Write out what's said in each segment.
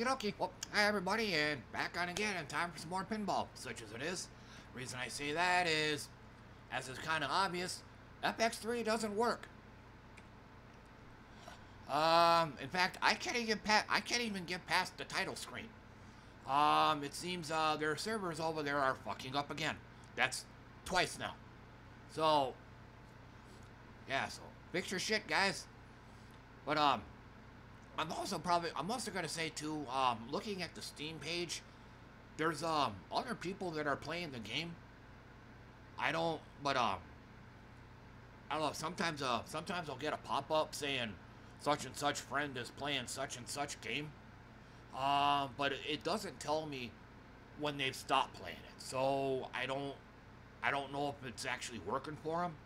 Okie dokie. Well, hi everybody, and back on again, and time for some more pinball, such as it is. Reason I say that is, as is kind of obvious, FX3 doesn't work. In fact, I can't even get past the title screen. It seems their servers over there are fucking up again. That's twice now. So, yeah. So fix your shit, guys. But I'm also gonna say too, looking at the Steam page, there's other people that are playing the game. I don't know, sometimes I'll get a pop-up saying such and such friend is playing such and such game. But it doesn't tell me when they've stopped playing it. So I don't know if it's actually working for them.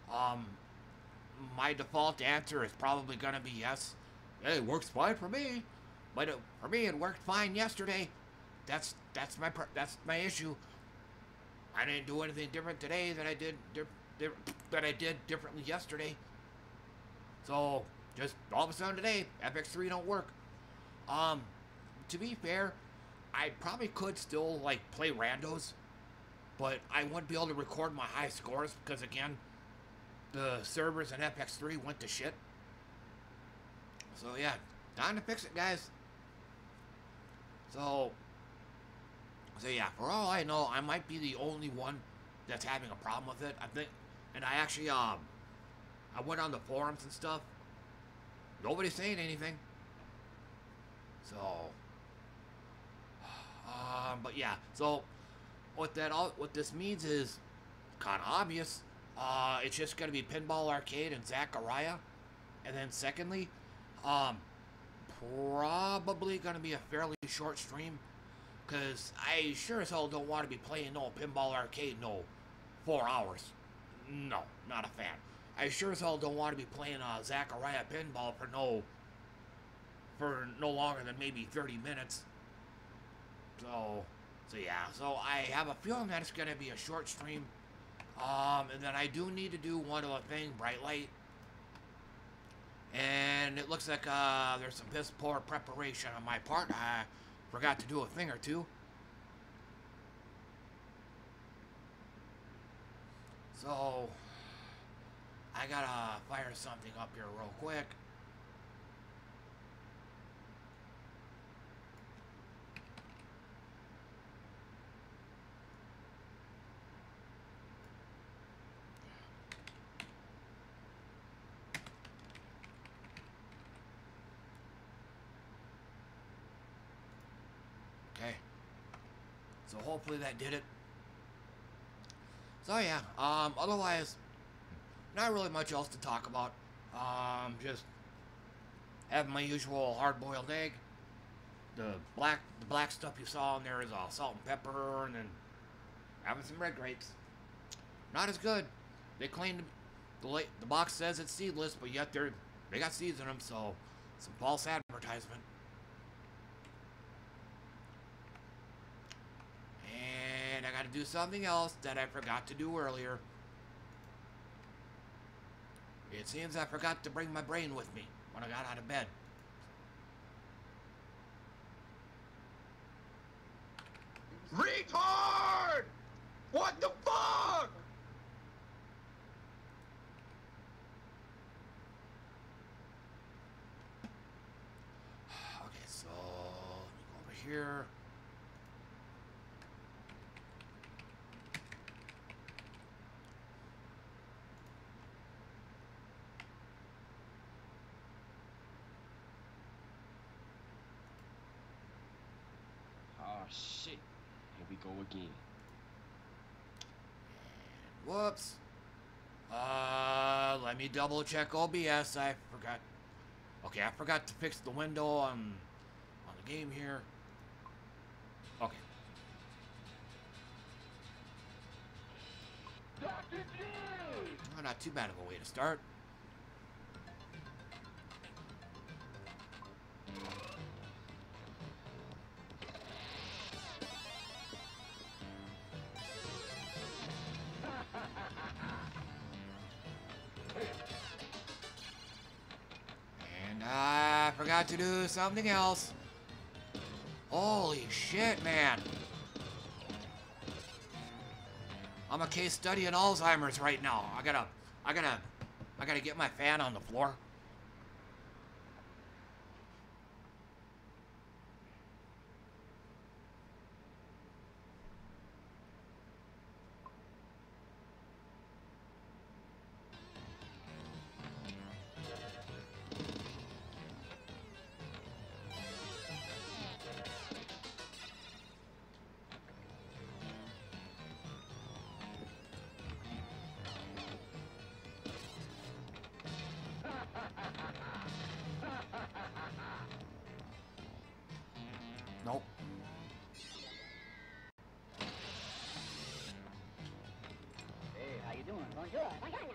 My default answer is probably gonna be yes. Hey, it works fine for me, but for me it worked fine yesterday. That's my issue. I didn't do anything different today that I did differently yesterday. So just all of a sudden today, FX3 don't work. To be fair, I probably could still like play randos, but I wouldn't be able to record my high scores because again, the servers in FX3 went to shit. So yeah, time to fix it, guys. So yeah, for all I know, I might be the only one that's having a problem with it. I think, and I actually I went on the forums and stuff. Nobody's saying anything. So but yeah, so what this means is kind of obvious. It's just gonna be Pinball Arcade and Zaccaria, and then secondly, probably gonna be a fairly short stream, cause I sure as hell don't want to be playing no Pinball Arcade 4 hours. No, not a fan. I sure as hell don't want to be playing Zaccaria Pinball for no longer than maybe 30 minutes. So yeah, so I have a feeling that it's gonna be a short stream. And then I do need to do one other thing, Bright Light. And it looks like there's some piss poor preparation on my part. I forgot to do a thing or two. So I gotta fire something up here real quick. Okay. So hopefully that did it. So yeah, otherwise, not really much else to talk about. Just having my usual hard-boiled egg. The black stuff you saw in there is salt and pepper, and then having some red grapes. Not as good. They claim the box says it's seedless, but yet they got seeds in them, so some false advertisement. And I got to do something else that I forgot to do earlier. It seems I forgot to bring my brain with me when I got out of bed. Retard! What the fuck? Okay, so let me go over here. Oh shit. Here we go again. Whoops. Let me double check OBS. I forgot. Okay, I forgot to fix the window on the game here. Okay. Oh, not too bad of a way to start. And I forgot to do something else. Holy shit, man. I'm a case study in Alzheimer's right now. I gotta get my fan on the floor. Nope. Hey, how you doing? Bonjour.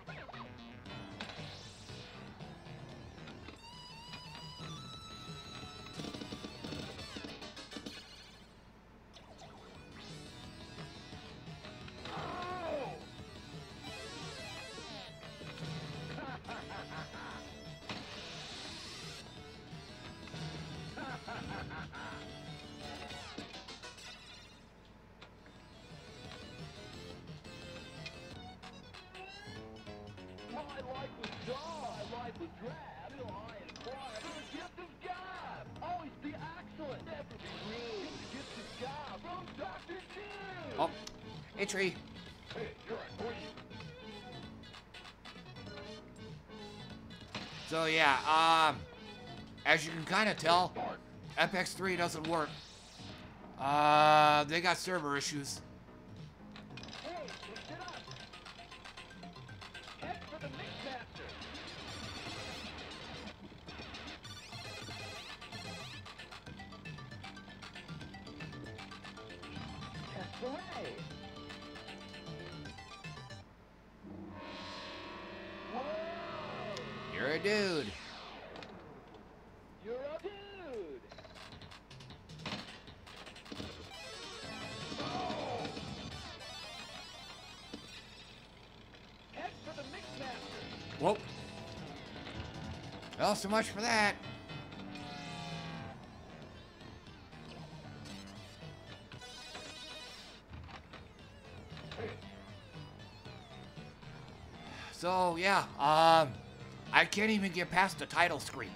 Oh, hey, Tree. So yeah, as you can kind of tell, FX3 doesn't work. They got server issues. Hey, pick it up. Head for the Mixmaster. Test away. Whoa! You're a dude. You're a dude. Head for the Mixmaster. Whoa. Well, so much for that. So yeah, I can't even get past the title screen.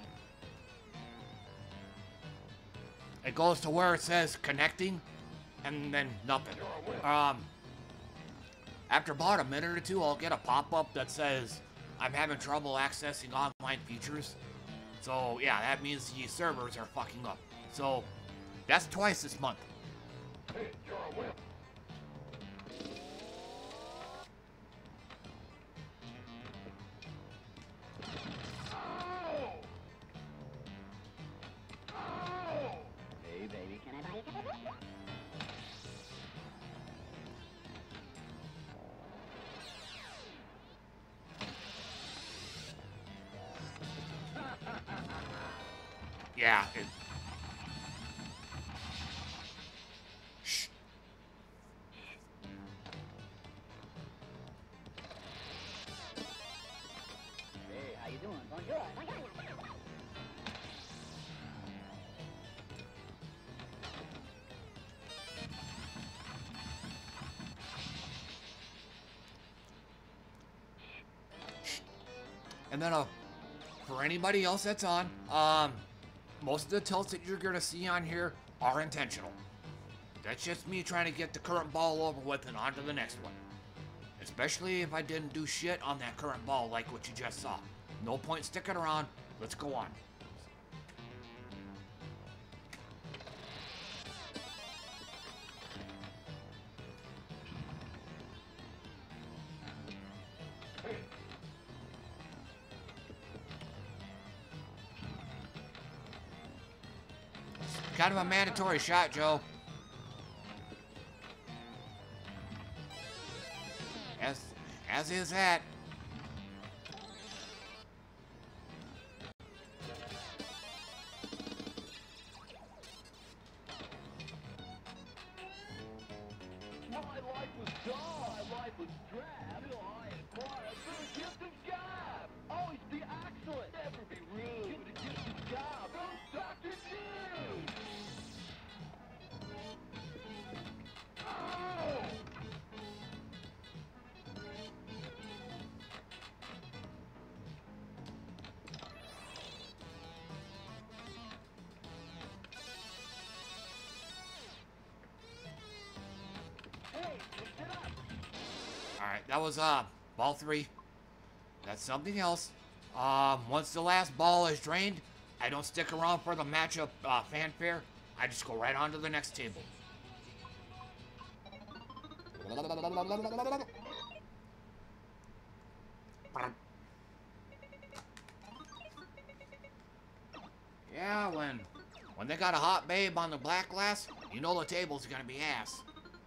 It goes to where it says connecting, and then nothing. After about a minute or two, I'll get a pop-up that says I'm having trouble accessing online features. So yeah, that means the servers are fucking up. So that's twice this month. Hey, you're a wimp. Hey, baby, can I buy you a cup? Yeah. Shh. Hey, how you doing? Bonjour. And then for anybody else that's on, most of the tilts that you're gonna see on here are intentional. That's just me trying to get the current ball over with and on to the next one. Especially if I didn't do shit on that current ball like what you just saw. No point sticking around, let's go on. Kind of a mandatory shot, Joe. As is that. My life was dull, my life was drab. Till I inquired for the gift of gab. Always be excellent, never be rude. Give the gift of gab from Dr. Jude. Alright, that was ball 3. That's something else. Once the last ball is drained, I don't stick around for the matchup fanfare. I just go right on to the next table. Yeah, when they got a hot babe on the black glass, you know the table's gonna be ass.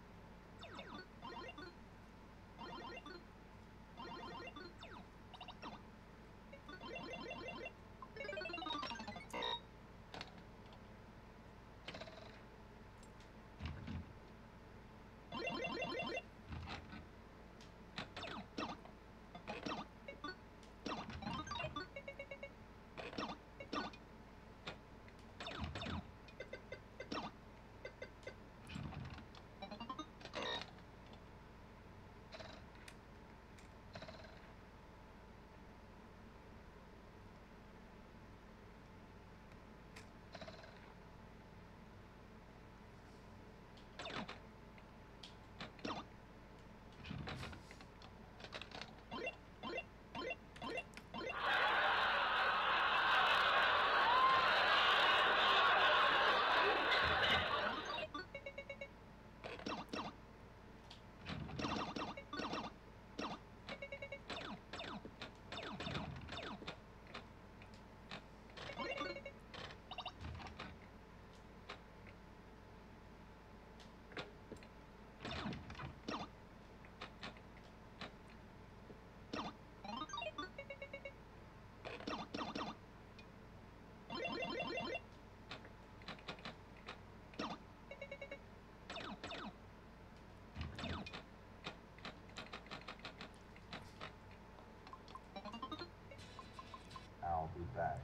I'll be back.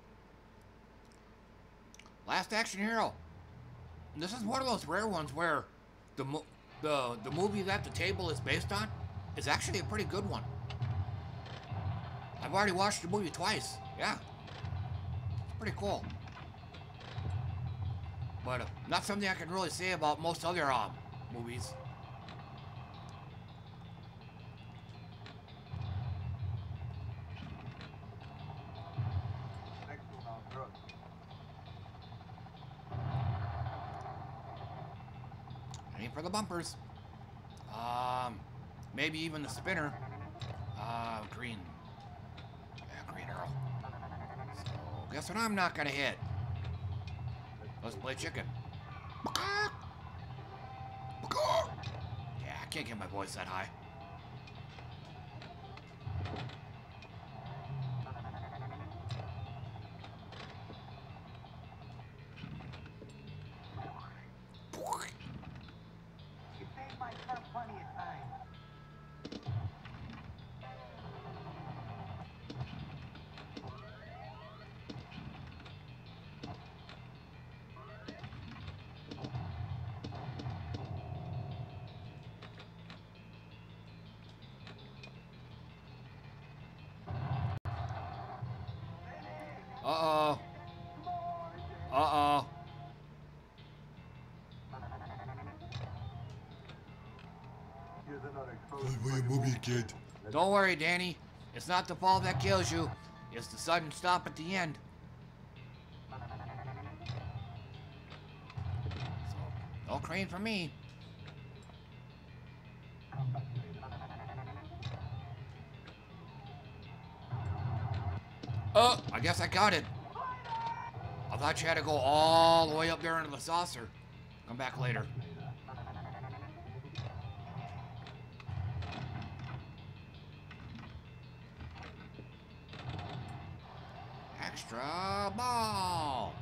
Last Action Hero. This is one of those rare ones where the movie that the table is based on is actually a pretty good one. I've already watched the movie twice. Yeah. It's pretty cool. But not something I can really say about most other movies. Next one on drugs. Aim for the bumpers. Maybe even the spinner. Green. Yeah, green arrow. So, guess what I'm not gonna hit? Let's play chicken. Yeah, I can't get my voice that high. You saved my car plenty of time. Uh-oh. Uh-oh. Here's another Where you movie, kid? Don't worry, Danny. It's not the fall that kills you. It's the sudden stop at the end. So, no crane for me. Oh, I guess I got it. I thought you had to go all the way up there into the saucer. Come back later. Extra ball.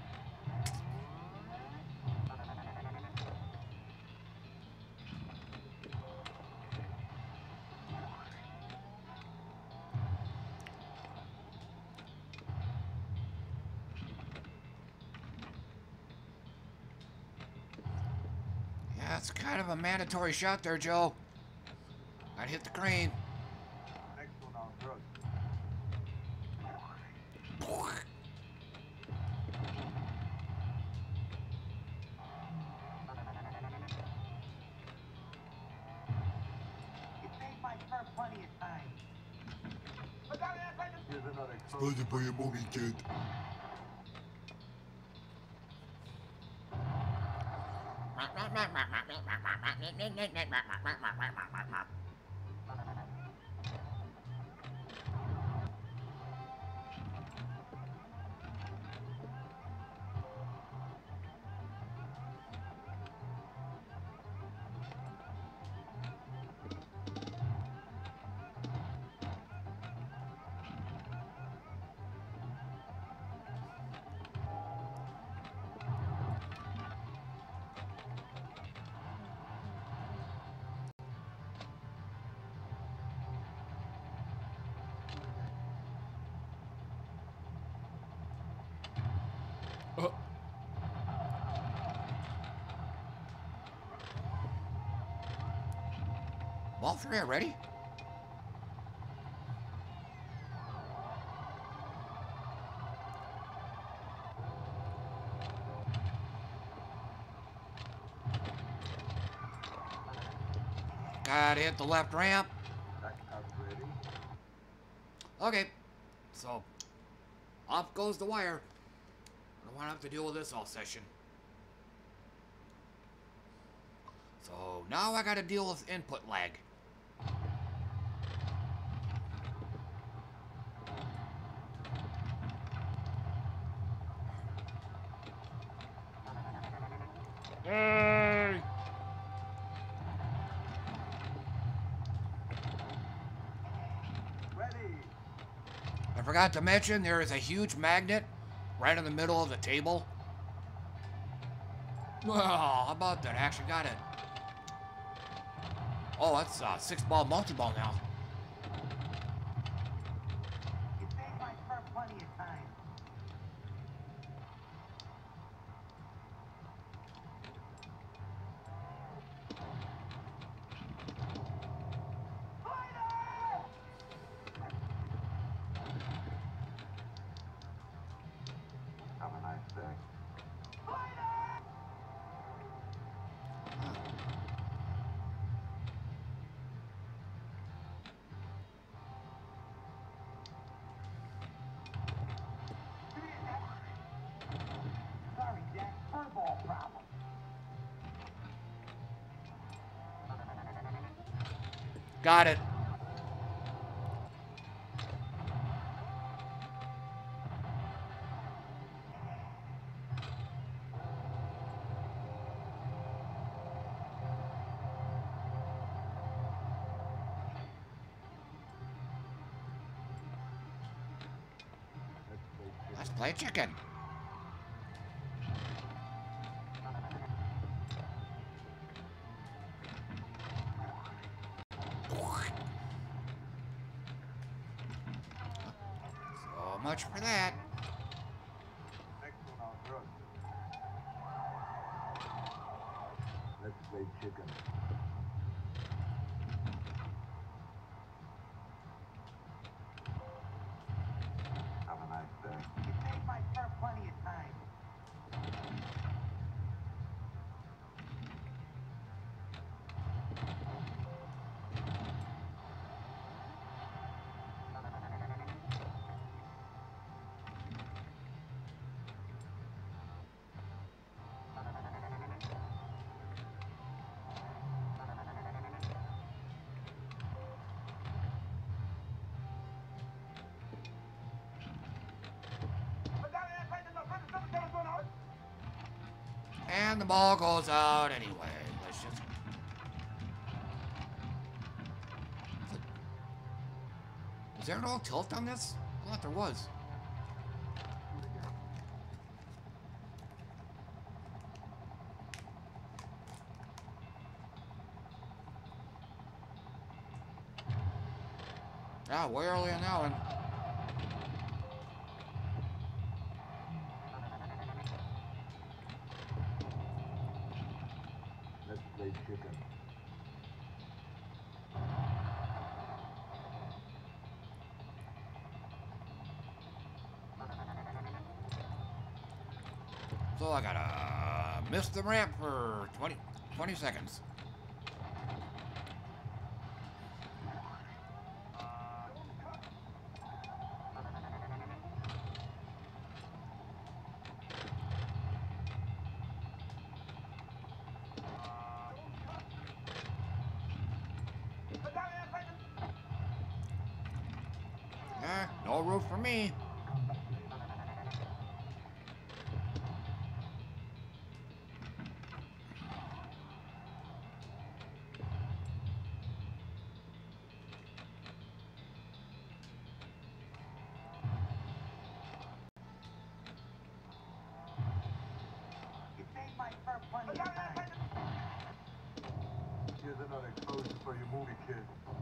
Yeah, that's kind of a mandatory shot there, Joe. Gotta hit the crane. Next one on drugs. You saved my another Supposed to be a movie, kid. All three are ready? Gotta hit the left ramp. Backpack ready. Okay, so off goes the wire. I don't want to have to deal with this all session. So now I gotta deal with input lag. Yay! Ready. I forgot to mention there is a huge magnet right in the middle of the table. Oh, how about that? I actually got it. Oh, that's a 6-ball multi-ball now. You saved my car plenty of time. Have a nice day. Sorry, Jack. Furball problem. Got it. Let's play chicken. So much for that. Next one on drugs. Let's play chicken. Have a nice day. You saved my car plenty of time. And the ball goes out anyway. Let's just... Is there no tilt on this? I thought there was. Yeah, way early on that one. Let's play chicken. So I gotta miss the ramp for 20 seconds. roof for me. You made my fur plenty of time. Here's another exposure for your movie, kid.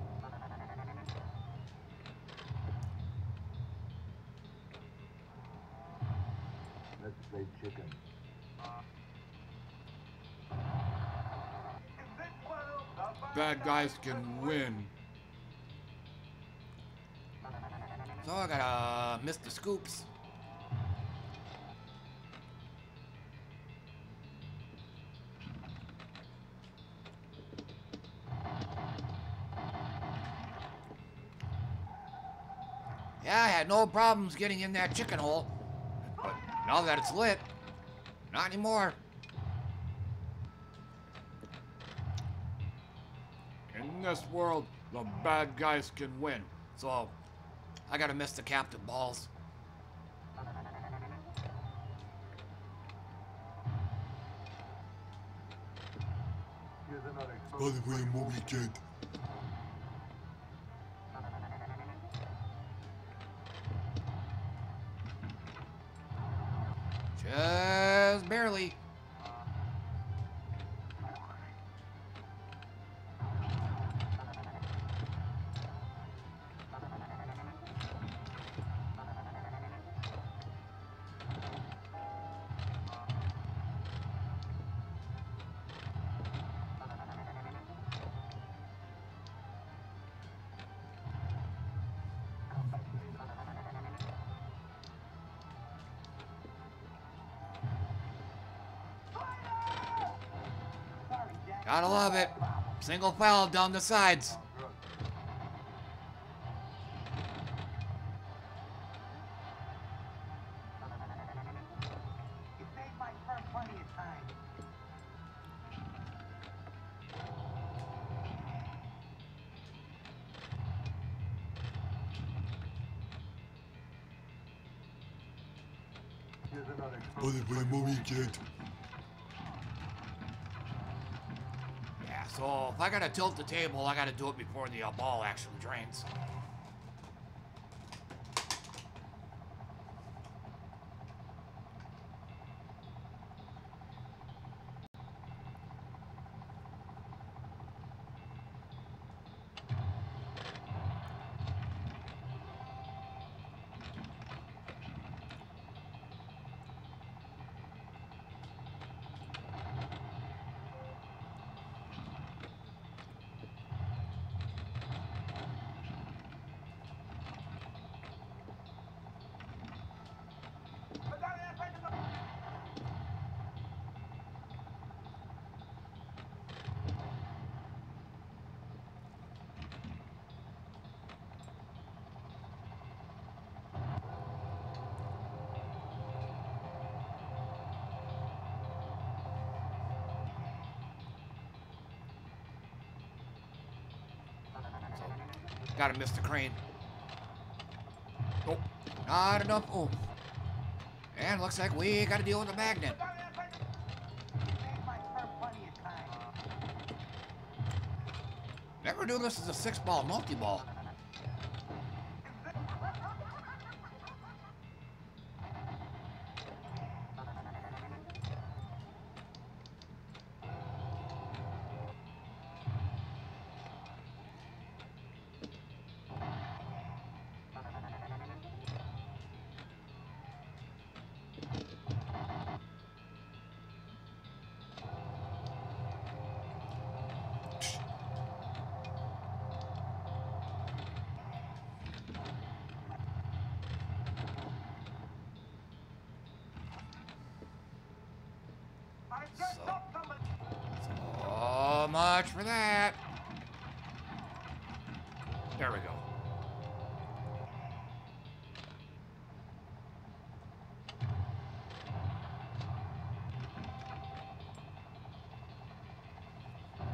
Let's play chicken. Bad guys can win. So I gotta miss the scoops. Yeah, I had no problems getting in that chicken hole. But now that it's lit, not anymore. In this world, the bad guys can win. So, I gotta miss the captain balls. Here's another By exposure. the way, movie kid. Just barely. Sorry, Jack. Gotta love it. Single foul down the sides. You made my fur plenty of time. Here's another By the way, movie kid. Yeah, so if I gotta tilt the table, I gotta do it before the ball actually drains. Gotta miss the crane. Oh, not enough oomph. And looks like we gotta deal with the magnet. You made my fur plenty of time. Never knew this is a 6-ball multi-ball. So much for that. There we go.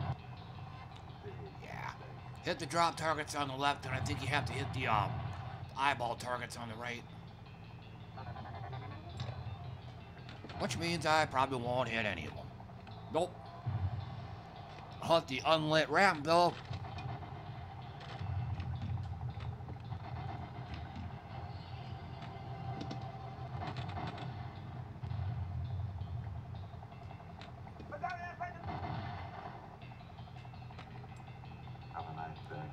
Yeah. Hit the drop targets on the left, and I think you have to hit the eyeball targets on the right. Which means I probably won't hit any of them. Nope. Hunt the unlit ramp, though. Have a nice day.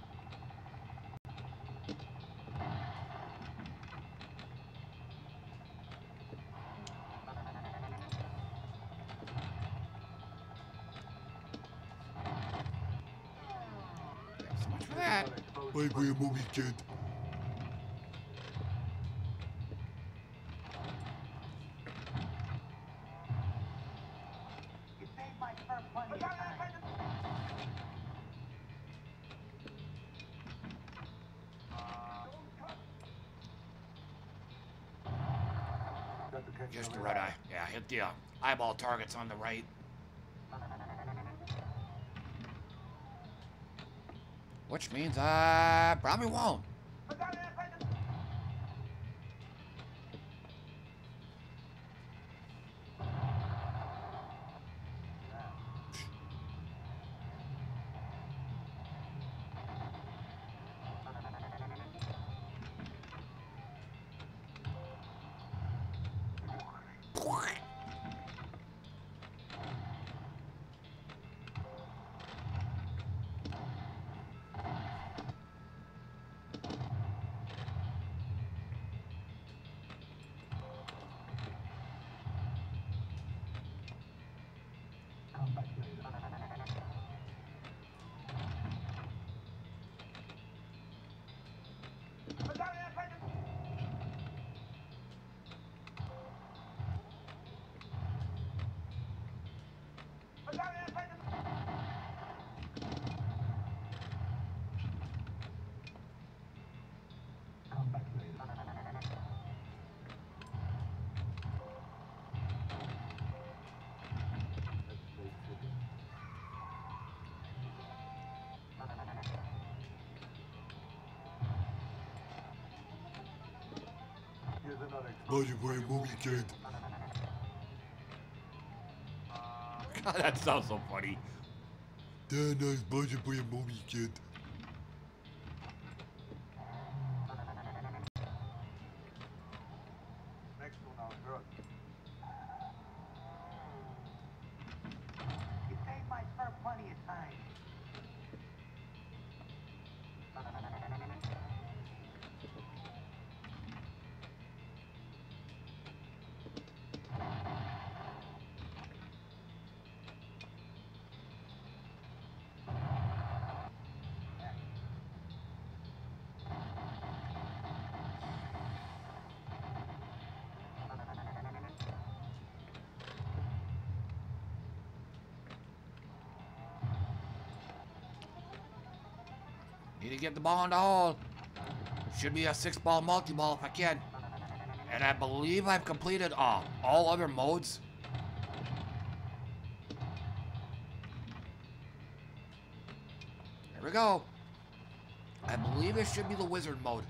So much for that. Bye for your movie, kid. You saved my fur plenty of time. Got to catch Just the the red eye. Yeah, hit the eyeball targets on the right. Which means I probably won't. Come back later. Come back later. Let's play chicken. Here's another Bye for your movie, kid. God, that sounds so funny. Damn nice budget for your movie, kid. next one out, good. You saved my fur plenty of time. Need to get the ball in the hole. Should be a 6-ball multi-ball if I can. And I believe I've completed all other modes. There we go. I believe it should be the wizard mode.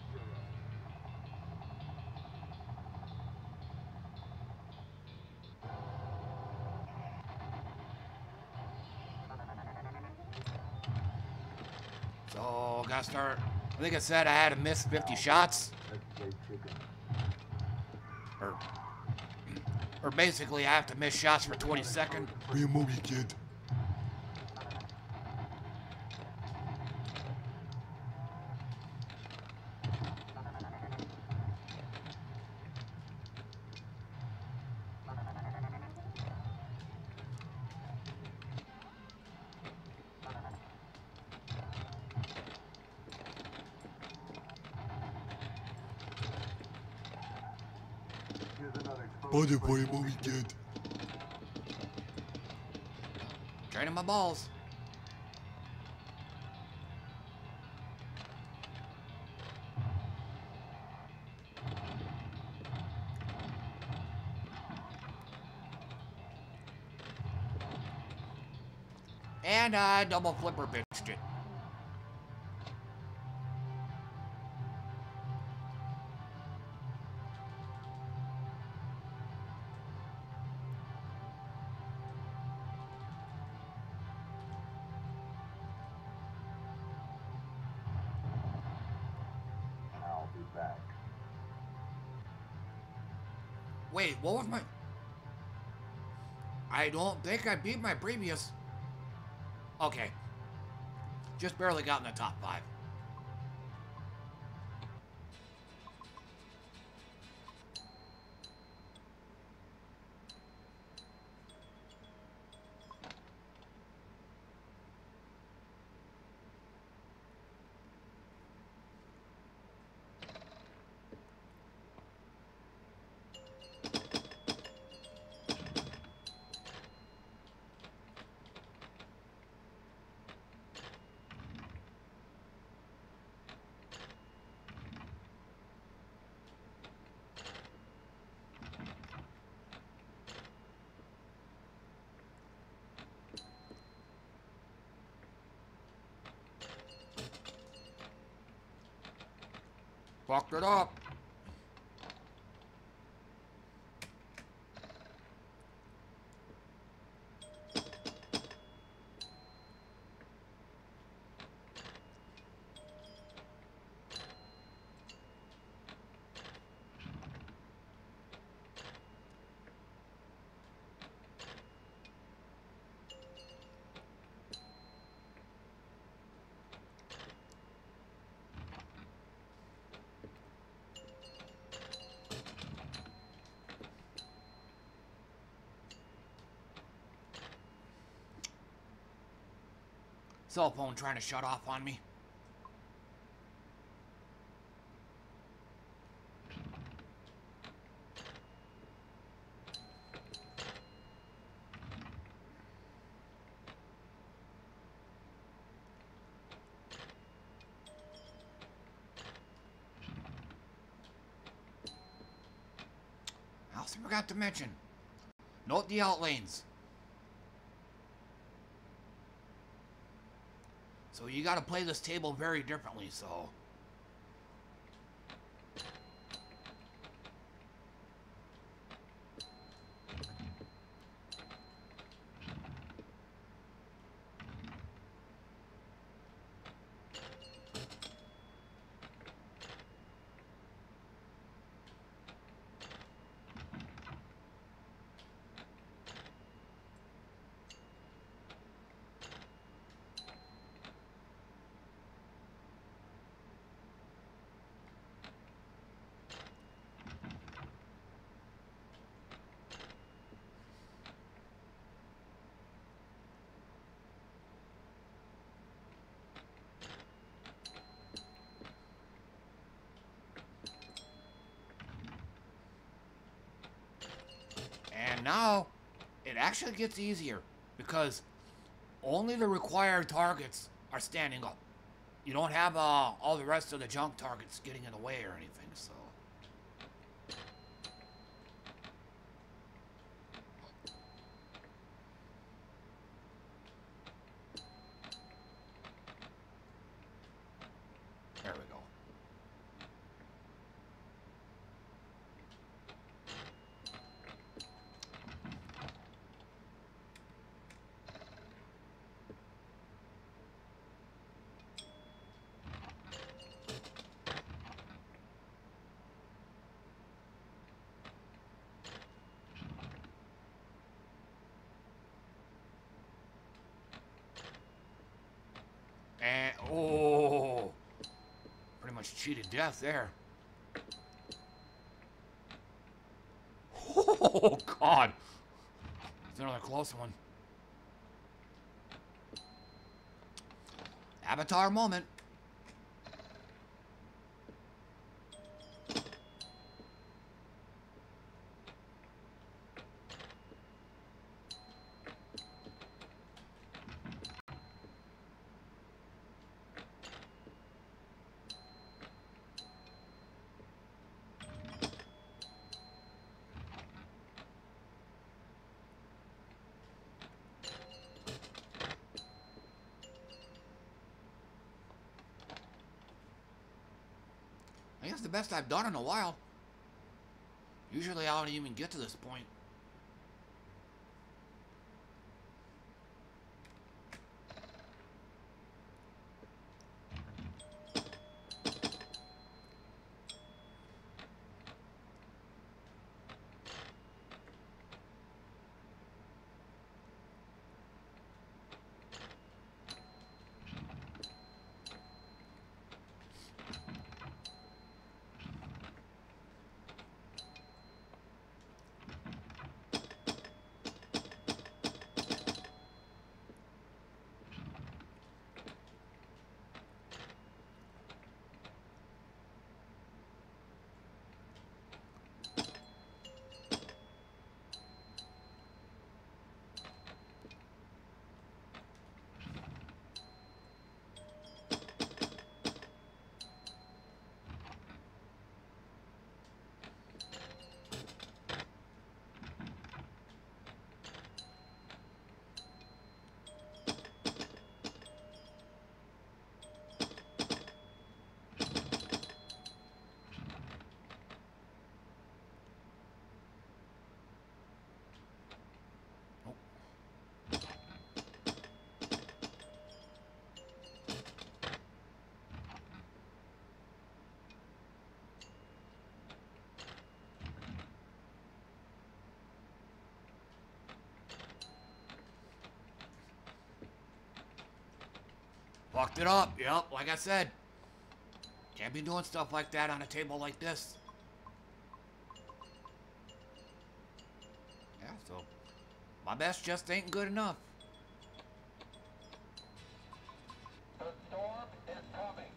So, gotta start. I think it said I had to miss 50 shots. Let's play chicken. Or basically, I have to miss shots for 20 seconds. For your movie, kid. Here's another Bye for your movie, kid. Training my balls. And I double flipper bitched it. Wait, what was my... I don't think I beat my previous... Okay. Just barely got in the top 5. Fucked it up. Cell phone trying to shut off on me. I also forgot to mention, note the out lanes. So you gotta play this table very differently, so. And now, it actually gets easier, because only the required targets are standing up. You don't have all the rest of the junk targets getting in the way or anything, so. There we go. And, oh, pretty much cheated death there. Oh, God. It's another close one. Avatar moment. I think it's the best I've done in a while. Usually I don't even get to this point. Fucked it up. Yep, like I said. Can't be doing stuff like that on a table like this. Yeah, so my best just ain't good enough. The storm is coming.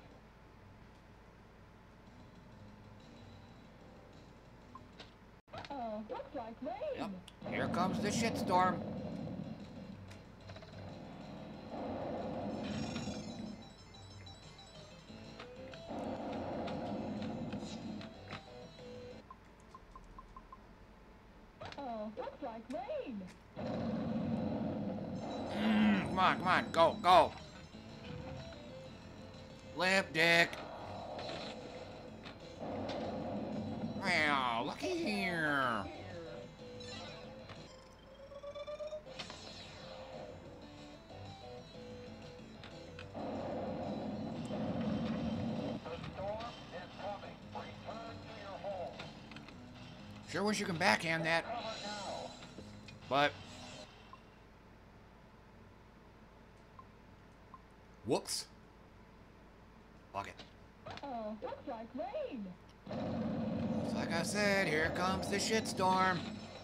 Looks like rain. Yep, here comes the shitstorm. Looks like rain. Come on, go, go. Lip dick. Wow, looky here. The storm is coming. Return to your home. Sure wish you can backhand that, Cover now. but whoops. Fuck it. Looks like rain. So like I said, here comes the shitstorm.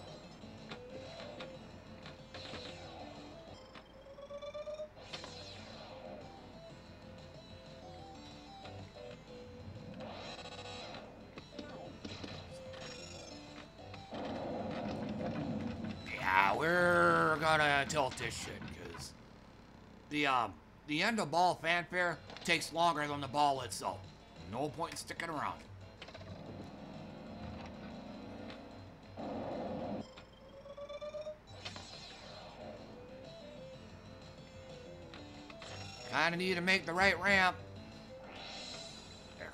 Yeah, we're gonna tilt this shit because the end of ball fanfare takes longer than the ball itself. No point in sticking around. Kinda need to make the right ramp. There.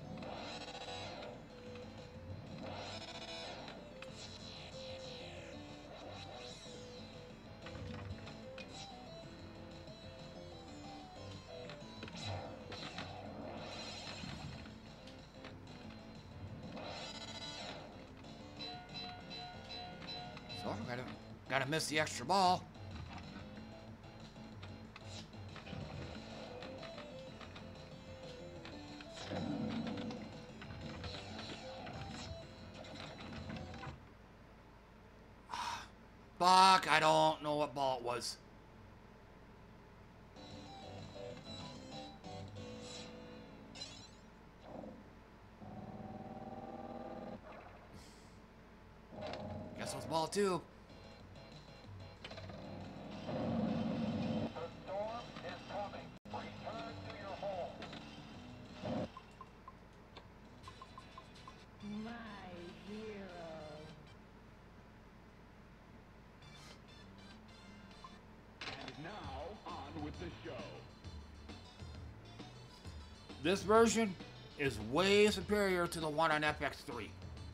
So gotta miss the extra ball. Fuck, I don't know what ball it was. Guess it was ball two. The storm is coming. Return to your home. My hero. And now, on with the show. This version is way superior to the one on FX3.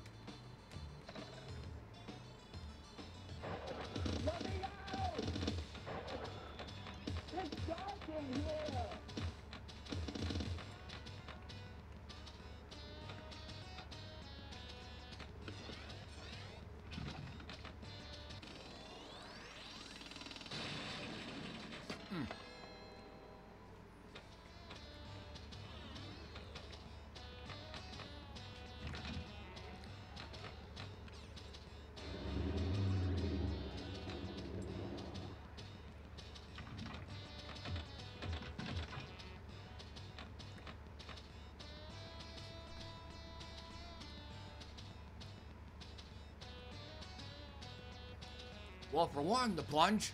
Let me out! It's dark in here. Well, for one, the plunge.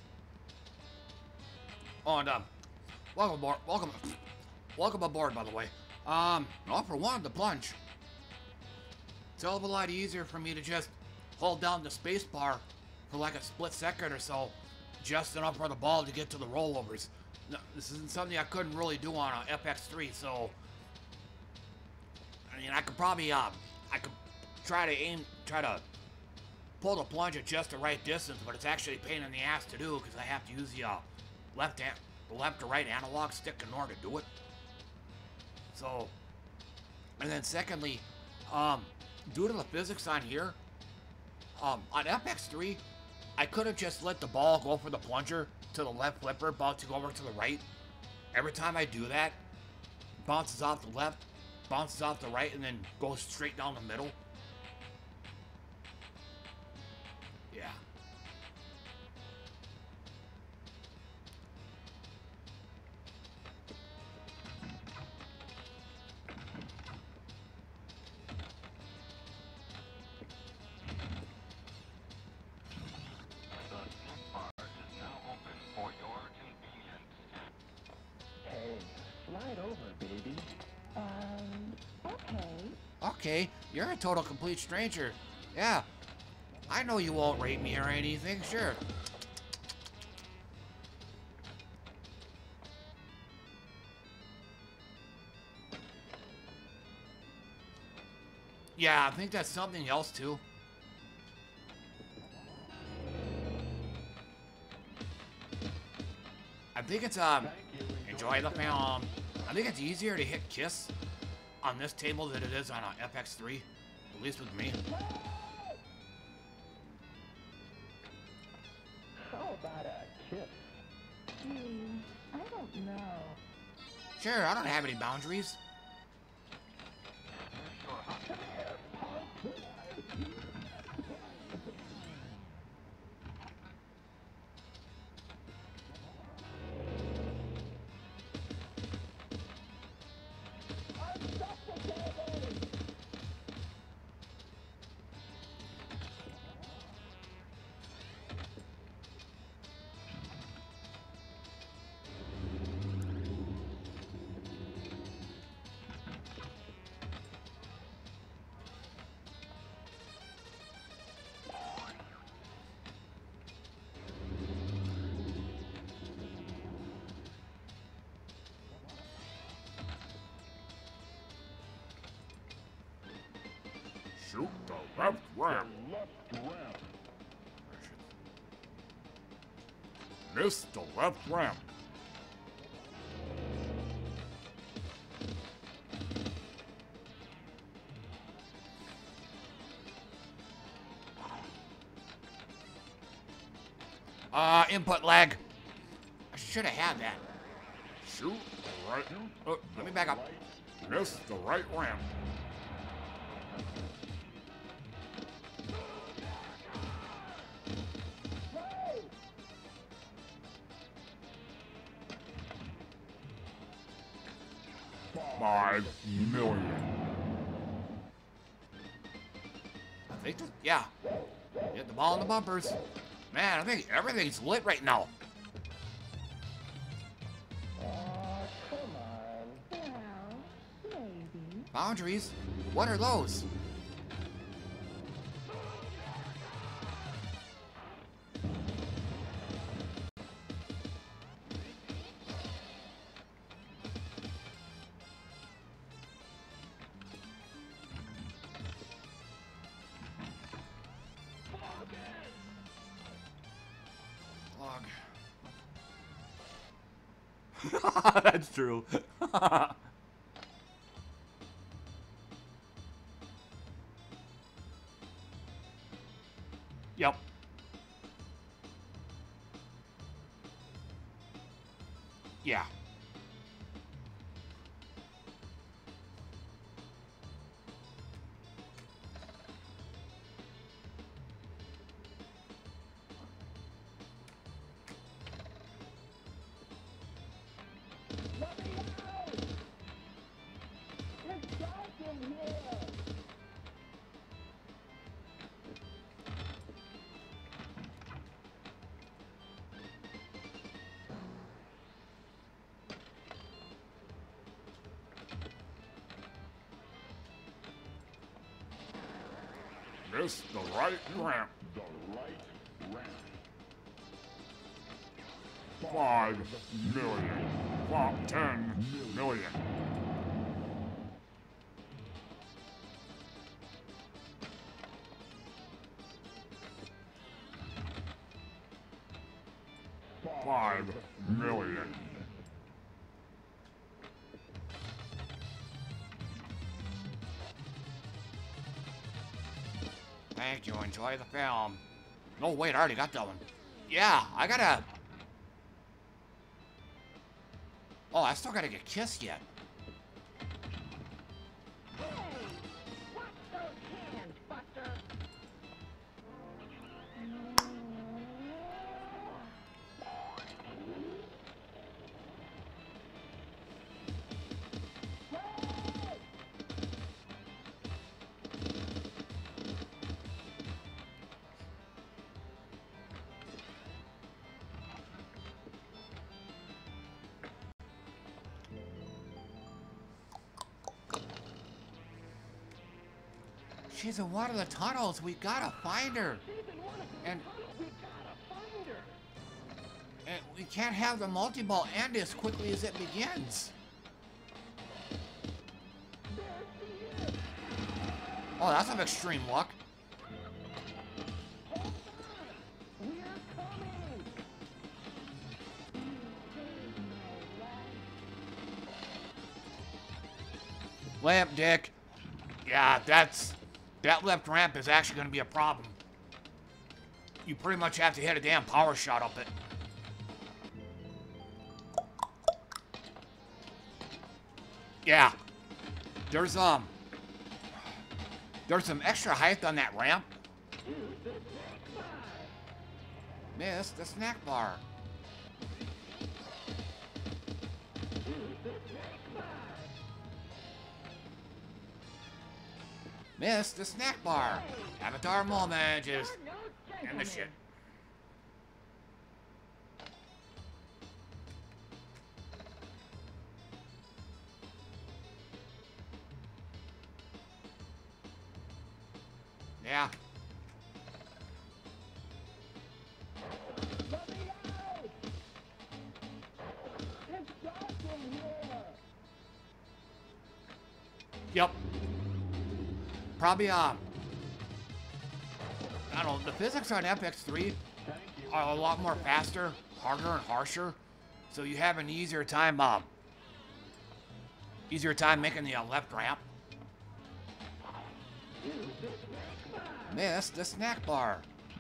Oh, and welcome aboard. Welcome aboard, by the way. Well, for one, the plunge. It's a hell of a lot easier for me to just hold down the space bar for like a split second or so, just enough for the ball to get to the rollovers. No, this isn't something I couldn't really do on a FX3, so I mean, I could probably I could try to pull the plunge at just the right distance, but it's actually a pain in the ass to do because I have to use the left to right analog stick in order to do it. So, and then secondly, due to the physics on here, on FX3, I could have just let the ball go for the plunger to the left flipper, bouncing over to the right, every time I do that, bounces off the left, bounces off the right, and then goes straight down the middle. Yeah. Hey, slide over, baby. Okay. Okay, you're a total complete stranger. Yeah. I know you won't rape me or anything, sure. Yeah, I think that's something else too. I think it's enjoy the film. I think it's easier to hit kiss on this table than it is on a FX3, at least with me. How about a kiss? I don't know. Sure, I don't have any boundaries. Shoot the left ramp. Miss the left ramp. Input lag. I should have had that. Shoot the right. Oh, let me back up. Miss the right ramp. $5 million. I think this, yeah. Hit the ball in the bumpers. Man, I think everything's lit right now. Come on. Well, maybe. Boundaries? What are those? Log. That's true. Yep. Yeah. Let me out! It's dark in here! Miss the right ramp. The right ramp. $5 million. $10 million. $5 million. Thank you. Enjoy the film. No, wait, I already got that one. Yeah, I gotta... Oh, I still gotta get kissed yet. Watch those hands, Buster. She's in one of the tunnels. We gotta find her. She's in one of the And- tunnels. We gotta find her. And we can't have the multi-ball end as quickly as it begins. There she is. Oh, that's some extreme luck. Hold on. We're coming. Lamp dick. Yeah, that left ramp is actually gonna be a problem. You pretty much have to hit a damn power shot up it. Yeah. There's some extra height on that ramp. Miss the snack bar. Miss the snack bar. Avatar moment is in the shit. Yeah. Let me out! It's dark in here! Yep. Probably, I don't know, the physics on FX3 are a lot more faster, harder, and harsher, so you have an easier time making the left ramp. Miss the snack bar.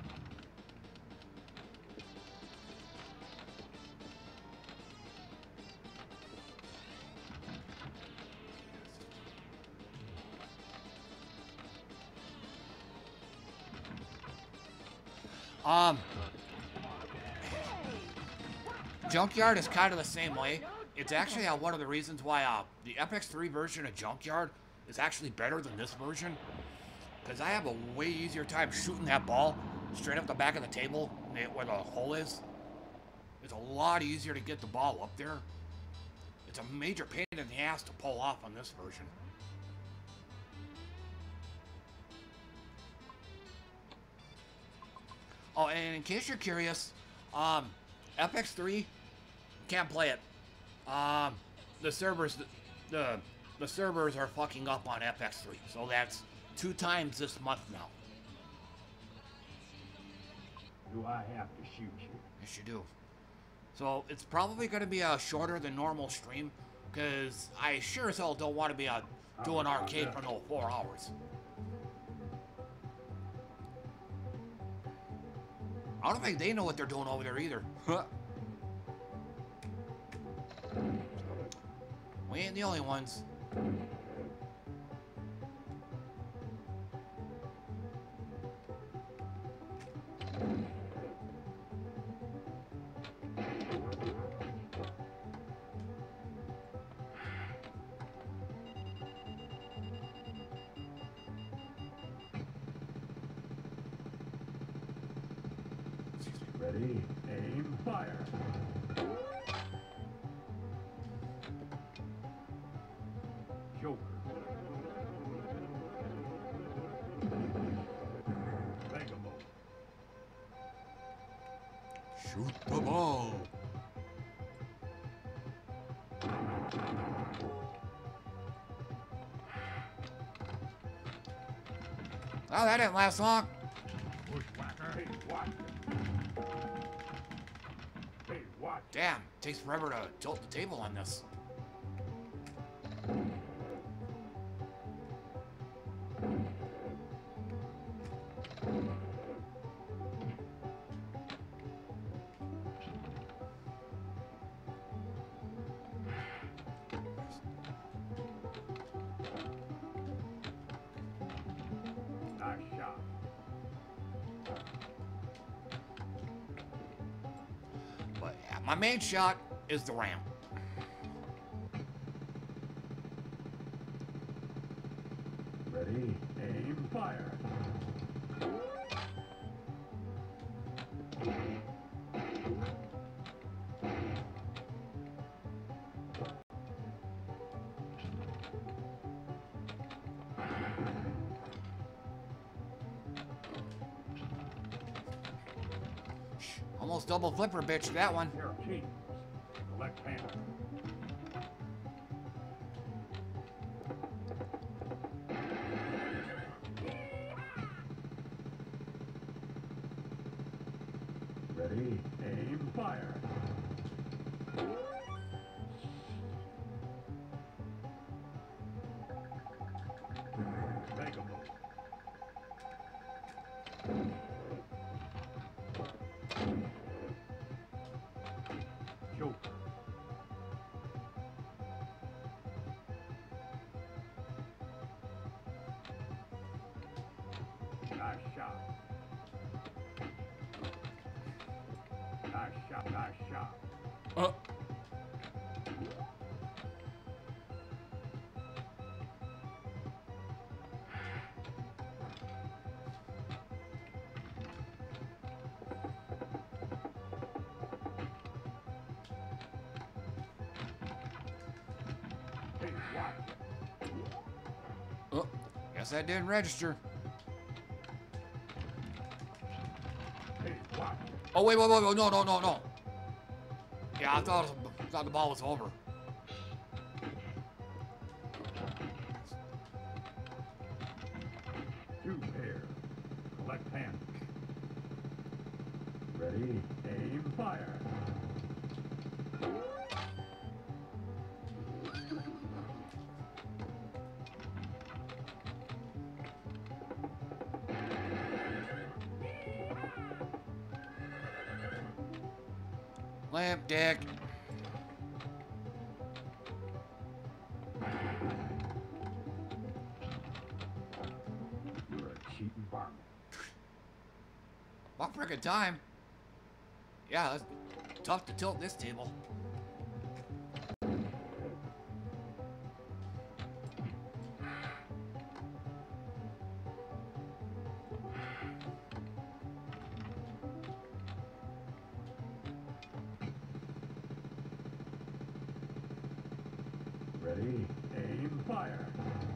Junkyard is kind of the same way. It's actually one of the reasons why the FX3 version of Junkyard is actually better than this version. Because I have a way easier time shooting that ball straight up the back of the table where the hole is. It's a lot easier to get the ball up there. It's a major pain in the ass to pull off on this version. Oh, and in case you're curious, FX3 can't play it. The servers are fucking up on FX3, so that's 2 times this month now. Do I have to shoot you? Yes, you do. So it's probably going to be a shorter than normal stream, because I sure as hell don't want to be doing arcade for no 4 hours. I don't think they know what they're doing over there either. We ain't the only ones. Ready, aim, fire. Joker. Megamo. Shoot the ball. Oh, that didn't last long. Bushwhacker. Hey, watch it. Hey, watch it. Damn, takes forever to tilt the table on this. My main shot is the ramp. Ready, aim, fire. Almost double flipper, bitch, that one. Here, Chief. Select panel. Ready, aim, fire. Mega move. Joker. Nice shot. Nice shot, nice shot. Oh. Hey, watch. Oh. Guess that didn't register. Hey, watch. Oh, wait, no, no. Yeah, I thought the ball was over. Two pair. Collect hand. Ready, aim, fire. Lamp dick. You're a cheating varmint. What frickin' time? Yeah, it's tough to tilt this table. Ready, aim, fire.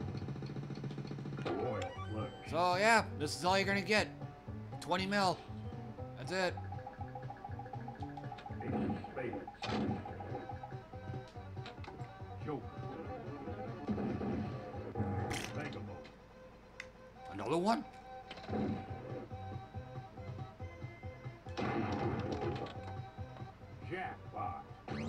Boy, look. So yeah, this is all you're gonna get. 20 mil. That's it. Ace of spades. Joker. Mega move. Another one? Jackpot.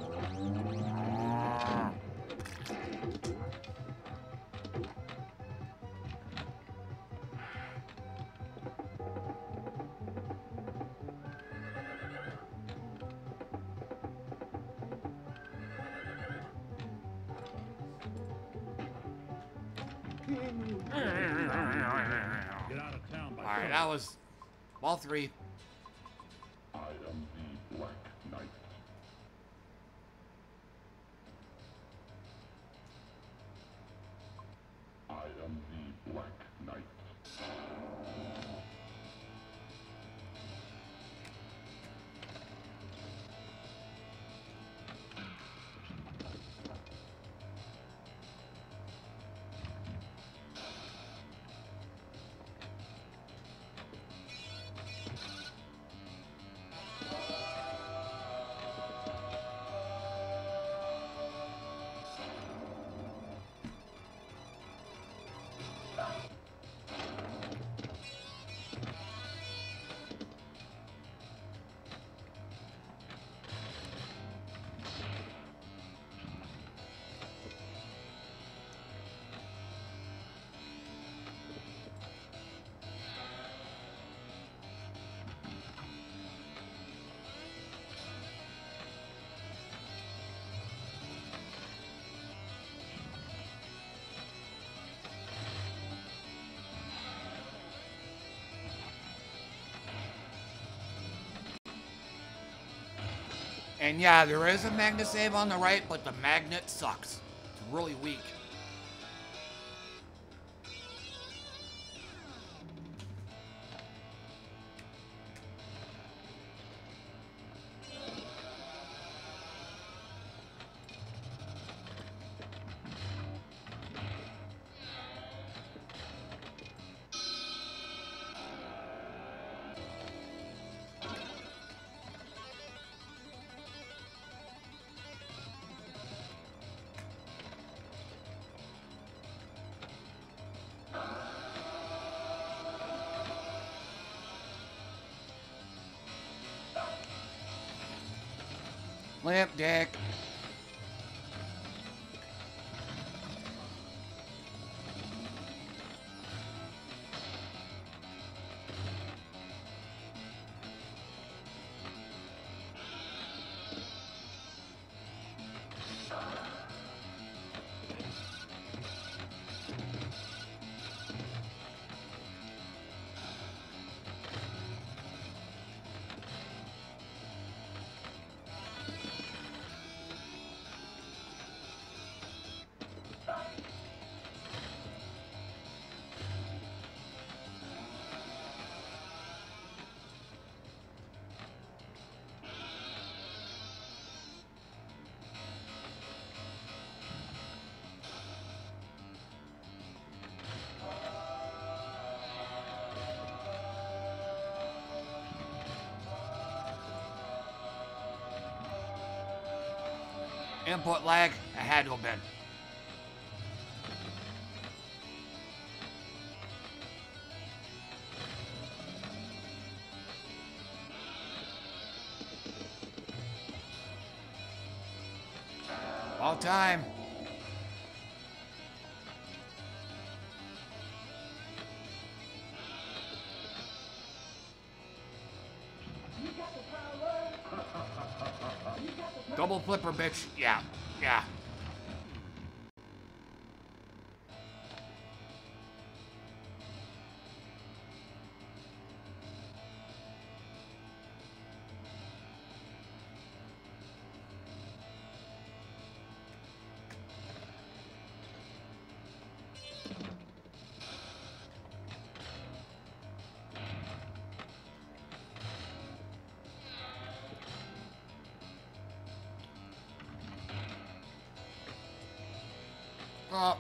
Get out of town by Alright, that was all three. I am the Black Knight. I am the Black Knight. And yeah, there is a magnet save on the right, but the magnet sucks. It's really weak. Limp dick. Input lag, it had to have been. All time. Double flipper, bitch. Yeah, yeah. Oh.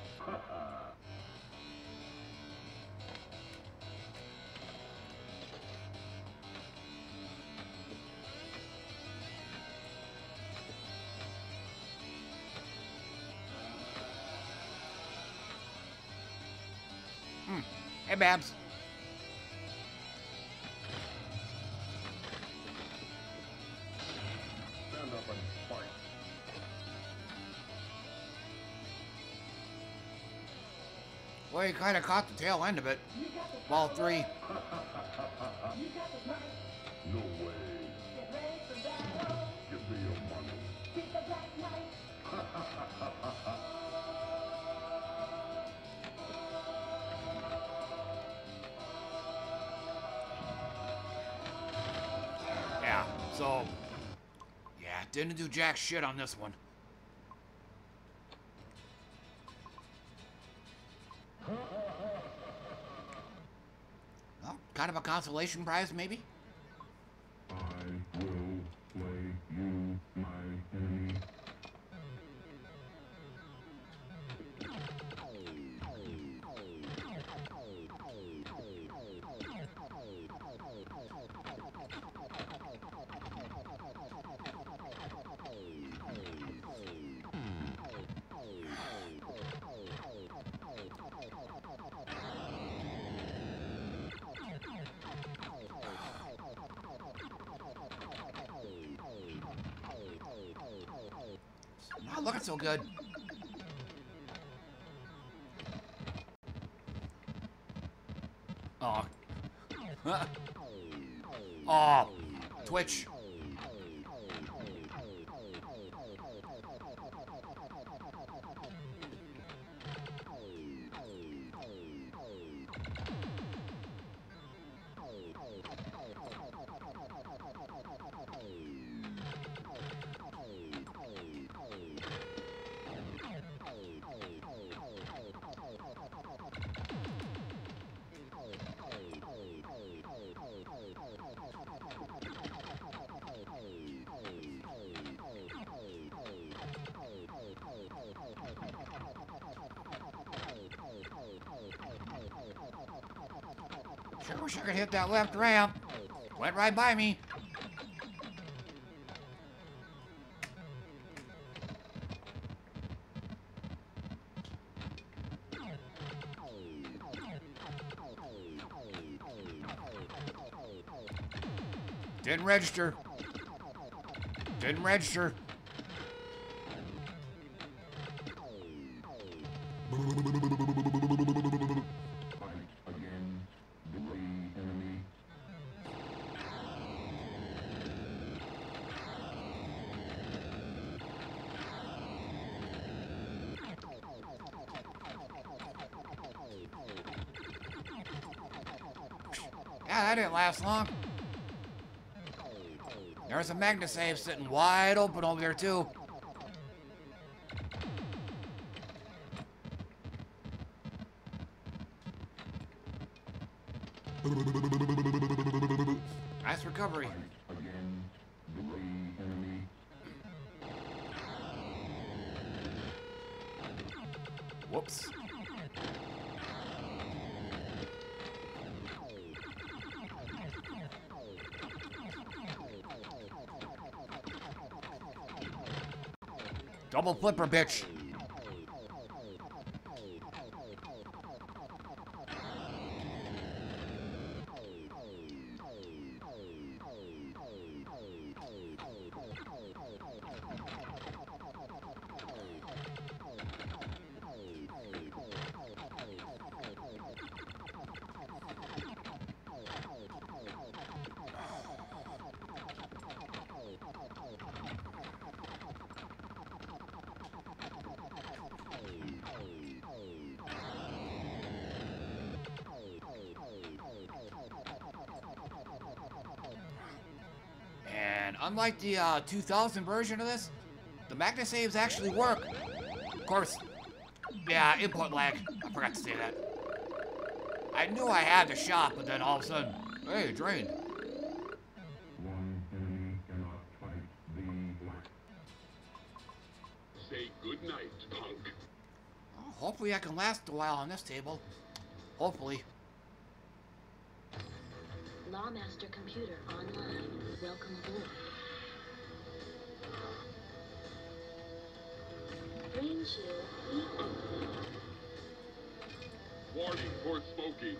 Hey, Babs. Stand up and fight. Well, you kind of caught the tail end of it. Ball 3. No way. Give me your money. Yeah, so... Yeah, didn't do jack shit on this one. Well, kind of a consolation prize, maybe? I will play you, my enemy. Not looking so good. Oh. Oh. Twitch. wish I could hit that left ramp. Went right by me. Didn't register. Didn't register. Fight again. Delay enemy. Yeah, that didn't last long. There's a MagnaSave sitting wide open over there, too. Nice recovery. Fight again. Delay enemy. Whoops. Double flipper, bitch. And unlike the 2000 version of this, the MagnaSaves actually work. Of course, yeah, input lag. I forgot to say that. I knew I had the shot, but then all of a sudden, hey, it drained. One enemy cannot fight the black. Say goodnight, punk. Well, hopefully I can last a while on this table. Hopefully. Lawmaster computer online. Welcome aboard. Brain shield deactivated. Warning for smoking.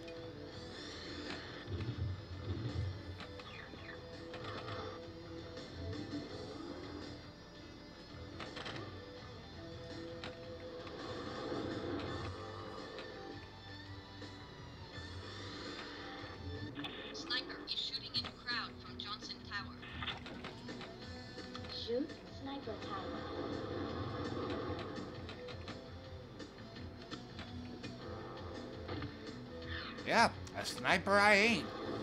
Sniper is shooting in crowd from Johnson Tower. Shoot Sniper Tower. Yeah, a sniper I ain't.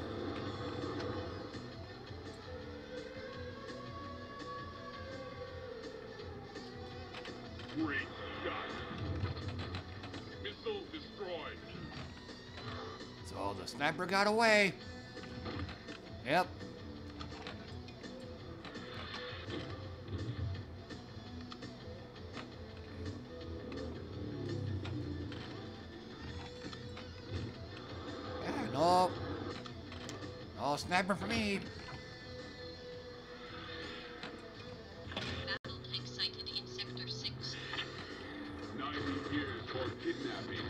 Great shot. Missile destroyed. So the sniper got away. Yep. Yeah, no. No sniper for me. Battle tank sighted in Sector 6. 90 years for kidnapping.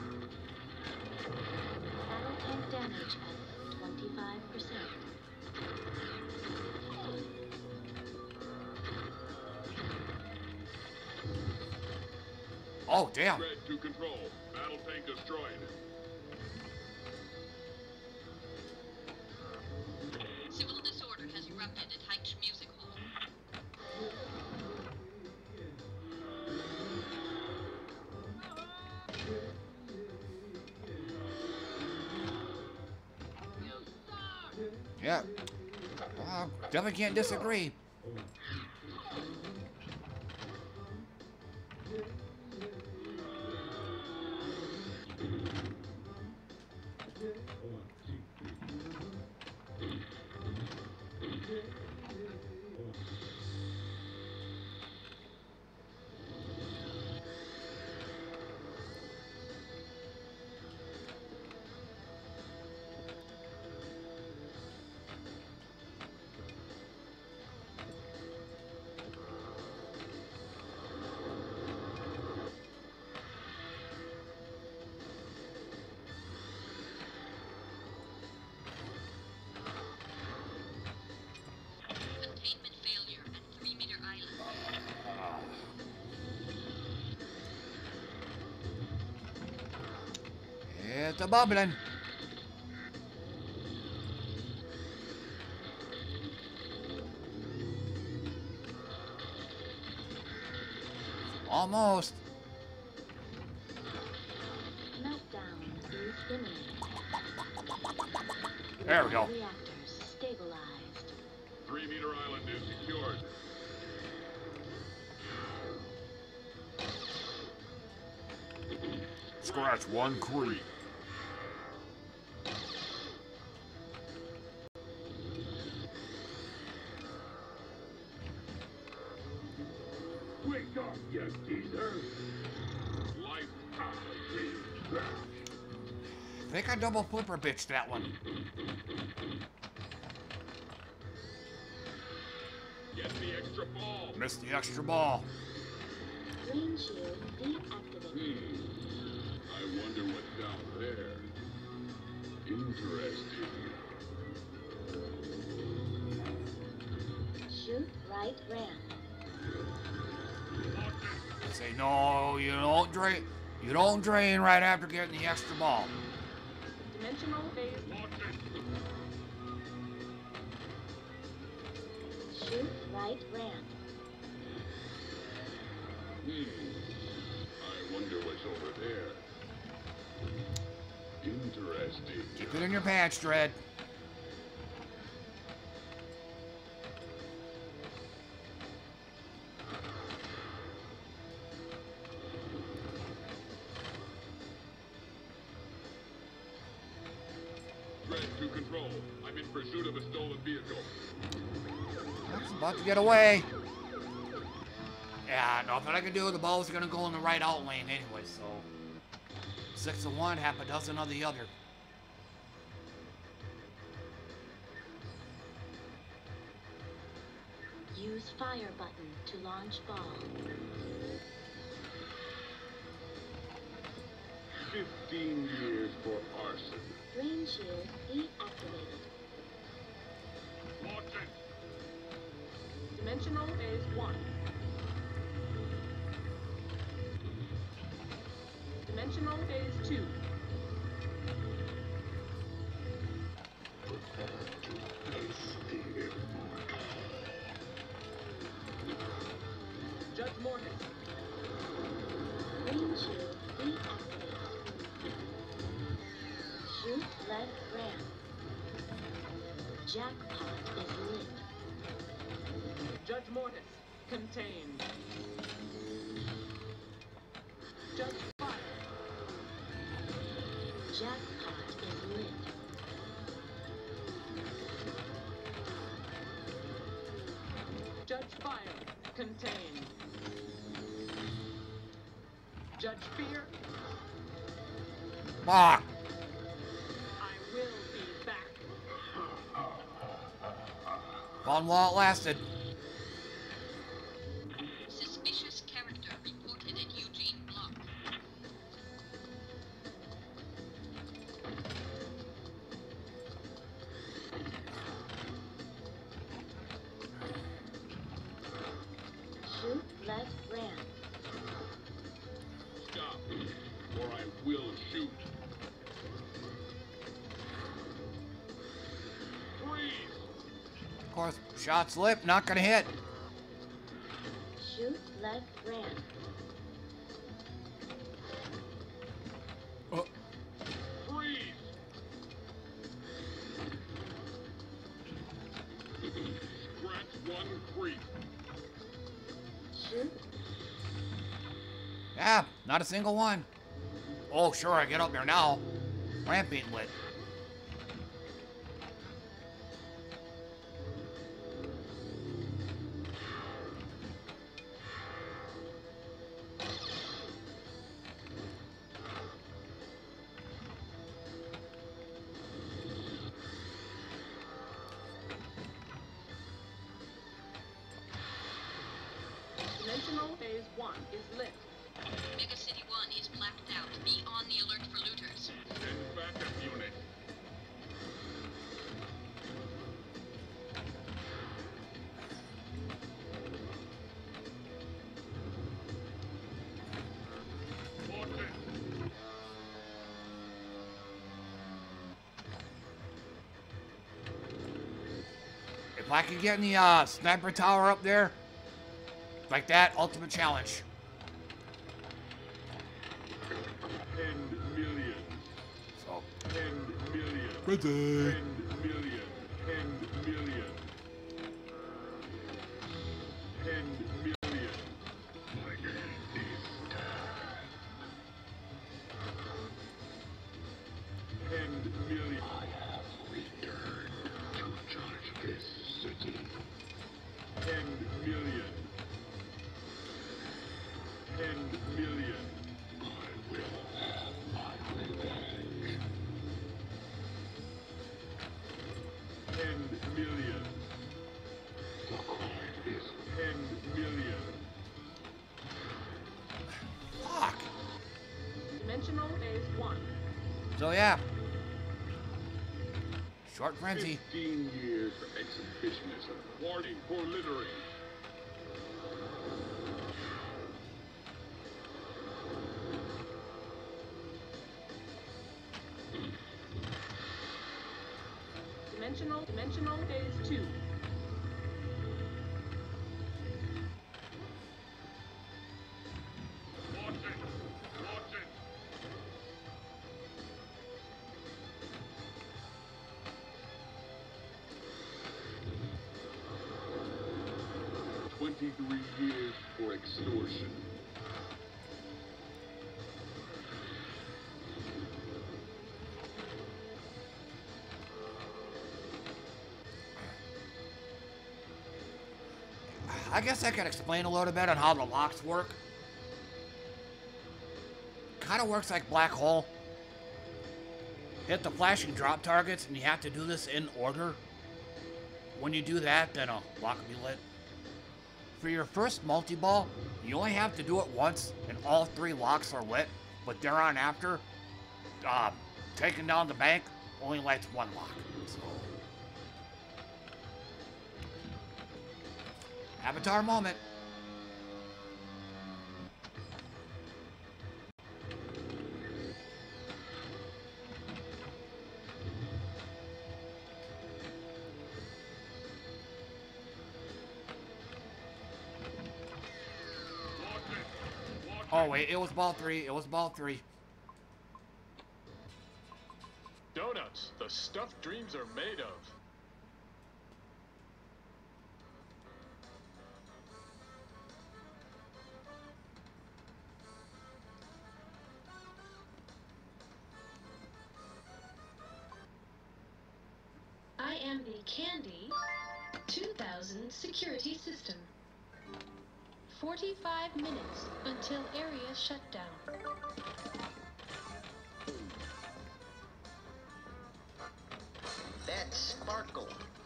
Battle tank damage at 25%. Oh, damn. Threat to control. Battle tank destroyed. Civil disorder has erupted at Heitch Music Hall. Yeah. Definitely can't disagree. It's a bubbling. Almost. Meltdown is imminent. There we go. Reactors stabilized. 3 Meter Island is secured. Scratch one creep. Wake up, you geezer. Life I think I double flipper bitched that one. Get the extra ball. Missed the extra ball. Green shield deactivated. I wonder what's down there. Interesting. Shoot right ramp. Say no, you don't drain. You don't drain right after getting the extra ball. Dimensional phase. Shoot right ramp. I wonder what's over there. Interesting. Keep it in your pants, Dread. Dread to control. I'm in pursuit of a stolen vehicle. That's about to get away. Yeah, nothing I can do. The ball's gonna go in the right out lane anyway, so 6 of one, half a dozen of the other. Use fire button to launch ball. 15 years for arson. Green shield deactivated. Launch it. Dimensional phase 1. Dimensional phase 2. Judge Morgan. Green shield deactivated. Shoot left ramp. Jackpot is lit. Judge Mortis. Contained. Judge Fire. Jackpot is lit. Judge Fire. Contained. Judge Fear. Fuck. I will be back. Fun while it lasted. Suspicious character reported at Eugene Block. Shoot left ramp. Stop, or I will shoot. Freeze! Of course, shot slip, not gonna hit. Shoot left ramp. Oh, Freeze! Scratch one creep. Shoot. yeah, not a single one. Oh, sure, I get up there now. Ramp being lit. Dimensional phase 1 is lit. Mega City 1 is blacked out. Be on the alert for looters. Send backup unit. Launch it. If I can get in the sniper tower up there, like that, ultimate challenge. 10 million. So. 10 million. Good day. 10 million. 10 million. 10 million. My name is Dan. 10 million. I have returned to judge this city. 10 million. 10 million. I will have my revenge. 10 million. The crime is 10 million. Fuck. Dimensional phase 1. So yeah. Short frenzy. 15 years for exhibitionism. Warning for littering. Dimensional phase 2. Watch it. Watch it. 23 years for extortion. I guess I can explain a little bit on how the locks work. Kind of works like Black Hole. Hit the flashing drop targets, and you have to do this in order. When you do that, then a lock will be lit. For your first multi-ball, you only have to do it once, and all 3 locks are lit. But thereon after, taking down the bank only lights 1 lock. So, Avatar moment. Oh wait, it was ball 3. It was ball 3. Donuts, the stuff dreams are made of. I am the Candy 2000 security system. 45 minutes until area shutdown. That's Sparkle.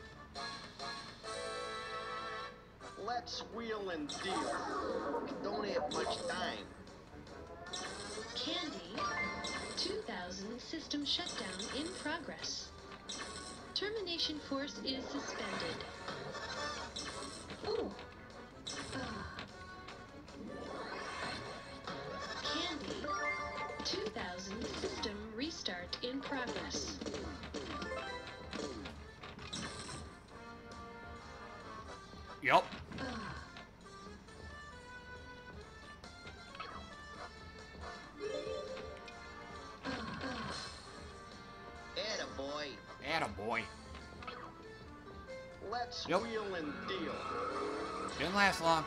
Let's wheel and deal. We don't have much time. Candy 2000 system shutdown in progress. Termination force is suspended. Ooh. Candy 2000 system restart in progress. Yep. Attaboy. Attaboy. Let's Yep. wheel and deal. Didn't last long.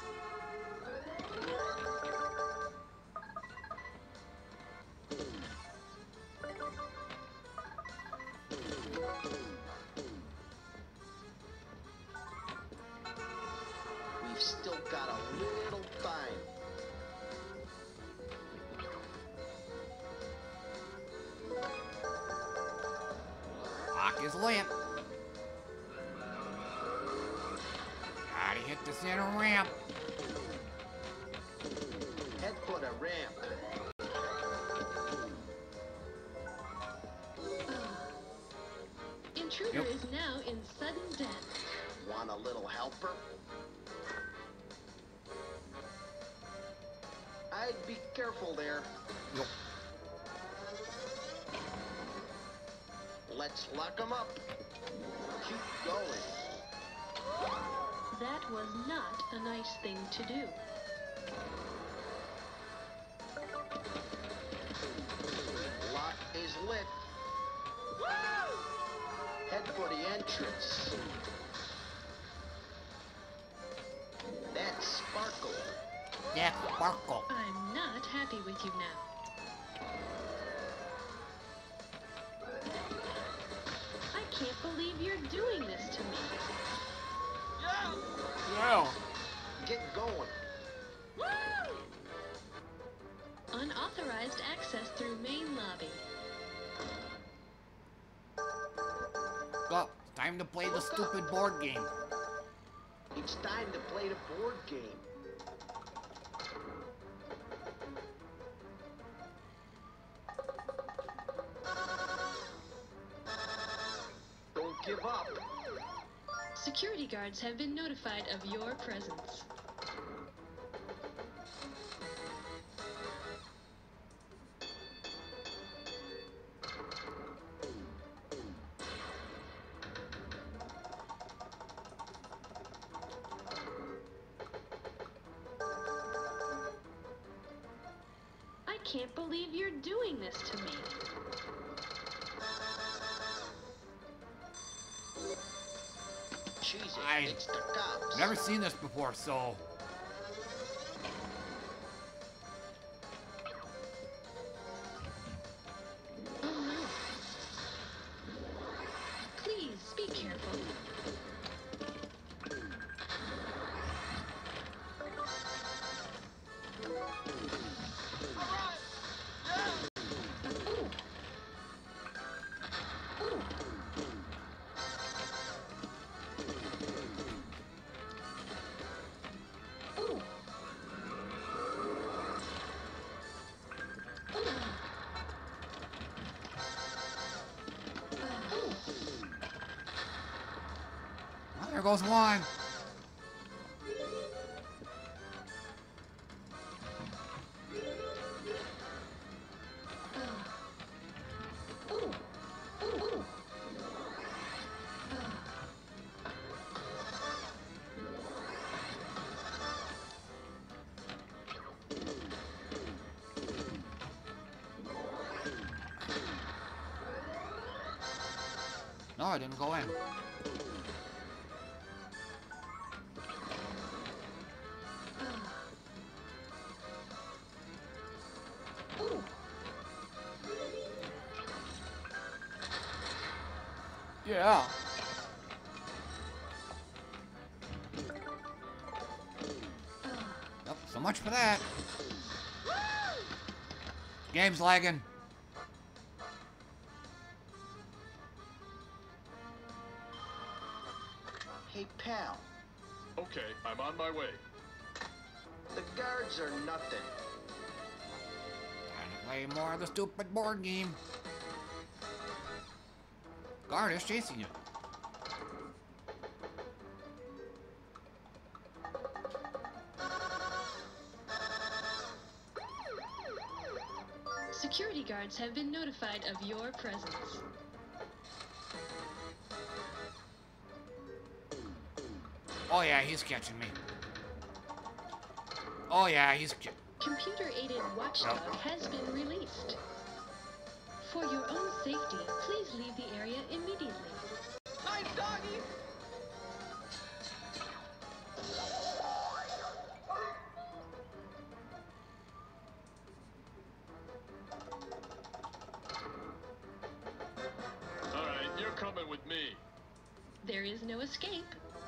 We've still got a little time. Lock is lit. Gotta hit the center ramp. Head for the ramp. Intruder is now in sudden death. Want a little helper? I'd be careful there. Yep. Let's lock 'em up. Keep going. was not a nice thing to do. Lock is lit. Head for the entrance. That's Sparkle. That's Sparkle. I'm not happy with you now. I can't believe you're doing this to me. Yeah. Get going. Unauthorized access through main lobby. Go. Time to play the stupid board game. It's time to play the board game. Don't give up. Security guards have been notified of your presence. I can't believe you're doing this to me. Jesus, I- it's the cops. Never seen this before, so. Oh no. Please be careful. Well, there goes one. No, I didn't go in. Yeah. Yep, so much for that. Game's lagging. Hey, pal. Okay, I'm on my way. The guards are nothing. Time to play more of the stupid board game. Guard is chasing you. Security guards have been notified of your presence. Oh yeah, he's catching me. Oh yeah, he's. Computer-aided watchdog has been released. For your own safety, please leave the area immediately. Nice doggy! Alright, you're coming with me. There is no escape.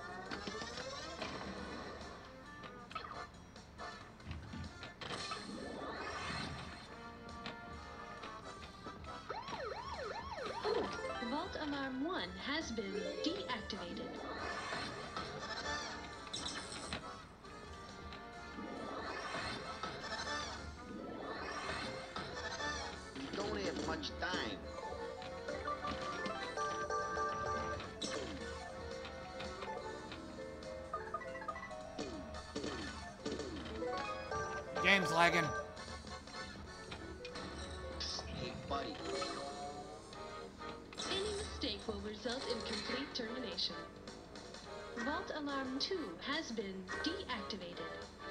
Vault Alarm 1 has been deactivated. Don't have much time. Game's lagging. Hey, buddy. Any mistake will result in complete termination. Vault Alarm 2 has been deactivated.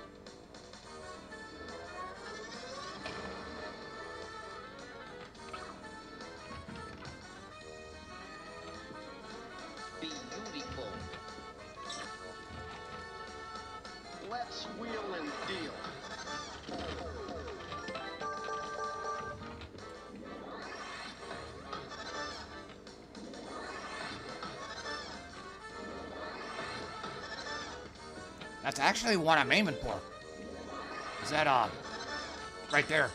Beautiful. Let's wheel and deal. That's actually what I'm aiming for. Is that, right there.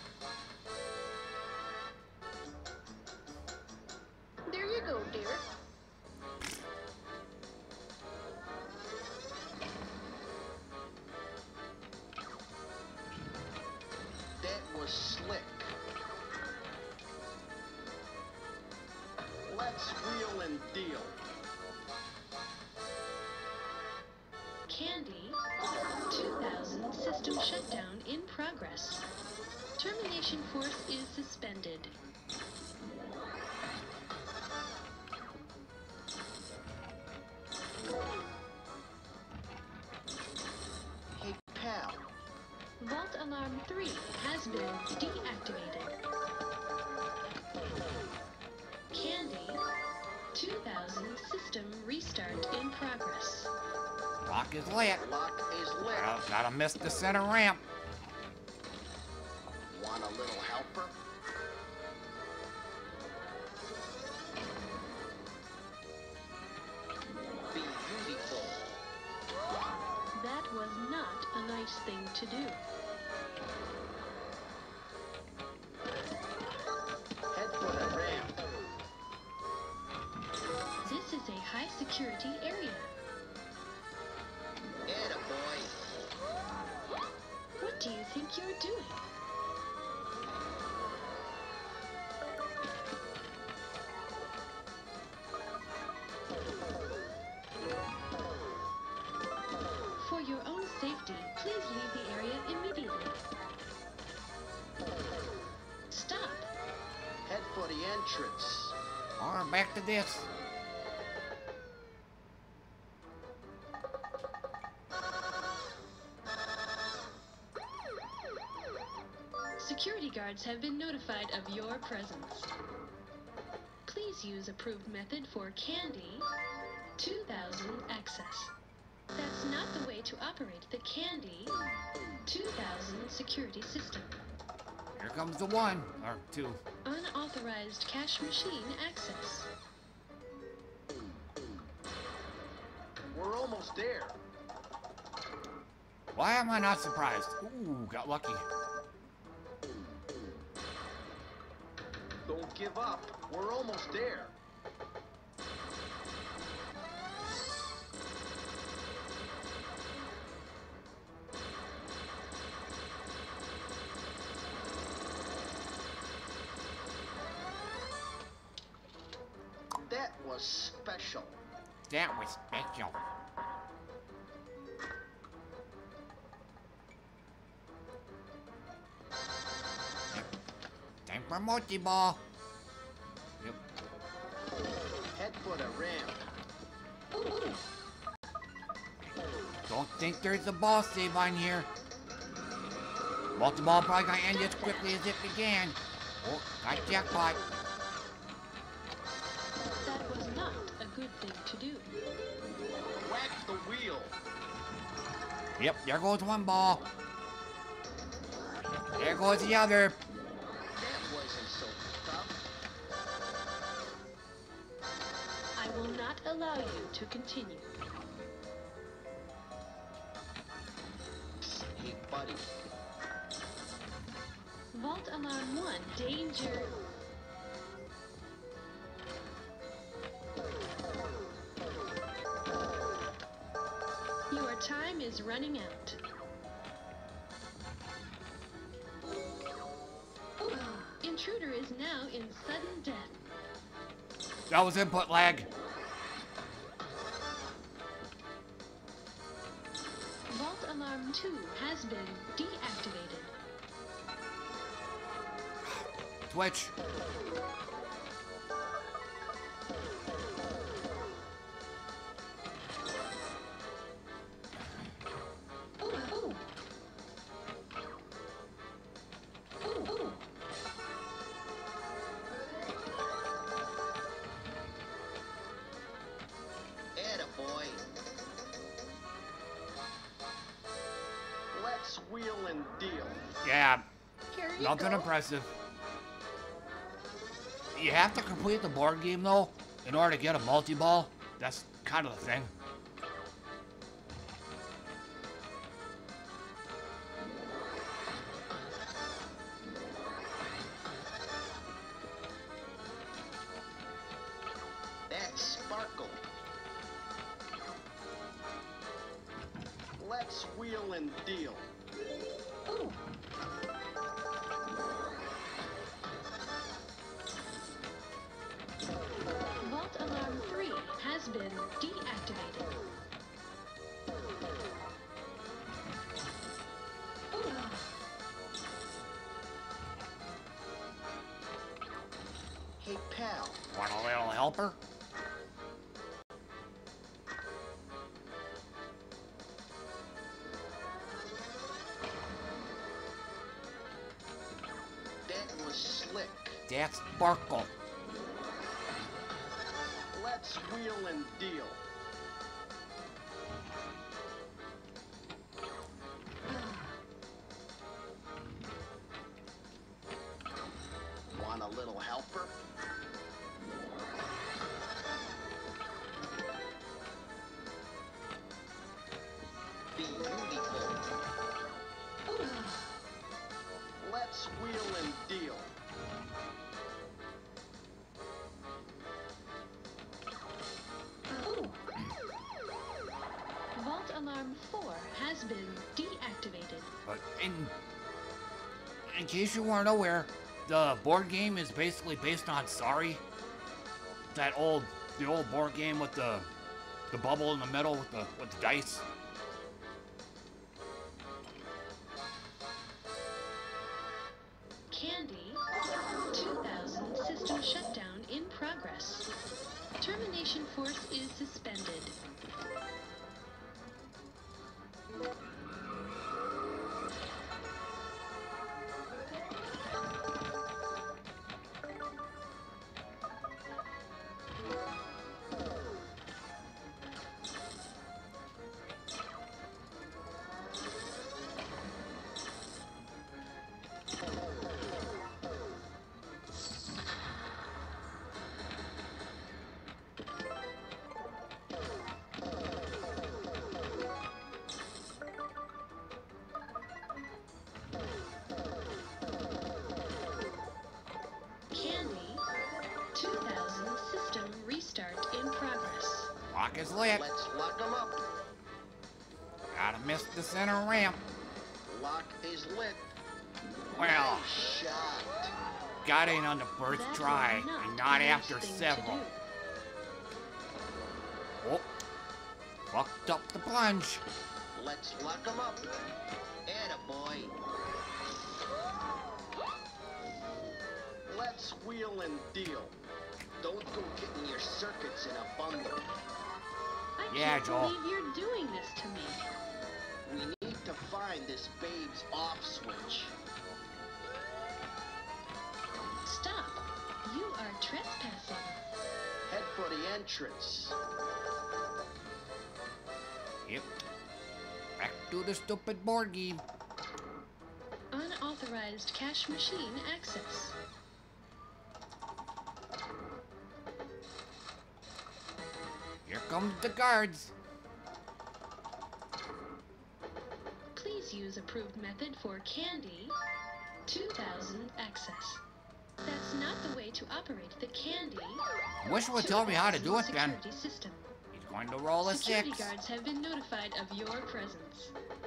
There you go, dear. That was slick. Let's wheel and deal. Candy, 2000 system shutdown in progress. Termination force is suspended. Hey, pal. Vault Alarm 3 has been deactivated. Candy, 2000 system restart in progress. Lock is lit. Lock is lit. Gotta miss the center ramp. Want a little helper? Beautiful. That was not a nice thing to do. Head for the ramp. This is a high security area. Attaboy. What do you think you're doing? For your own safety, please leave the area immediately. Stop. Head for the entrance. Alright, back to this. Security guards have been notified of your presence. Please use approved method for Candy 2000 access. That's not the way to operate the Candy 2000 security system. Here comes the one, or two. Unauthorized cash machine access. We're almost there. Why am I not surprised? Ooh, got lucky. Don't give up. We're almost there. That was special. That was special. Time for multi-ball. Yep. Head for the ramp. Don't think there's a ball save on here. Multi-ball probably gonna end as quickly as it began. Oh, got jackpot. That was not a good thing to do. Whack the wheel. Yep, there goes one ball. There goes the other. That wasn't so tough. I will not allow you to continue. Hey, buddy. Vault Alarm 1, danger. Your time is running out. Intruder is now in sudden death. That was input lag. Vault Alarm 2 has been deactivated. Twitch. Yeah, Here you nothing go. impressive. You have to complete the board game, though, in order to get a multi-ball. That's kind of the thing. That's Sparkle. Let's wheel and deal. Ooh. Vault Alarm 3 has been deactivated. Hey, pal. Want a little helper? That was slick. That's Sparkle. Let's wheel and deal. Want a little helper? Beautiful. Let's wheel and deal. Ooh. Vault Alarm 4 has been deactivated. But in case you weren't aware, the board game is basically based on Sorry. The old board game with the bubble in the middle with the dice. Candy, 2000 system shutdown in progress. Termination force is suspended. Candy, 2000 system restart in progress. Lock is lit. Let's lock 'em up. Gotta miss the center ramp. Lock is lit. Well, Nice shot. got in on the first That try, was not and not the after worst thing to several. do. Oh, fucked up the plunge. Let's lock 'em up. Attaboy. Let's wheel and deal. Don't go getting your circuits in a bundle. I Yeah, can't Joel. believe you're doing this to me. We need to find this babe's off switch. Stop. You are trespassing. Head for the entrance. Yep. Back to the stupid board game. Unauthorized cash machine access. Here comes the guards. Please use approved method for Candy, 2000 access. That's not the way to operate the Candy. Wish would tell me how to do it, Ben. security system. He's going to roll a Security 6. guards have been notified of your presence.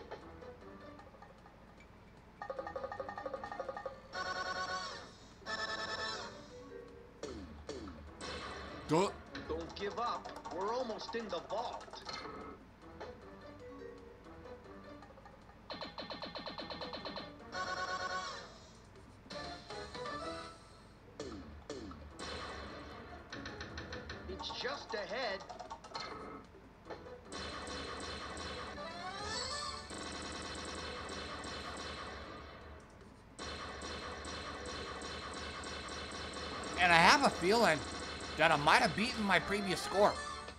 Duh. Don't give up. We're almost in the vault. It's just ahead. And I have a feeling that I might have beaten my previous score.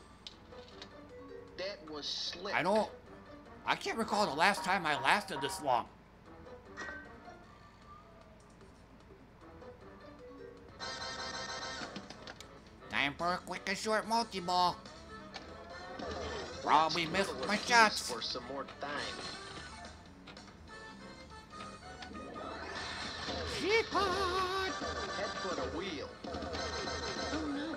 That was slick. I can't recall the last time I lasted this long. Time for a quick and short multi-ball. Probably missed my shots. For some more time. Shit pod! Head for the wheel. Oh no.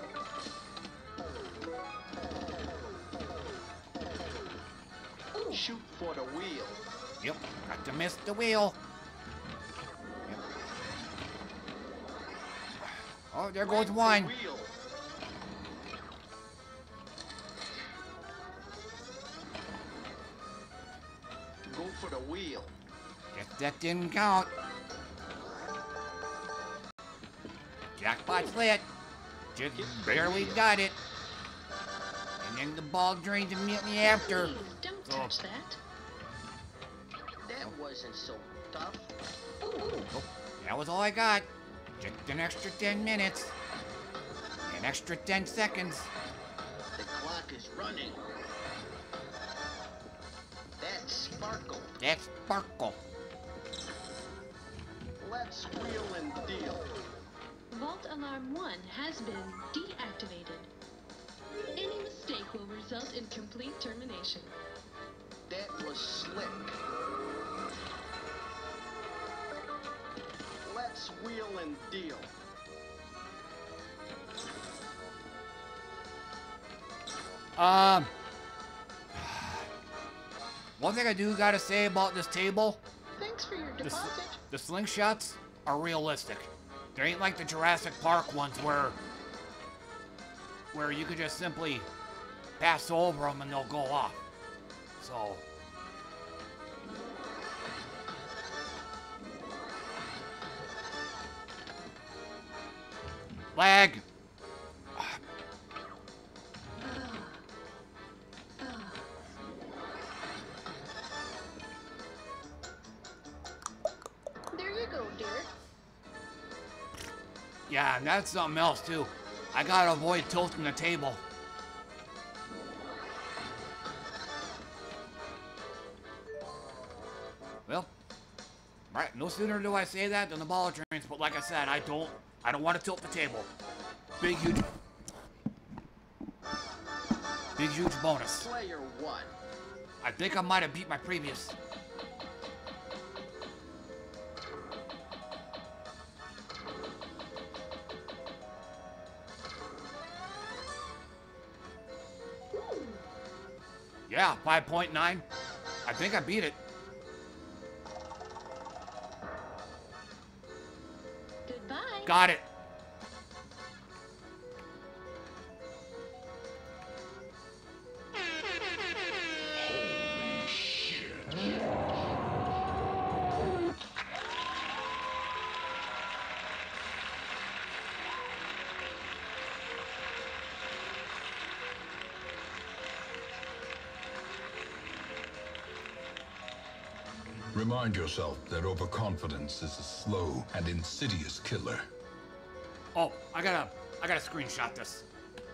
Shoot for the wheel. Yep, got to miss the wheel. Yep. Oh, there goes one. Wheel. Go for the wheel. Guess that didn't count. Jackpot's lit. Just barely got it. And then the ball drains immediately after. Please, don't touch that. That wasn't so tough. Oh, that was all I got. Just an extra 10 minutes. An extra 10 seconds. The clock is running. That's Sparkle. That's Sparkle. Let's wheel and deal. Vault Alarm 1 has been deactivated. Any mistake will result in complete termination. That was slick. Let's wheel and deal. One thing I do gotta say about this table, Thanks for your deposit. the slingshots are realistic. They ain't like the Jurassic Park ones where you could just simply pass over them and they'll go off. So. Lag. There you go, dear. Yeah, and that's something else too. I gotta avoid tilting the table. Well, right, no sooner do I say that than the ball trains, but like I said, I don't want to tilt the table. Big huge bonus. Player 1. I think I might have beat my previous. Yeah, 5.9. I think I beat it. Goodbye. Got it. Remind yourself that overconfidence is a slow and insidious killer. Oh, I gotta screenshot this.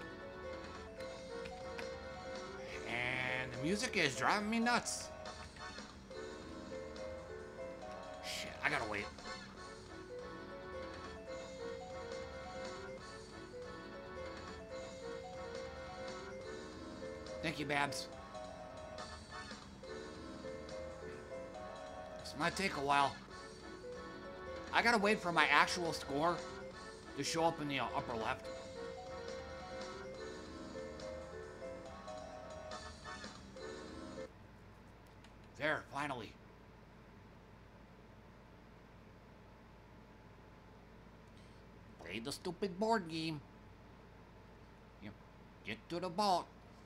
And the music is driving me nuts. Shit, I gotta wait. Thank you, Babs. This might take a while. I gotta wait for my actual score to show up in the upper left. There, finally. Play the stupid board game. Yep. Get to the vault.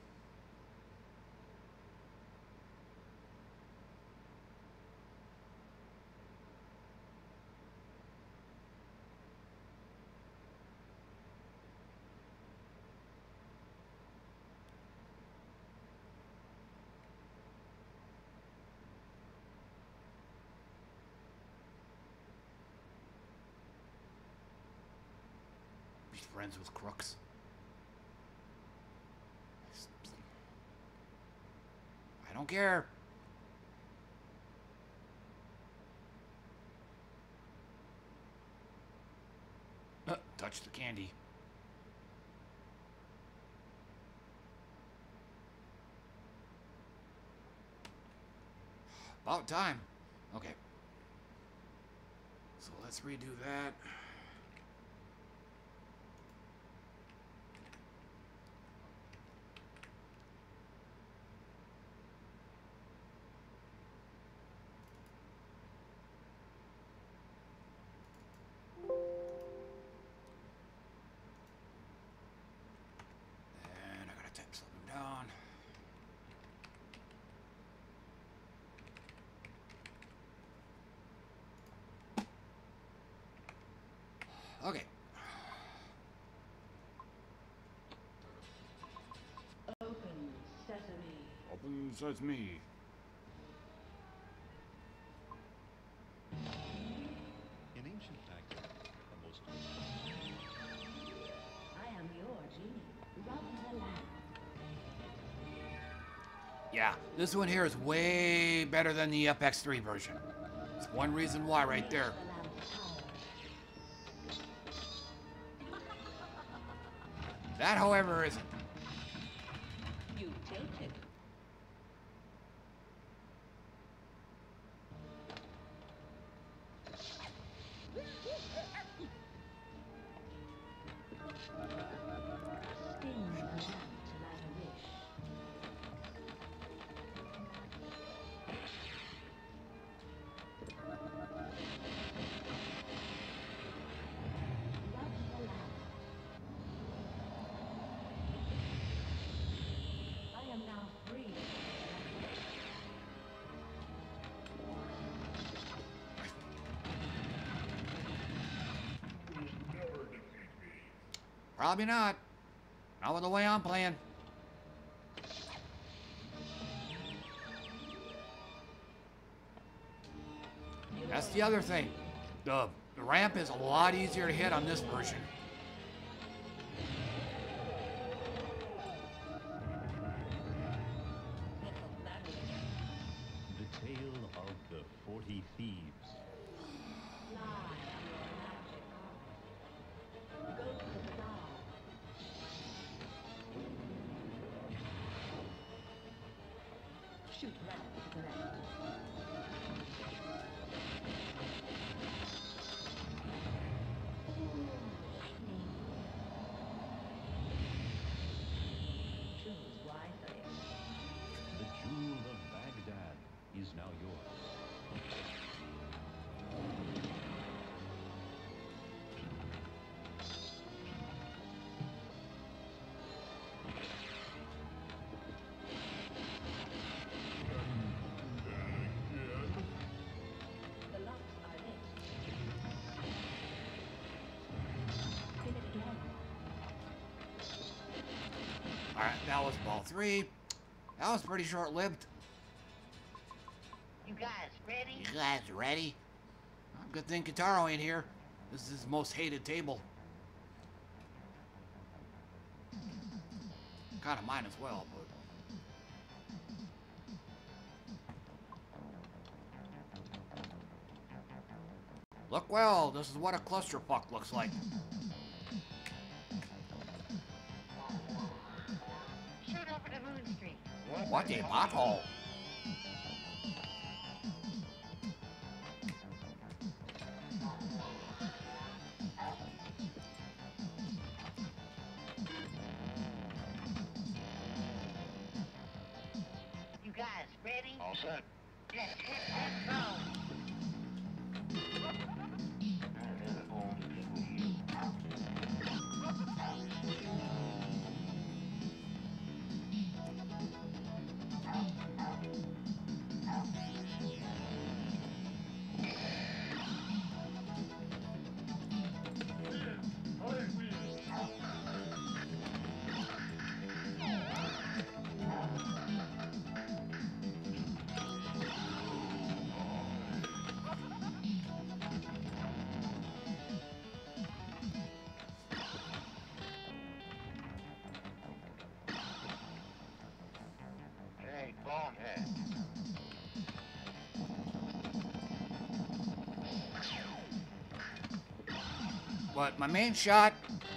Friends with crooks. I don't care. Touch the candy. About time. Okay. So let's redo that. And I gotta type something down. Okay. Open sesame. Open sesame. In ancient Baghdad, the most... I am your genie. Rub the lamp. Yeah, this one here is way better than the FX3 version. That's one reason why right there. That, however, isn't. You tilted. Spin the lamp to light a wish. Rub the lamp. I am now free. Probably not. Not with the way I'm playing. That's the other thing. The ramp is a lot easier to hit on this version. The tale of the 40 thieves. Shoot left to the left. Choose wisely. The jewel of Baghdad is now yours. The locks are lit. Spin it again. Alright, that was ball 3. That was pretty short-lived. You guys ready? You guys ready? Good thing Kitaro ain't here. This is his most hated table. Kind of mine as well, but... Look well, this is what a clusterfuck looks like. Shoot over to Moon Street. What a pothole. You guys ready? All set. Let's hit that zone. Hey, bonehead. But my main shot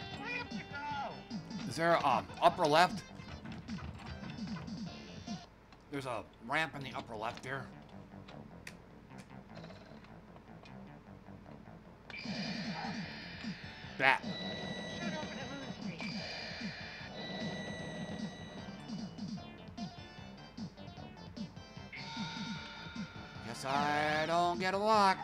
is there upper left. There's a ramp in the upper left there. That. Guess I don't get a lot.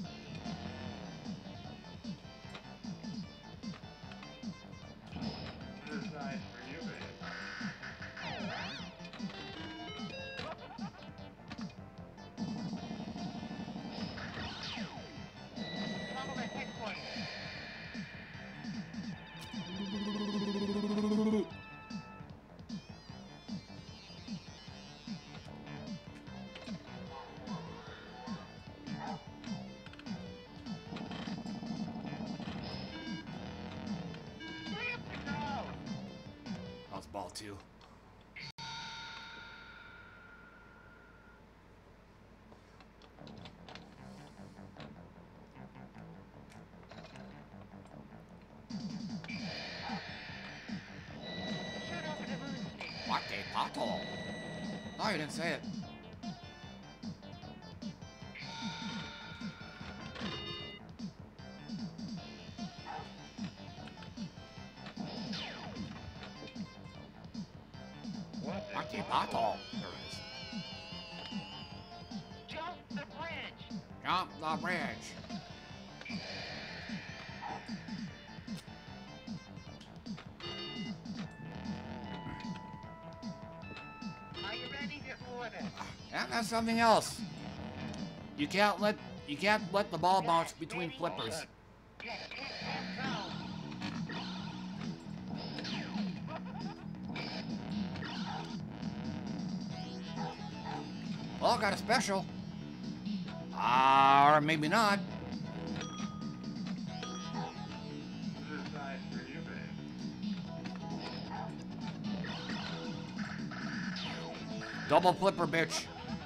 Ball two. What a pothole? Oh, you didn't say it. Pothole. There it is. Jump the bridge. Jump the bridge. Are you ready to order? And that's something else. You can't let the ball bounce between flippers. Oh, got a special. Or maybe not. Double flipper, bitch.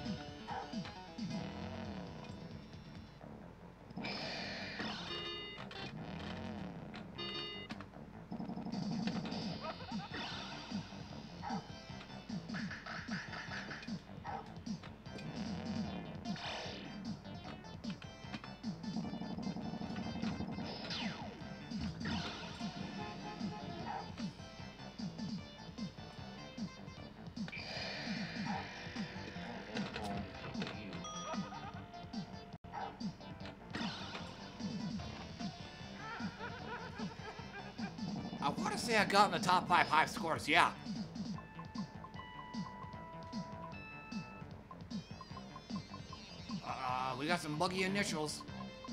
I want to say I got in the top 5 high scores, yeah. We got some buggy initials.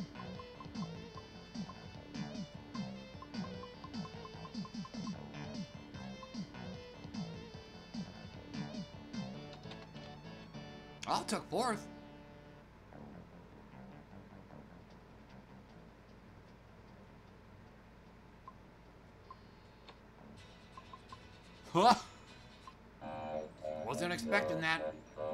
I took 4th. Huh? Wasn't expecting that.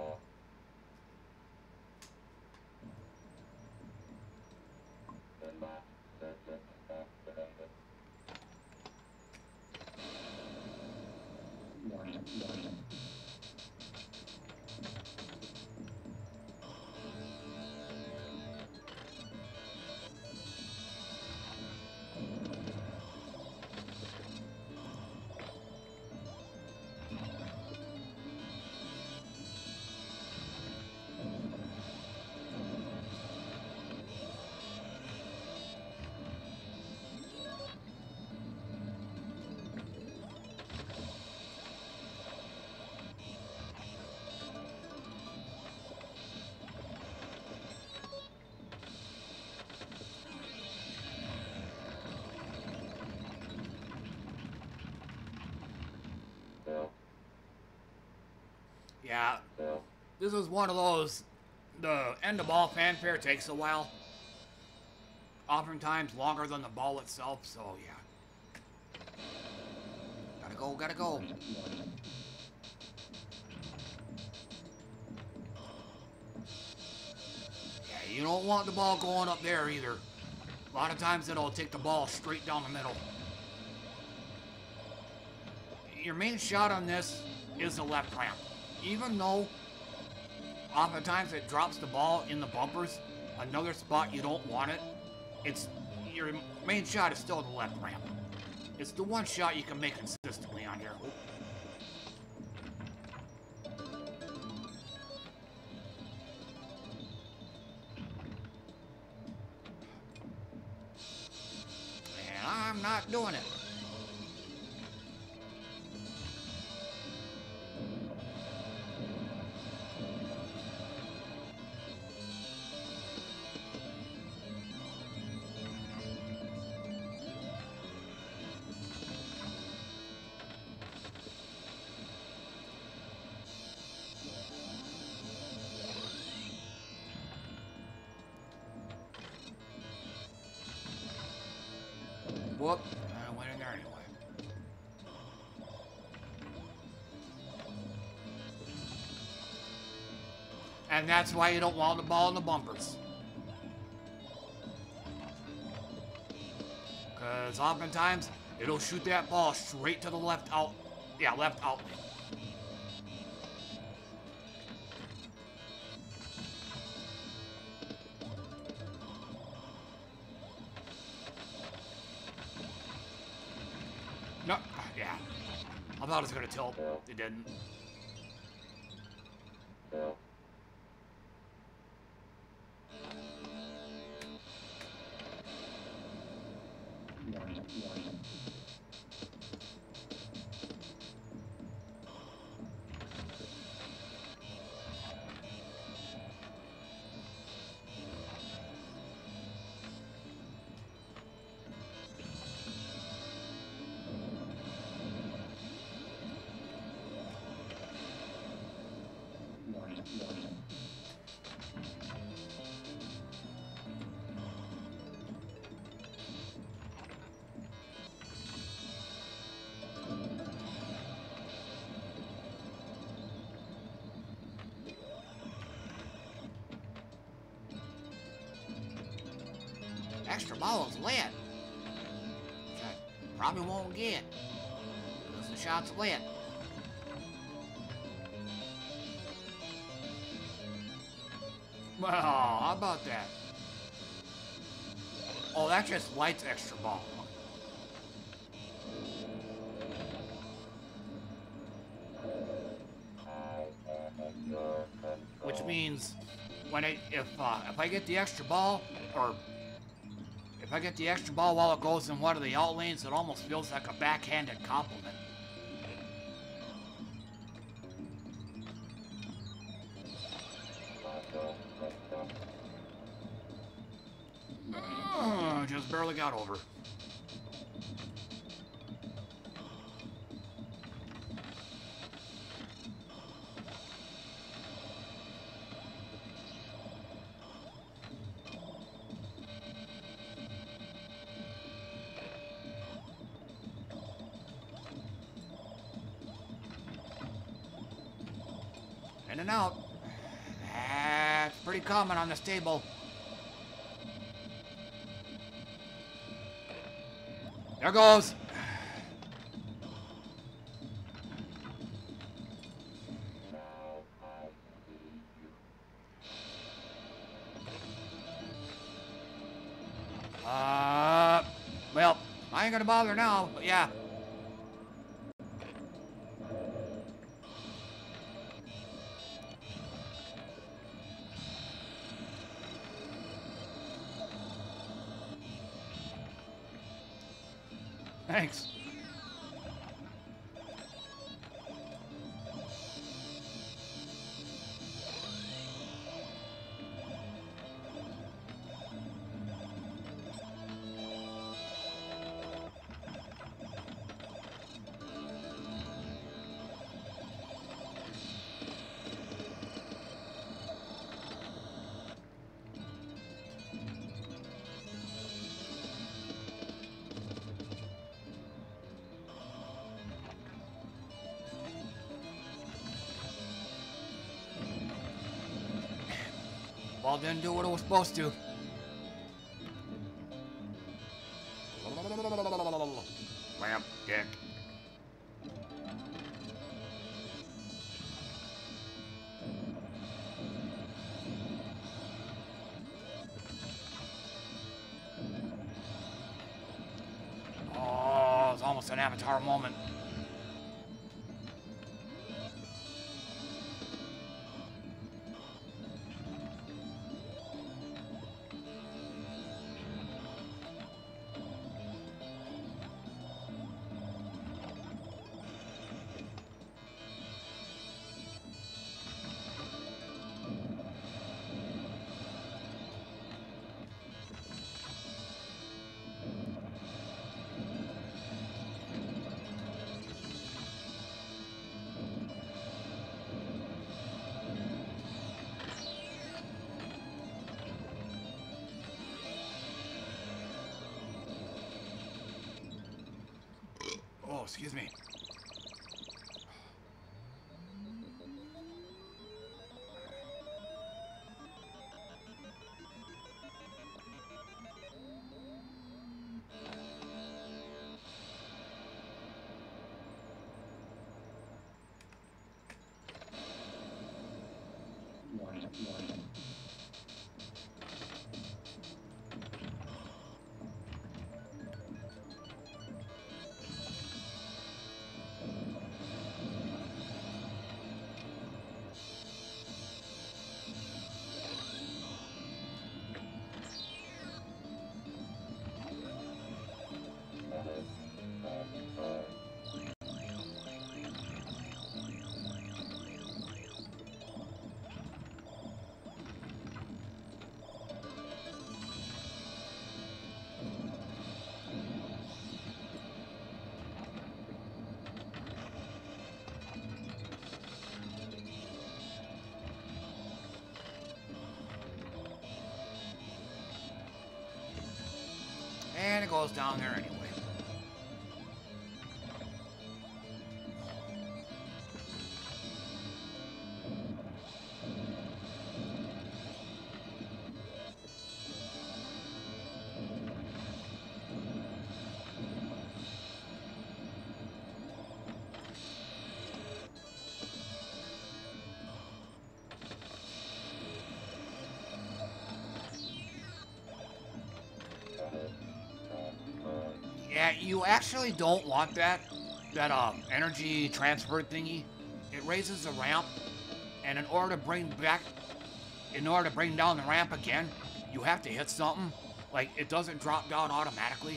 Yeah, this is one of those, the end of ball fanfare takes a while. Oftentimes longer than the ball itself, so yeah. Gotta go, gotta go. Yeah, you don't want the ball going up there either. A lot of times it'll take the ball straight down the middle. Your main shot on this is the left ramp. Even though oftentimes it drops the ball in the bumpers, another spot you don't want it, it's your main shot is still the left ramp. It's the one shot you can make consistently on here. And I'm not doing it. Whoop, I went in there anyway. And that's why you don't want the ball in the bumpers. Because oftentimes, it'll shoot that ball straight to the left out. Yeah, left outlet. No, yeah. I thought it was gonna tilt. It didn't. Extra ball is lit. Which I probably won't get. Because the shot's lit. Well, how about that? Oh, that just lights extra ball. Which means when if I get the extra ball, or if I get the extra ball while it goes in one of the out lanes, it almost feels like a backhanded compliment. Just barely got over. In and out. That's pretty common on this table. There goes. Well, I ain't gonna bother now, but yeah. Thanks. Ball didn't do what it was supposed to. Lamp, dick. an Avatar moment. Oh, excuse me. And it goes down there anyway. Yeah, you actually don't want that energy transfer thingy. It raises the ramp, and in order to bring down the ramp again, you have to hit something. Like, it doesn't drop down automatically.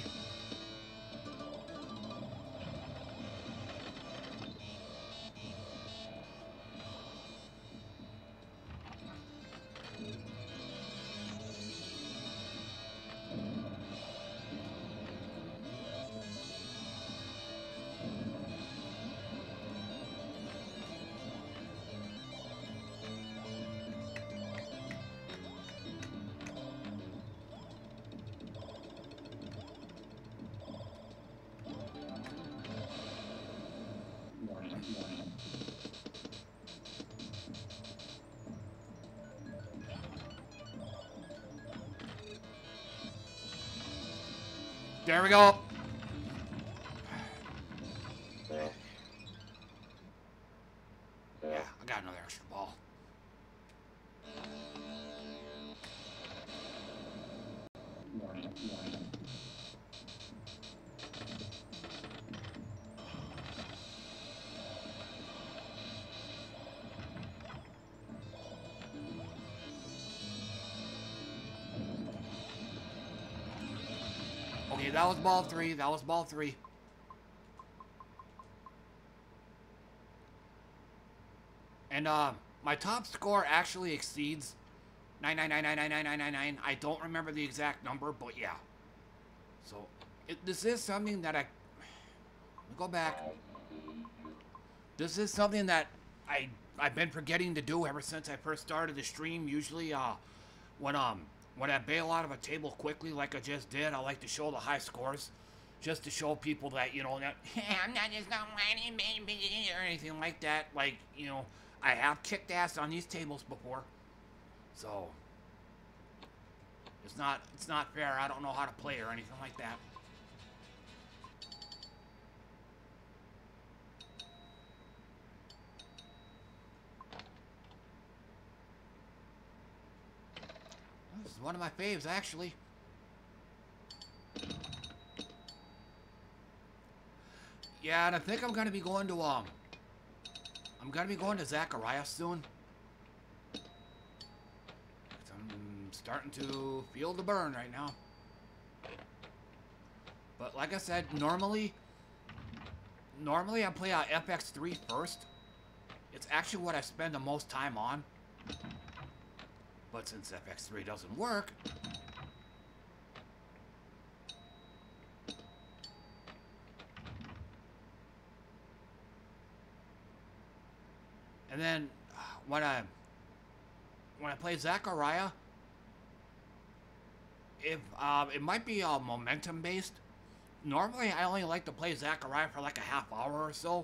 There we go. Yeah, I got another extra ball. Okay, that was ball three. That was ball three. And my top score actually exceeds 999999999. I don't remember the exact number, but yeah. So this is something that let me go back. This is something that I've been forgetting to do ever since I first started the stream. Usually when I bail out of a table quickly like I just did, I like to show the high scores. Just to show people that, you know, that I'm not just not whining, baby, or anything like that. Like, you know, I have kicked ass on these tables before. So it's not fair. I don't know how to play or anything like that. This is one of my faves, actually. Yeah, and I think I'm gonna be going to Zacharias soon. 'Cause I'm starting to feel the burn right now. But like I said, normally I play FX3 first. It's actually what I spend the most time on. But since FX3 doesn't work, and then when I play Zachariah, if it might be momentum based. Normally I only like to play Zachariah for like a half hour or so,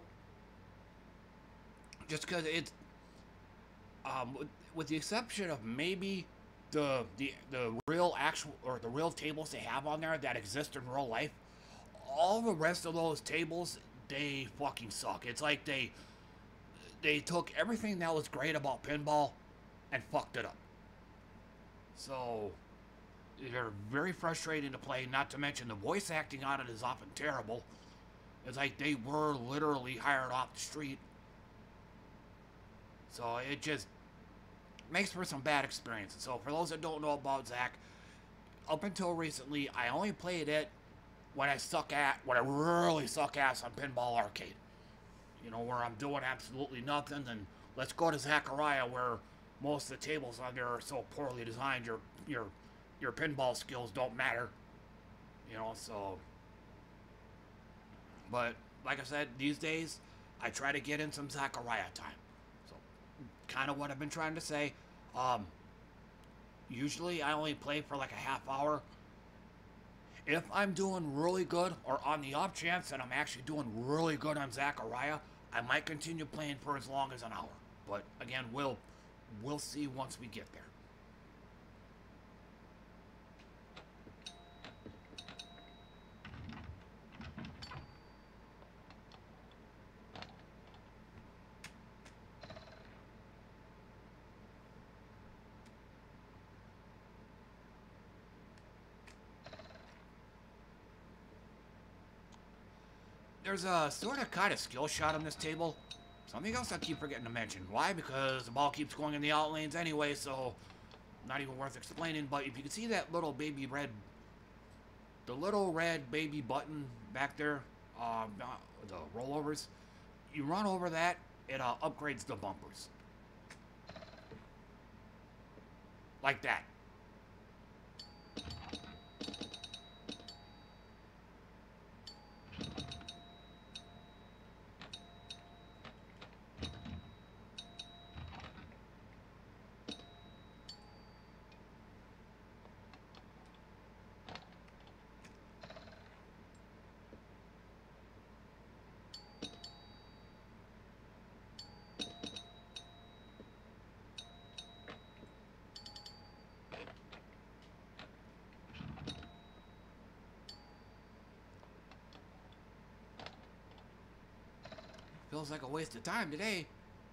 just because it's with the exception of maybe the real actual or the real tables they have on there that exist in real life, all the rest of those tables, they fucking suck. It's like they took everything that was great about pinball and fucked it up. So they're very frustrating to play, not to mention the voice acting on it is often terrible. It's like they were literally hired off the street. So it just makes for some bad experiences. So for those that don't know about Zach, up until recently, I only played it when I really suck ass on Pinball Arcade. You know, where I'm doing absolutely nothing, and let's go to Zachariah, where most of the tables on there are so poorly designed, your pinball skills don't matter. You know, so. But like I said, these days I try to get in some Zachariah time. So kind of what I've been trying to say. Usually I only play for like a half hour. If I'm doing really good, or on the off chance that I'm actually doing really good on Zachariah, I might continue playing for as long as an hour. But again, we'll see once we get there. There's a sort of kind of skill shot on this table. Something else I keep forgetting to mention. Why? Because the ball keeps going in the out lanes anyway, so not even worth explaining. But if you can see that little baby red, the little red baby button back there, the rollovers, you run over that, it upgrades the bumpers. Like that. Feels like a waste of time today.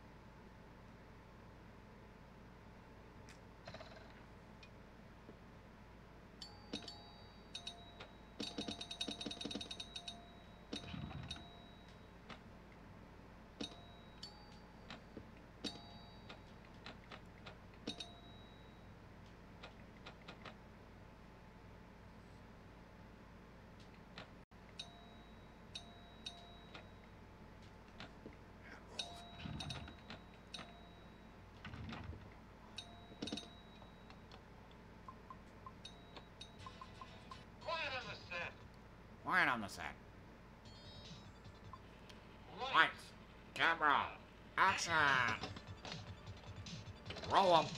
Quiet on the set. Lights, camera, action. Roll 'em.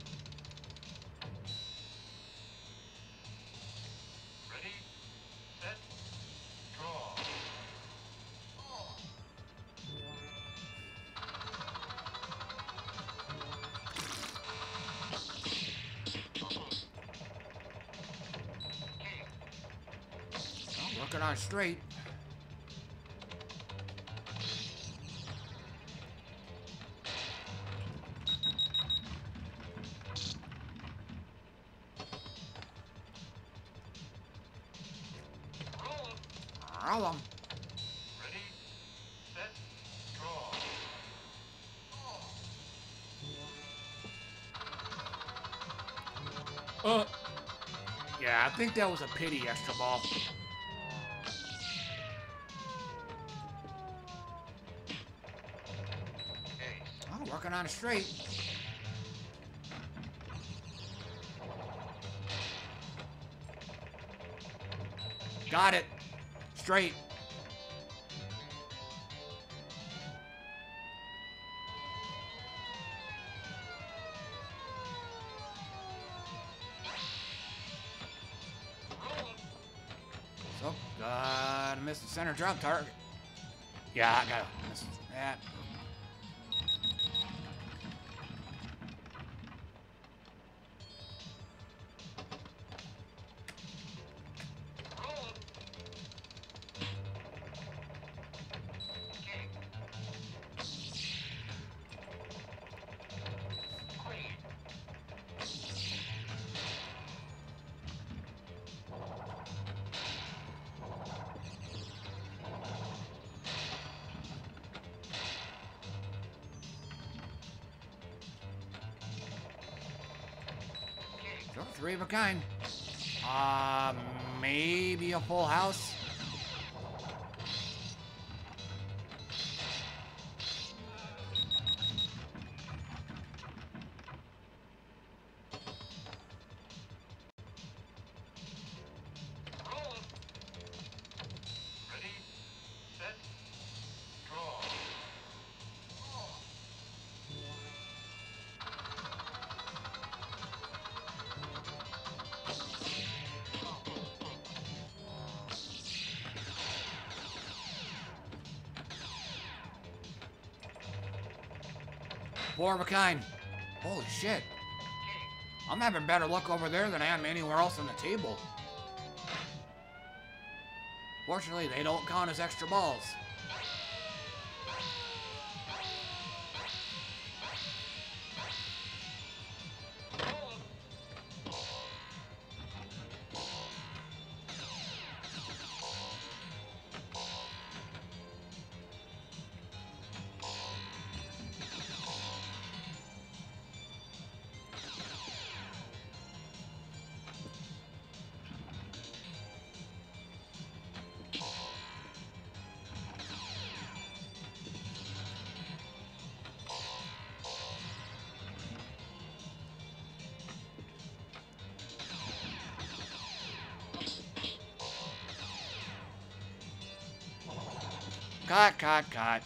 Ready, set, draw. Looking on straight. Roll 'em. Ready, Yeah, I think that was a pity extra ball. Oh, working on it straight. Got it. Straight. So, gotta miss the center drop target. Yeah, I gotta miss that. Three of a kind. Maybe a full house. Four of a kind. Holy shit. I'm having better luck over there than I am anywhere else on the table. Fortunately, they don't count as extra balls. Cut.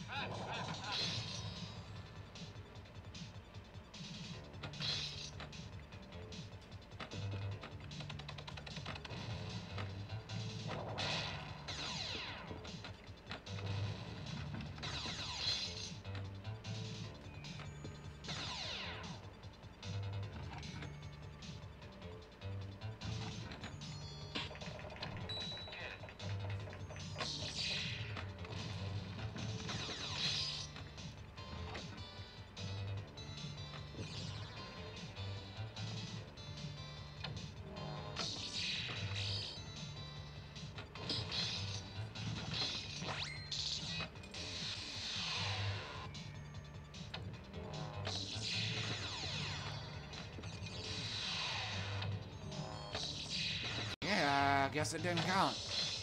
Yeah, I guess it didn't count.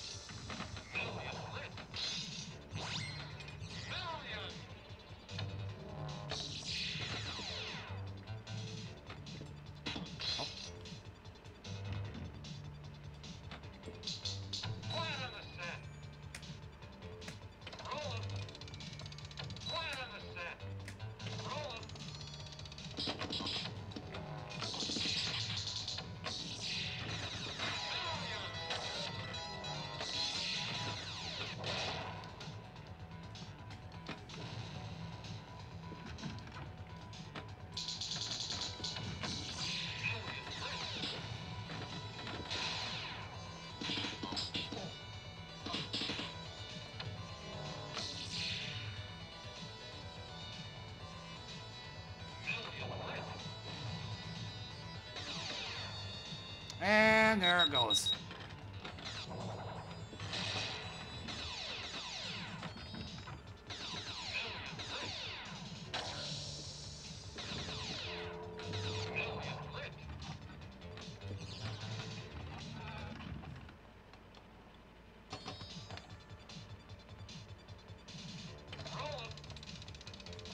And there it goes.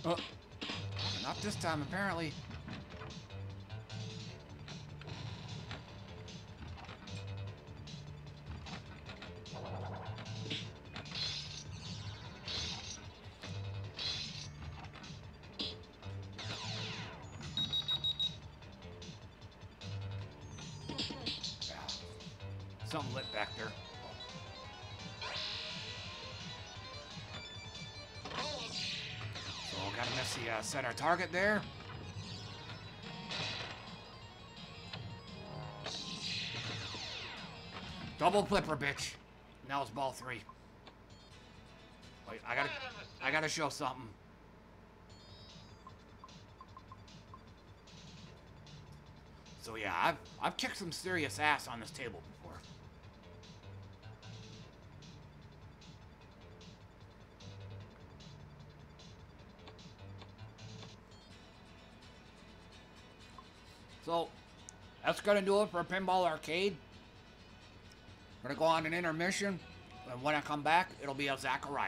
Oh, not this time, apparently. Something lit back there. So gotta miss the center target there. Double flipper, bitch. Now it's ball 3. Wait, I gotta show something. So yeah, I've kicked some serious ass on this table before. So, that's going to do it for Pinball Arcade. We're going to go on an intermission, and when I come back, it'll be a Zachariah.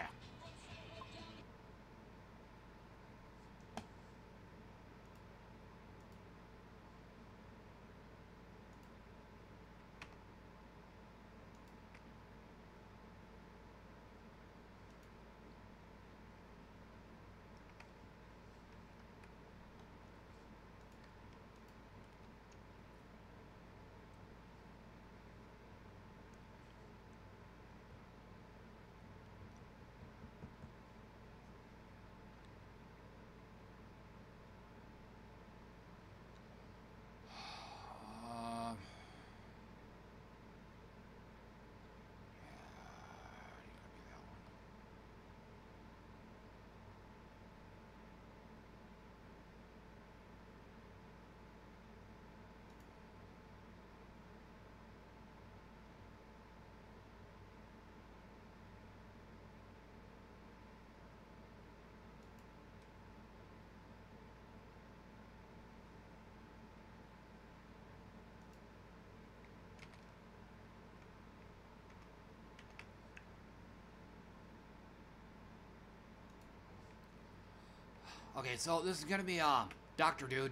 Okay, so this is gonna be Dr. Dude.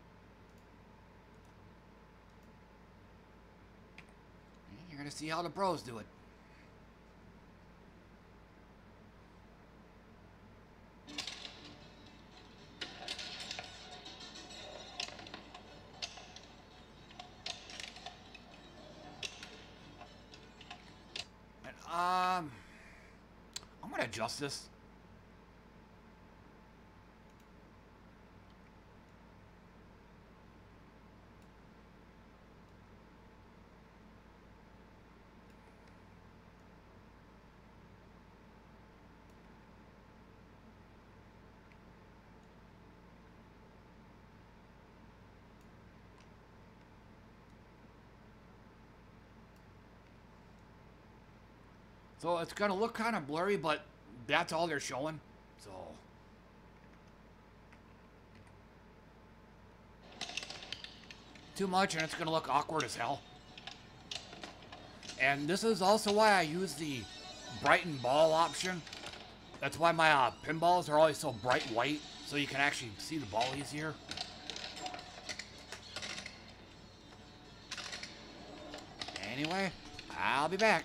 You're gonna see how the pros do it. And I'm gonna adjust this. So it's gonna look kind of blurry, but that's all they're showing. So too much and it's gonna look awkward as hell. And this is also why I use the brighten ball option. That's why my pinballs are always so bright white, so you can actually see the ball easier. Anyway, I'll be back.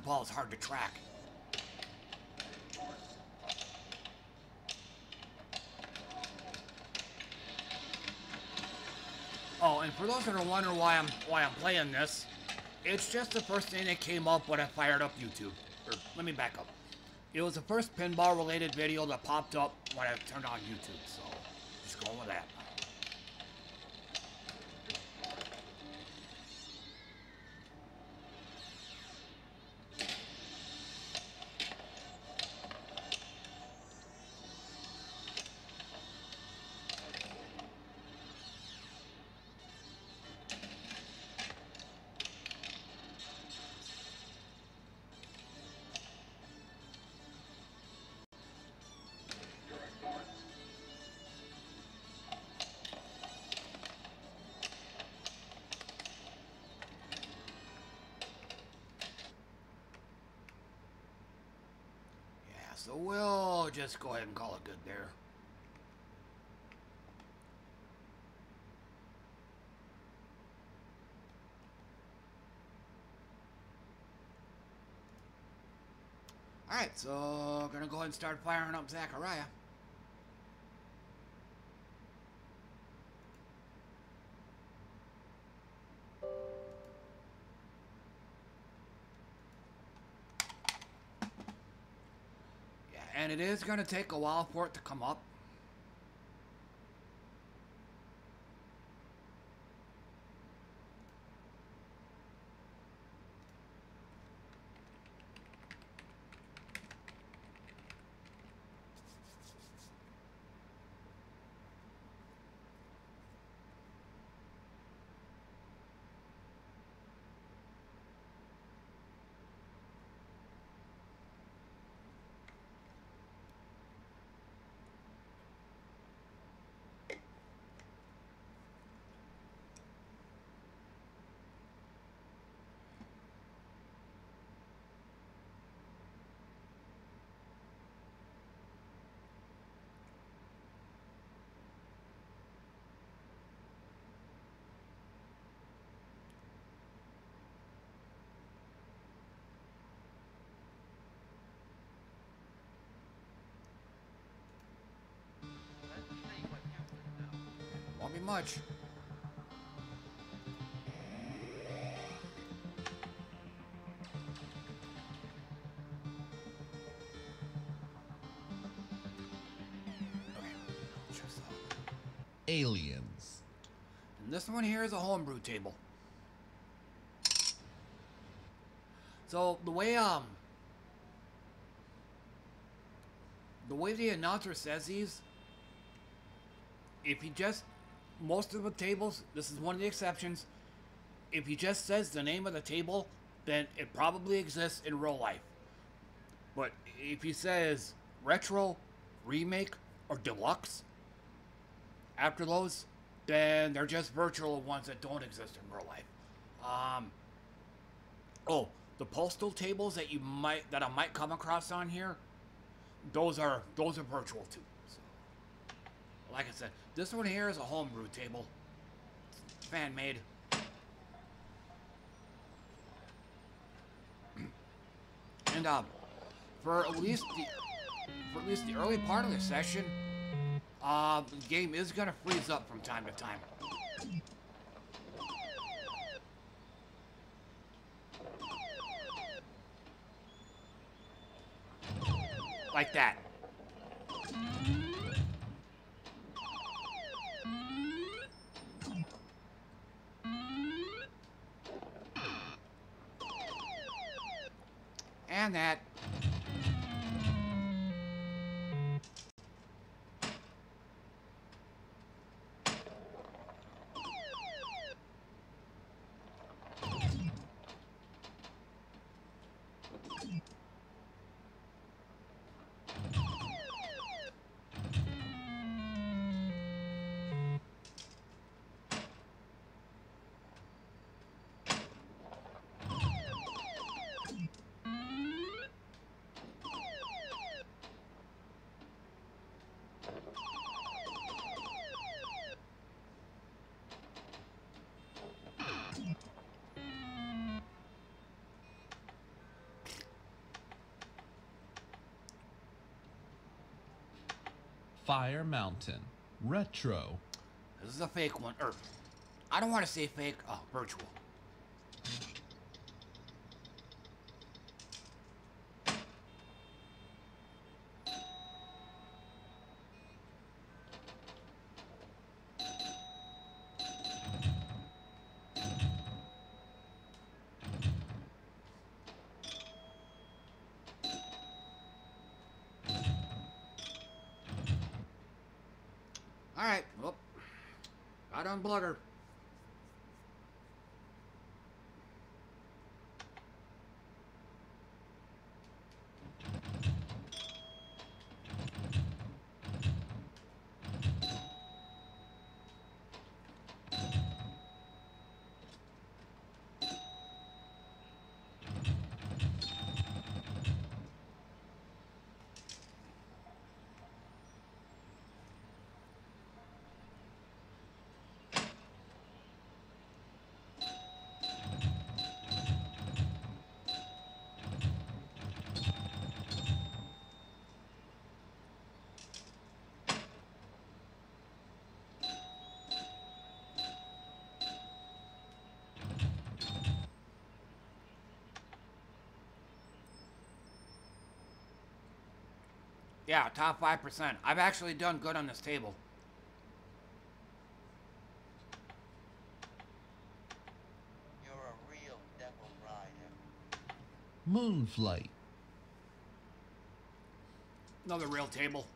ball is hard to track. Oh, and for those that are wondering why I'm playing this, it's just the first thing that came up when I fired up YouTube. Or let me back up. It was the first pinball related video that popped up when I turned on YouTube, so just going with that. So we'll just go ahead and call it good there. Alright, so gonna go ahead and start firing up Zachariah. And it is going to take a while for it to come up. Won't be much. Aliens. And this one here is a homebrew table. So the way the announcer says these, if he just, most of the tables, this is one of the exceptions, if he just says the name of the table, then it probably exists in real life. But if he says retro, remake, or deluxe, after those, then they're just virtual ones that don't exist in real life. Oh, the postal tables that I might come across on here, those are virtual too. So, like I said, this one here is a homebrew table. It's fan made. And for at least the early part of the session, the game is gonna freeze up from time to time. Like that. And that. Fire Mountain. Retro. This is a fake one. Or, I don't want to say fake. Oh, virtual. Alright, well, got on blugger. Yeah, top 5%. I've actually done good on this table. You're a real devil rider. Moonflight. Another real table.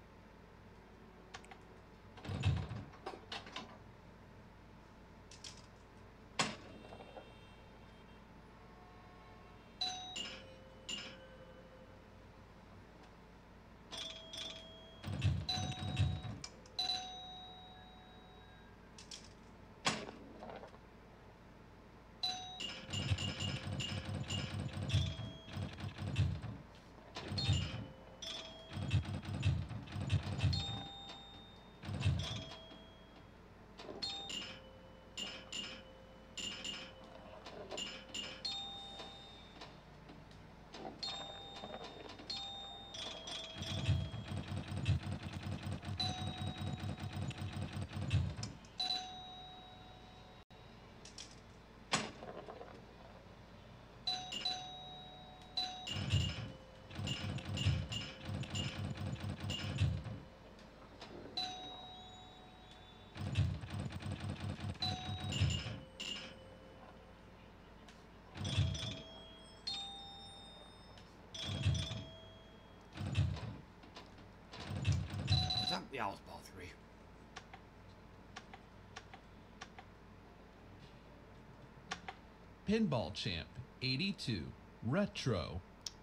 Yeah, it was ball 3. Pinball Champ. 82. Retro.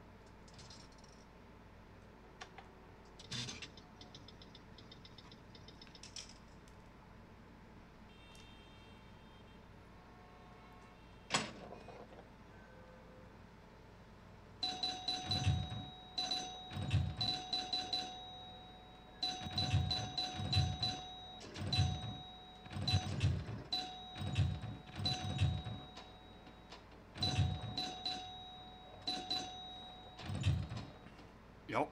Yep.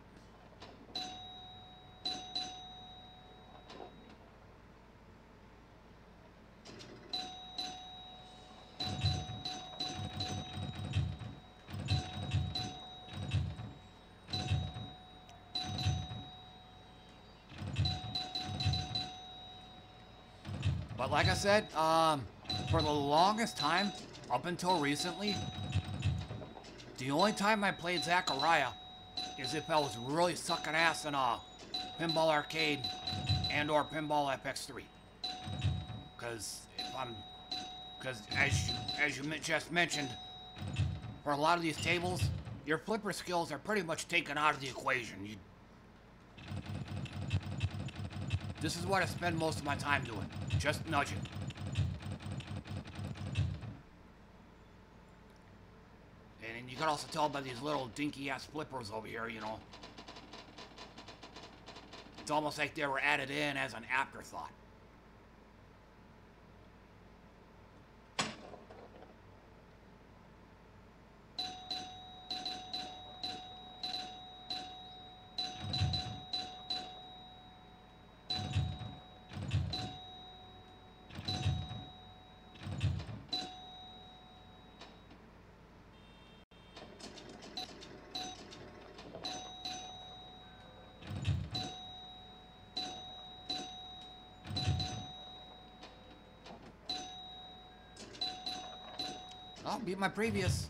But like I said, for the longest time, up until recently, the only time I played Zaccaria is if I was really sucking ass in Pinball Arcade and or Pinball FX3. Because as you just mentioned, for a lot of these tables, your flipper skills are pretty much taken out of the equation. This is what I spend most of my time doing, just nudging. And you can also tell by these little dinky-ass flippers over here, you know. It's almost like they were added in as an afterthought. Oh, beat my previous.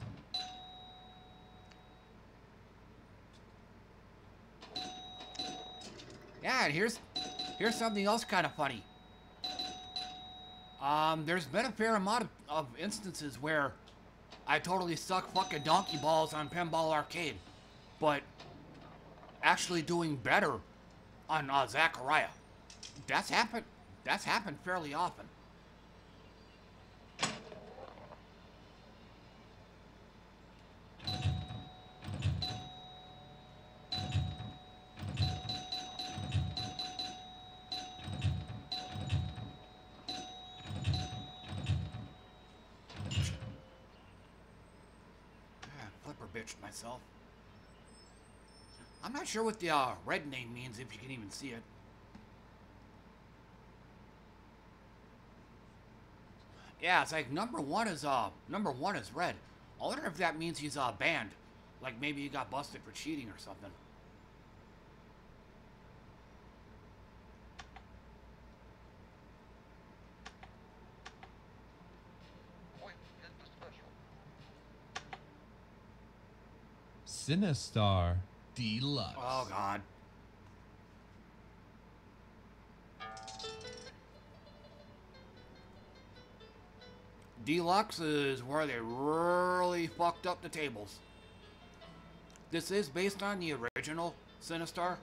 Yeah, and here's something else kind of funny. There's been a fair amount of instances where I totally suck fucking donkey balls on Pinball Arcade, but actually doing better on Zaccaria. That's happened fairly often. Flipper bitched myself. I'm not sure what the red name means, if you can even see it. Yeah, it's like number one is red. I wonder if that means he's banned. Like maybe he got busted for cheating or something. Sinistar Deluxe. Oh God. Deluxe is where they really fucked up the tables. This is based on the original Sinistar.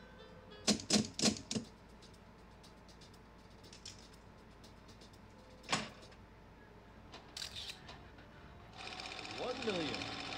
$1 million.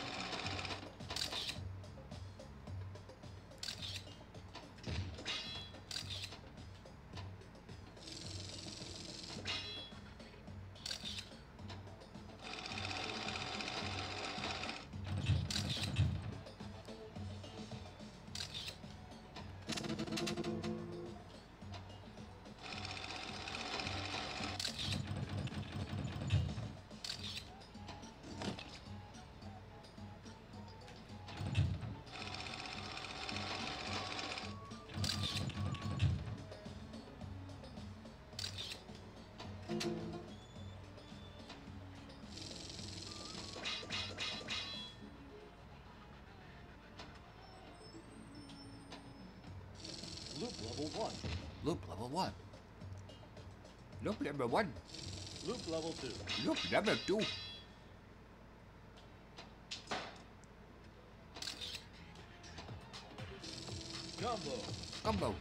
Loop level 1. Loop level 1. Loop level 1. Loop level 2. Loop level 2. Combo. Combo.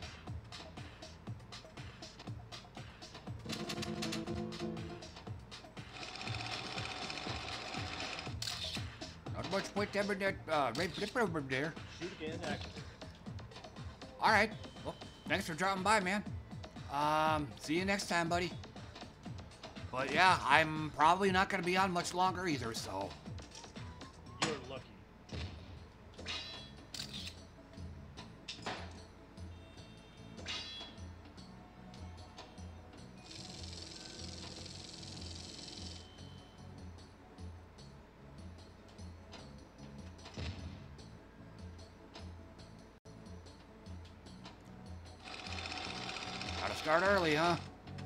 Not much point having that red flipper over there. Shoot again, action. Alright. Well, thanks for dropping by, man. See you next time, buddy. But yeah, I'm probably not gonna be on much longer either, so. You're lucky. Gotta start early, huh?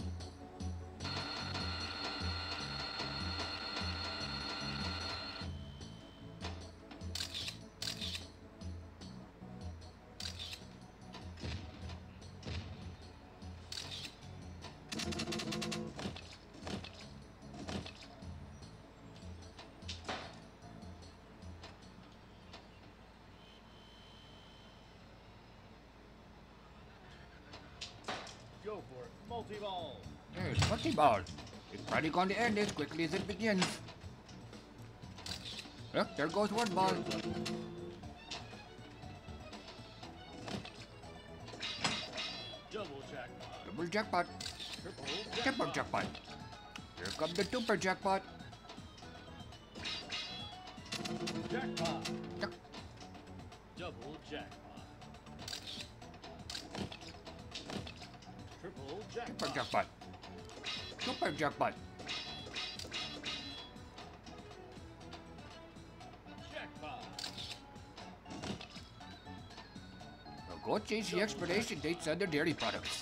Go for it. Multi-ball. There's multi-ball. It's probably going to end as quickly as it begins. Yep, there goes one ball. Double jackpot. Double jackpot. Triple jackpot. Here comes the super jackpot. Jackpot. Double jackpot. Triple jackpot. Super jackpot. Super jackpot. Jackpot. Now go change the expiration dates on their dairy products.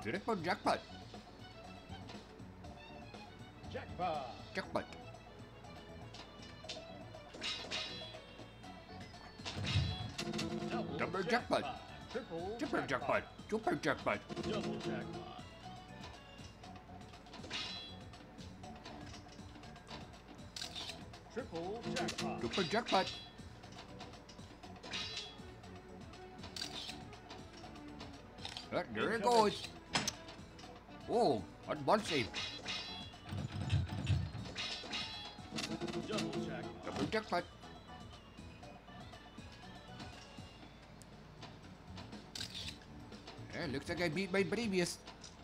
Triple jackpot. Jackpot. Jackpot. Double jackpot. Triple Triple jackpot. Super jackpot. Double jackpot. Triple jackpot. Super jackpot. There it goes. Whoa, one save. Double jackpot. Double jackpot. Yeah, looks like I beat my previous.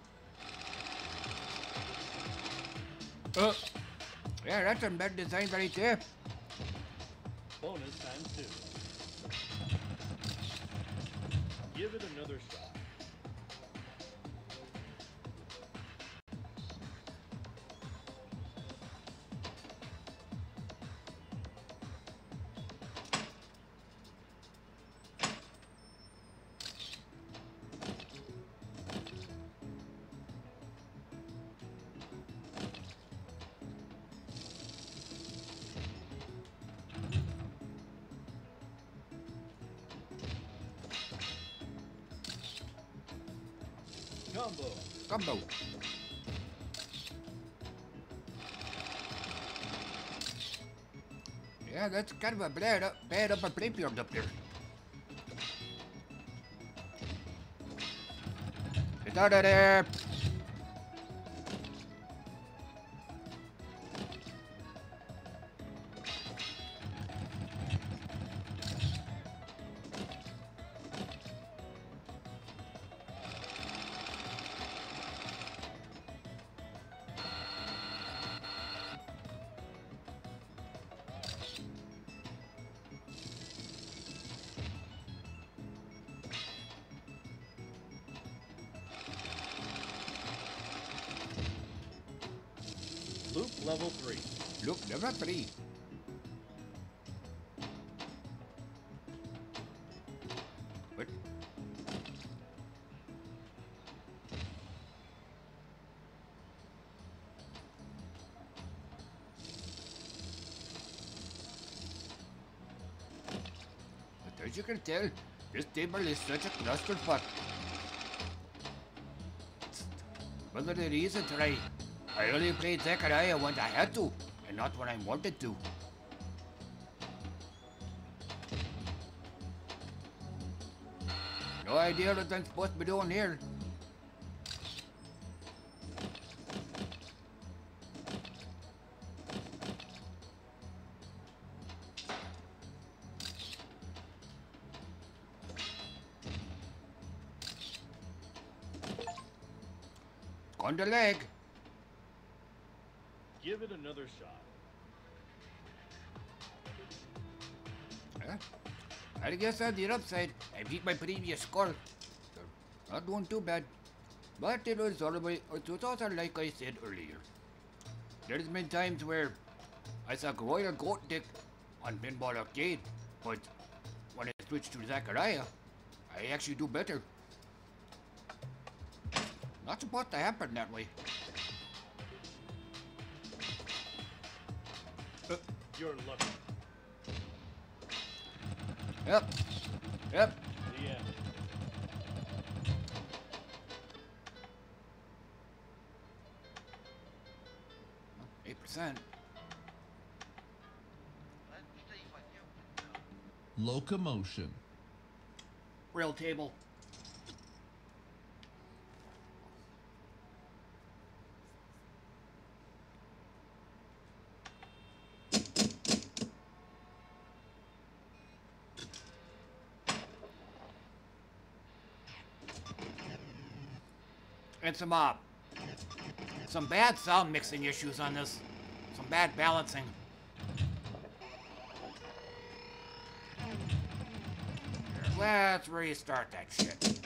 Yeah, that's a bad design right there. Bonus times 2. Give it another shot. Combo. Combo. Yeah, that's kind of a bad upper playfield up there. Get out of there! Loop level 3. Loop level 3. What? But as you can tell, this table is such a clusterfuck. One of the reasons I only played Zaccaria when I had to, and not when I wanted to. No idea what I'm supposed to be doing here. On the leg. Give it another shot. I guess on the upside, I beat my previous score. So, not doing too bad. But it was also like I said earlier. There's been times where I suck Royal Goat Dick on Pinball Arcade, but when I switch to Zaccaria, I actually do better. Not supposed to happen that way. You're lucky. Yep. Yep. The end. Oh, 8%. Locomotion. Real table. And some bad sound mixing issues on this. Some bad balancing. Let's restart that shit.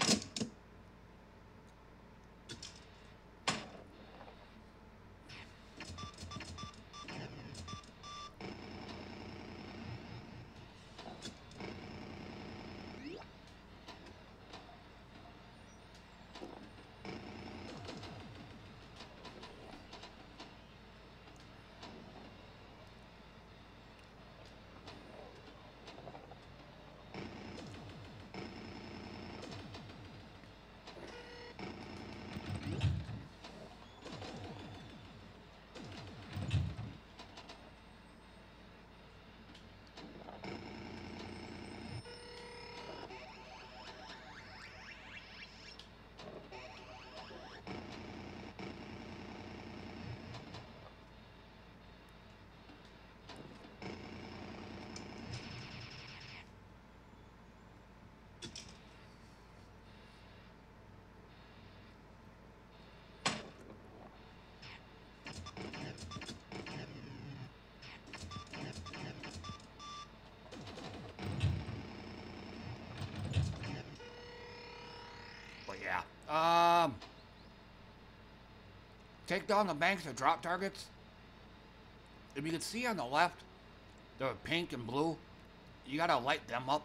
Take down the banks of drop targets. If you can see on the left, the pink and blue, you gotta light them up.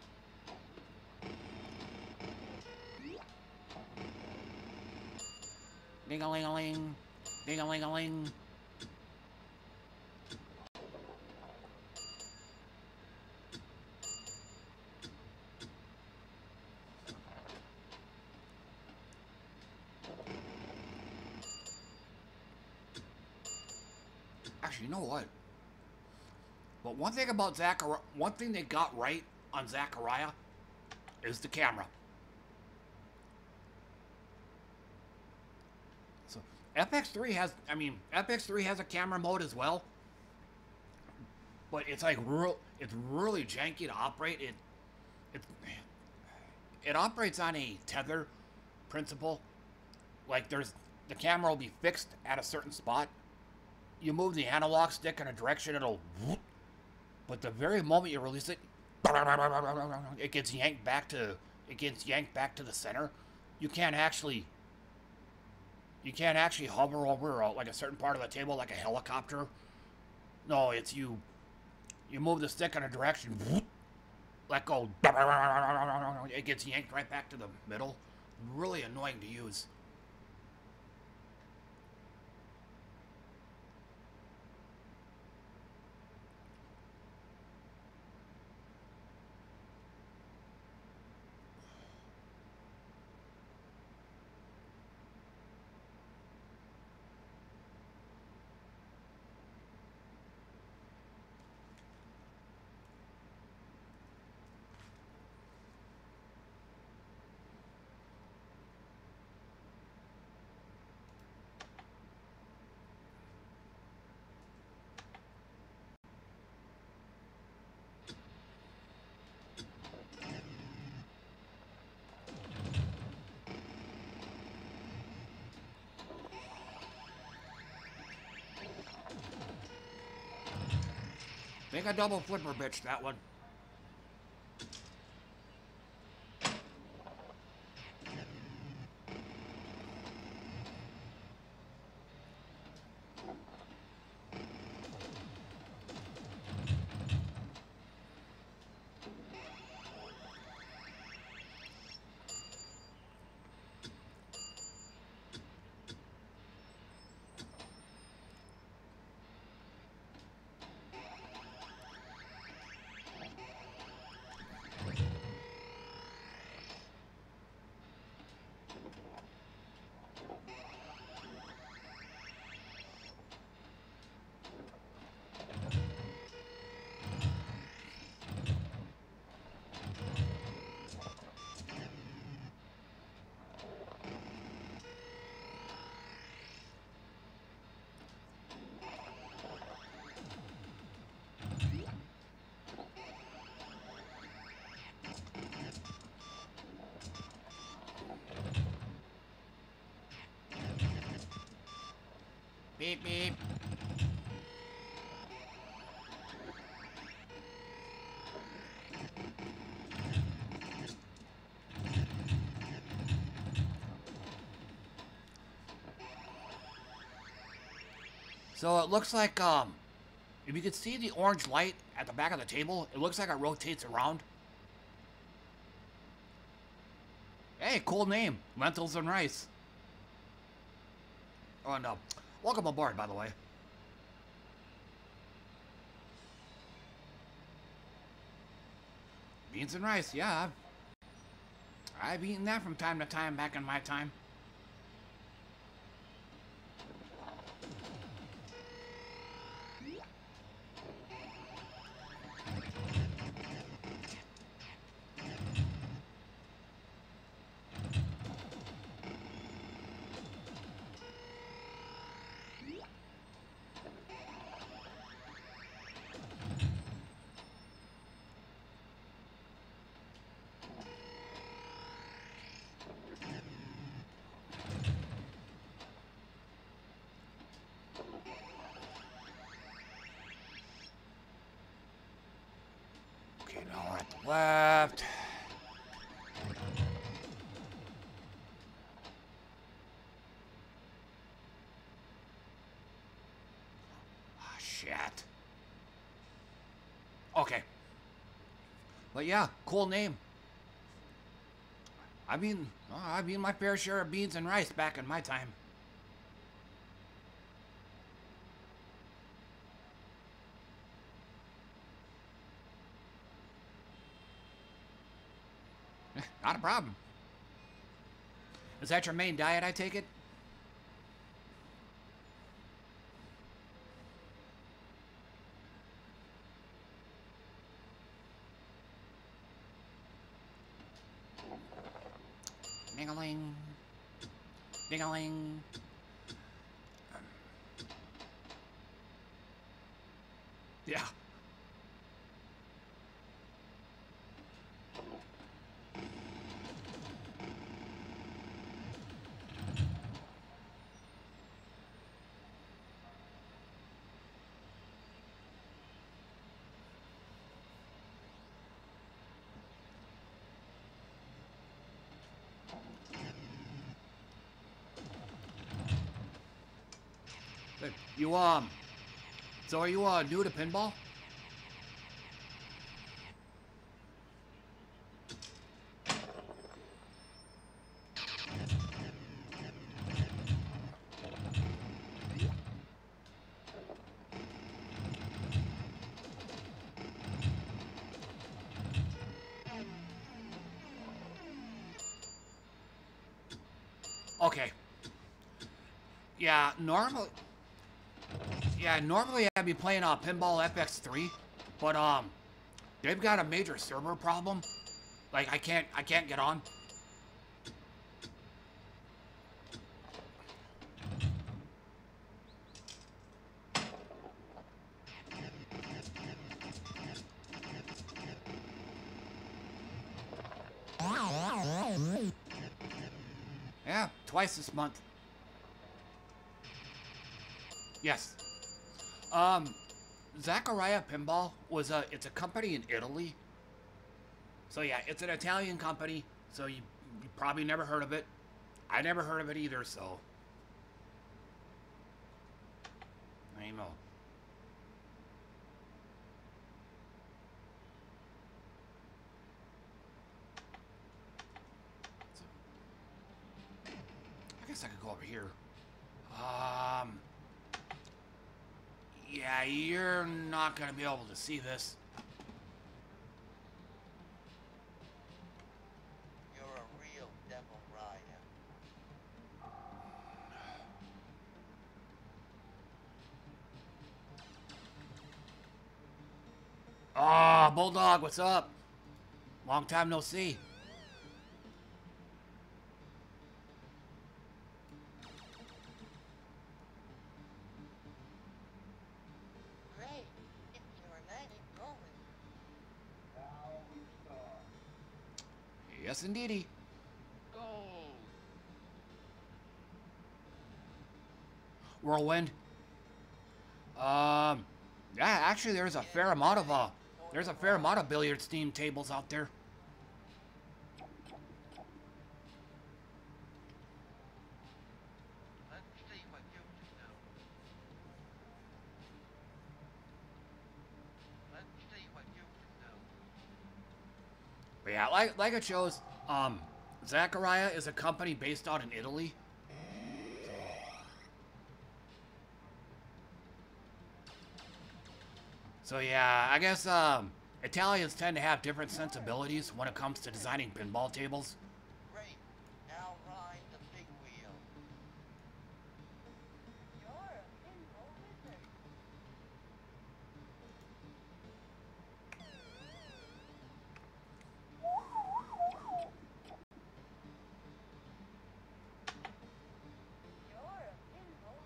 Ding-a-ling-a-ling, ding-a-ling-a-ling. Actually, you know what? But one thing about Zachariah, one thing they got right on Zachariah is the camera. So FX3 has, FX3 has a camera mode as well, but it's like it's really janky to operate. It operates on a tether principle. Like the camera will be fixed at a certain spot. You move the analog stick in a direction, it'll whoop, but the very moment you release it, it gets yanked back to the center. You can't actually hover over like a certain part of the table like a helicopter. No, it's you move the stick in a direction, whoop, let go, it gets yanked right back to the middle. Really annoying to use. Make a double flipper, bitch, that one. Beep, beep. So it looks like, if you can see the orange light at the back of the table, it looks like it rotates around. Hey, cool name. Lentils and rice. Oh, no. Welcome aboard, by the way. Beans and rice, yeah. I've eaten that from time to time back in my time. Left. But yeah, cool name. I mean my fair share of beans and rice back in my time. Not a problem. Is that your main diet, I take it? Ding-a-ling. Ding-a-ling. Yeah. You, so are you, new to pinball? Okay. Yeah, normally I'd be playing Pinball FX3, but they've got a major server problem. Like I can't get on. Yeah, twice this month. Yes. Zaccaria Pinball was it's a company in Italy. So yeah, it's an Italian company, so you probably never heard of it. I never heard of it either, so. I know. I guess I could go over here. Yeah, you're not gonna be able to see this. You're a real devil rider. Ah, Bulldog, what's up? Long time no see. Yes, indeedy. Go. Whirlwind. Yeah, actually, there's a fair amount of billiards themed tables out there. Let's see what you can do. Let's see what you can do. But yeah, like it shows, Zaccaria is a company based out in Italy. So yeah, I guess Italians tend to have different sensibilities when it comes to designing pinball tables. Great. Now ride the big wheel. You're a pinball wizard. You're a pinball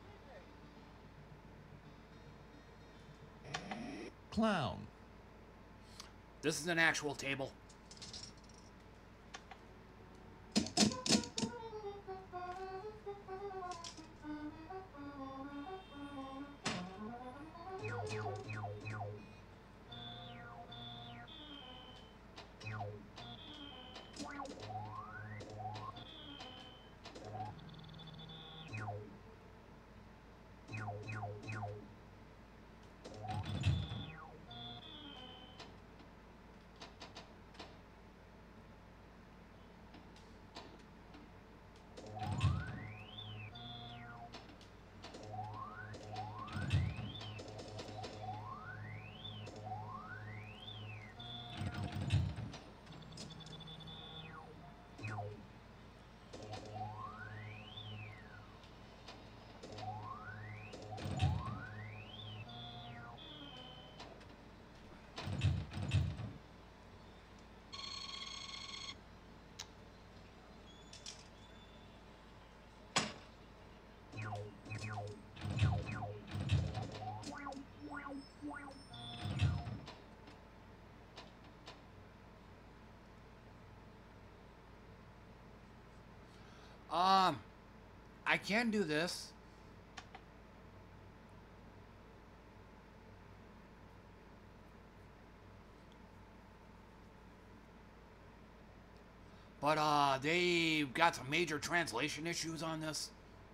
wizard. Clown. This is an actual table. I can do this. But they've got some major translation issues on this.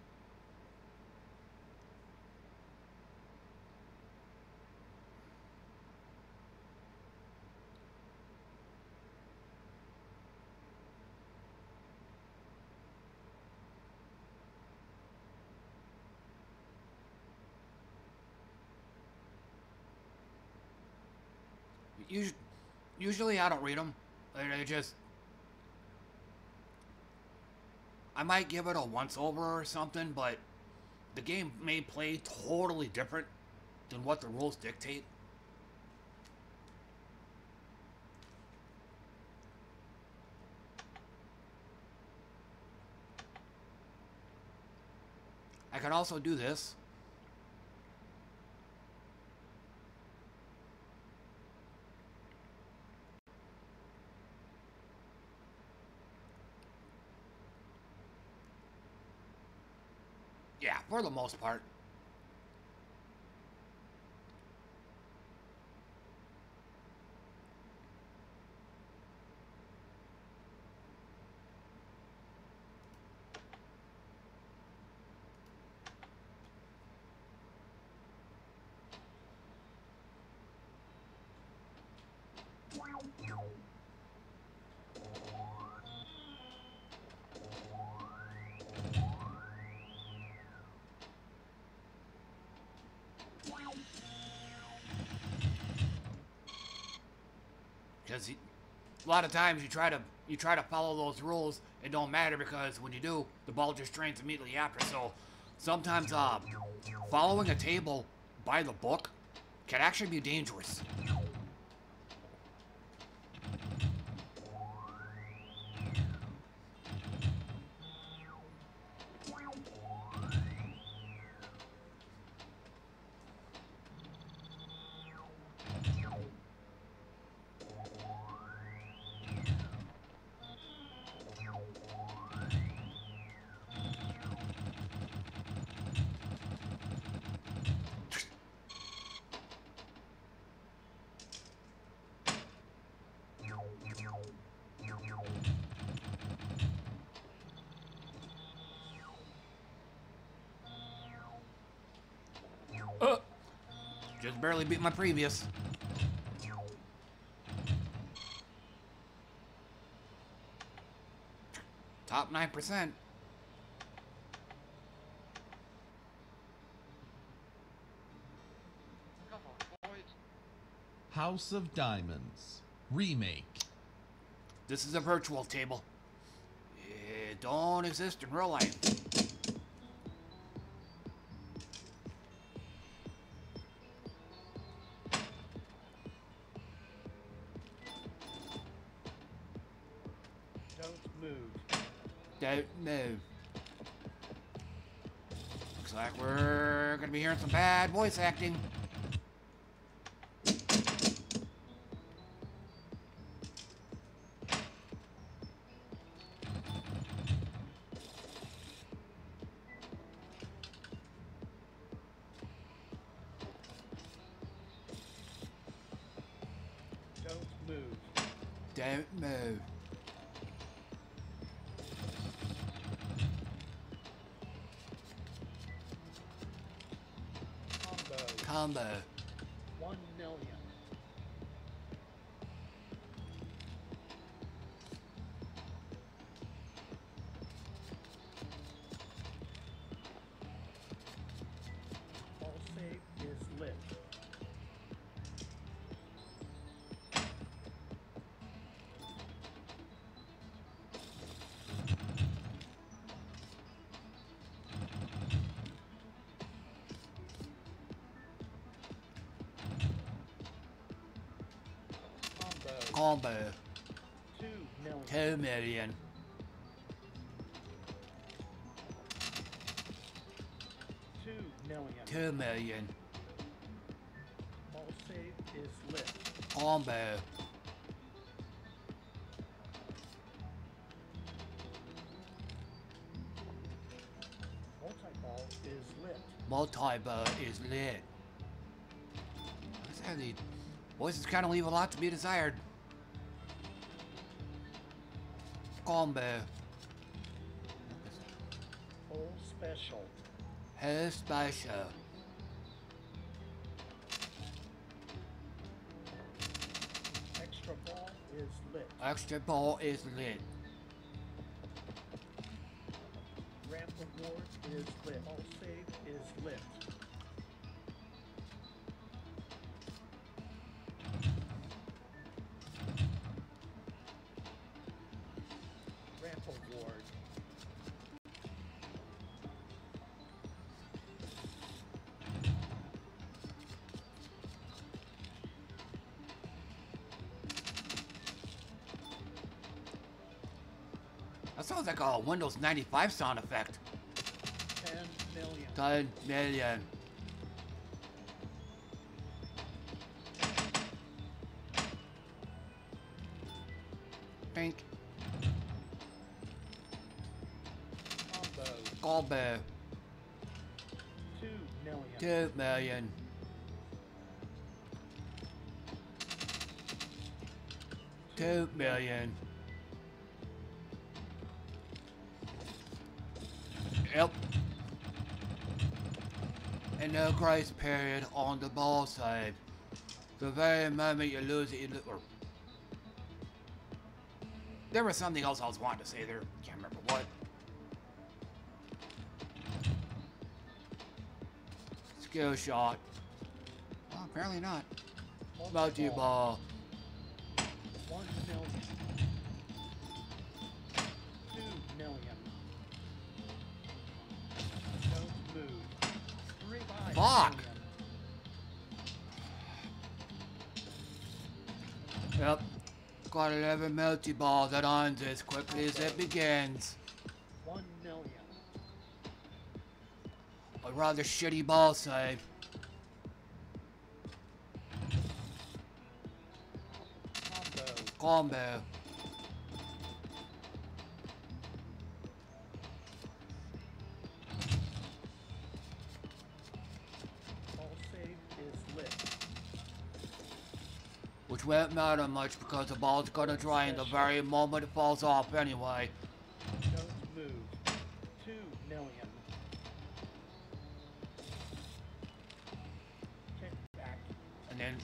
Usually I don't read them. I might give it a once over or something, but the game may play totally different than what the rules dictate. I can also do this. Yeah, for the most part. Because a lot of times you try to follow those rules, it don't matter because when you do, the ball just drains immediately after. So sometimes following a table by the book can actually be dangerous. Just barely beat my previous. Top 9%. House of Diamonds Remake. This is a virtual table. It don't exist in real life. Don't move. Looks like we're gonna be hearing some bad voice acting. Don't move. Don't move. Combo. 1 million. All save is lit. Combo. 2 million. 2 million. 2 million. 2 million. All save is lit. Combo. Multiverse is lit. The voices kind of leave a lot to be desired. Combo. Whole special. Whole special. Extra ball is lit. Extra ball is lit. Ramp award is lit. All save is lit. Ramp award. That sounds like a Windows 95 sound effect. 10 million. 10 million. Pink. Combo. 2 million. 2 million. 2 million. Yep. And no grace period on the ball save. The very moment you lose it, or there was something else I was wanting to say there. Can't remember what. Skill shot. Well, apparently not. Multi-ball. 1 million. 2 million. Don't move. 3 Fuck! Yep. Got 11 multi-balls that ends as quickly as it begins. 1 million. A rather shitty ball save. Combo. All save is lit. Which won't matter much because the ball's gonna dry in the very moment it falls off anyway. Don't move. 2 million. Kick back. And then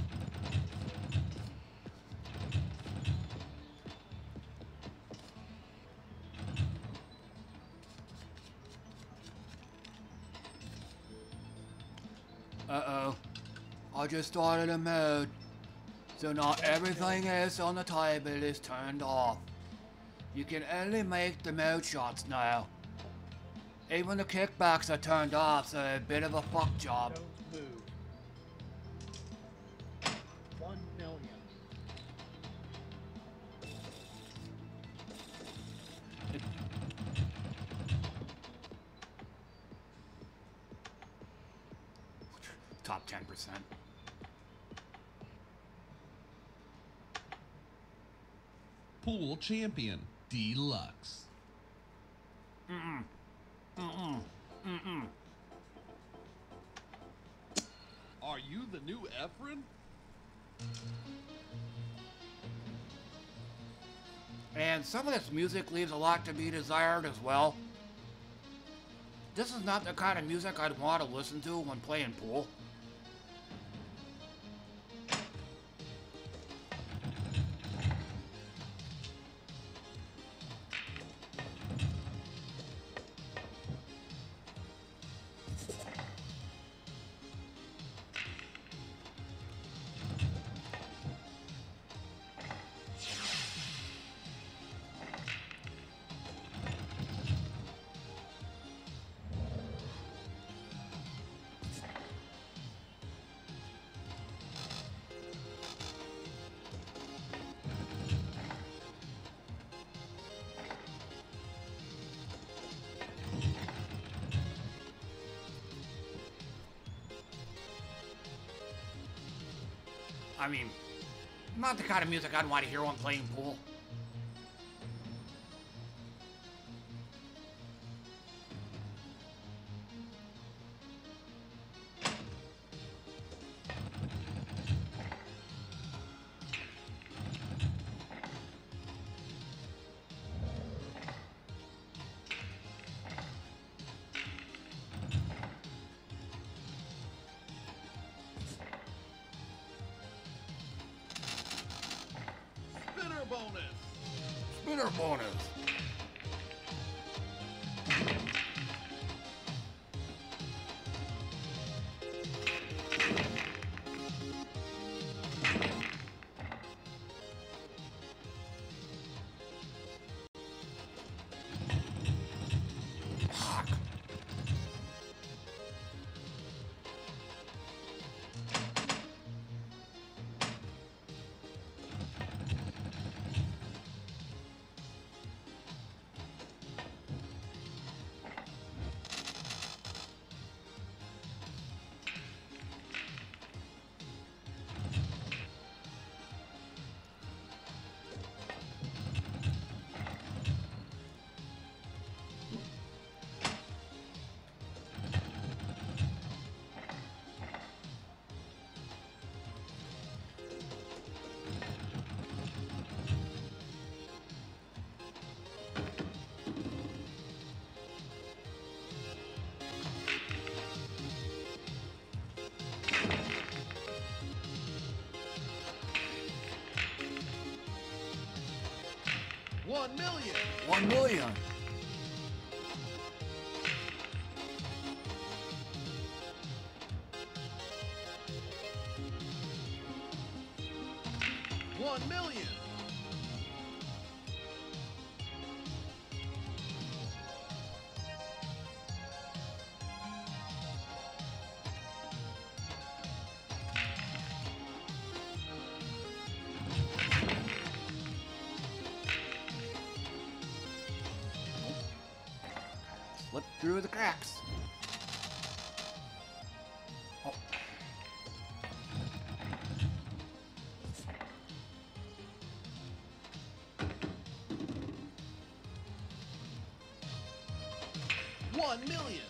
uh-oh. I just started a mode. So not everything else on the table is turned off. You can only make the mode shots now. Even the kickbacks are turned off, so a bit of a fuck job. Don't move. 1 million. Top 10%. Pool champion Deluxe. Mm-mm. Mm-mm. Mm-mm. Are you the new Efren? And some of this music leaves a lot to be desired as well. This is not the kind of music I'd want to listen to when playing pool. I mean, not the kind of music I'd want to hear when playing pool. bonus. Spinner bonus. $1 million. 1 million. $1 million. Slip through the cracks. Oh. $1 million.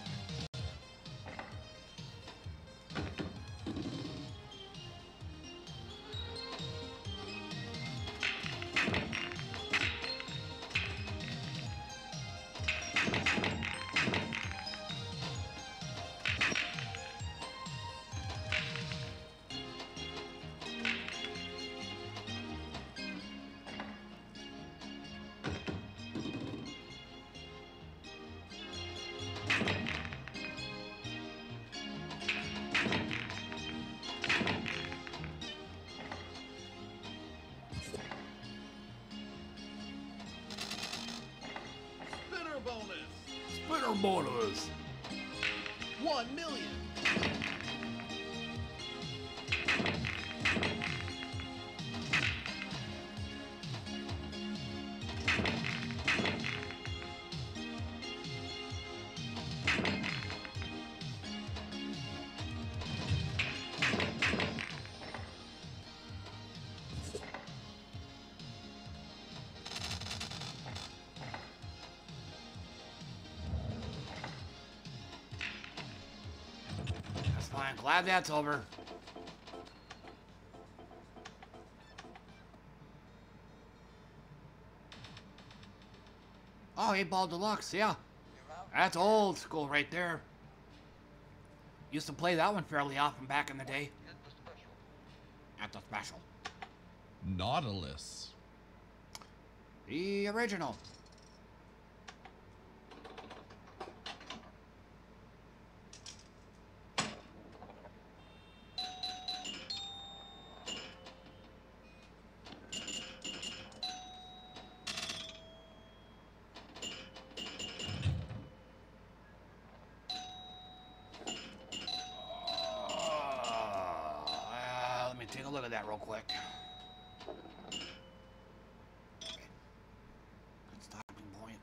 Spinner bonus. Spinner bonus. $1 million. That's fine. Glad that's over. Oh, 8-Ball Deluxe, yeah. That's old school right there. Used to play that one fairly often back in the day. At the special. Nautilus. The original. Let me take a look at that real quick. Good stopping point.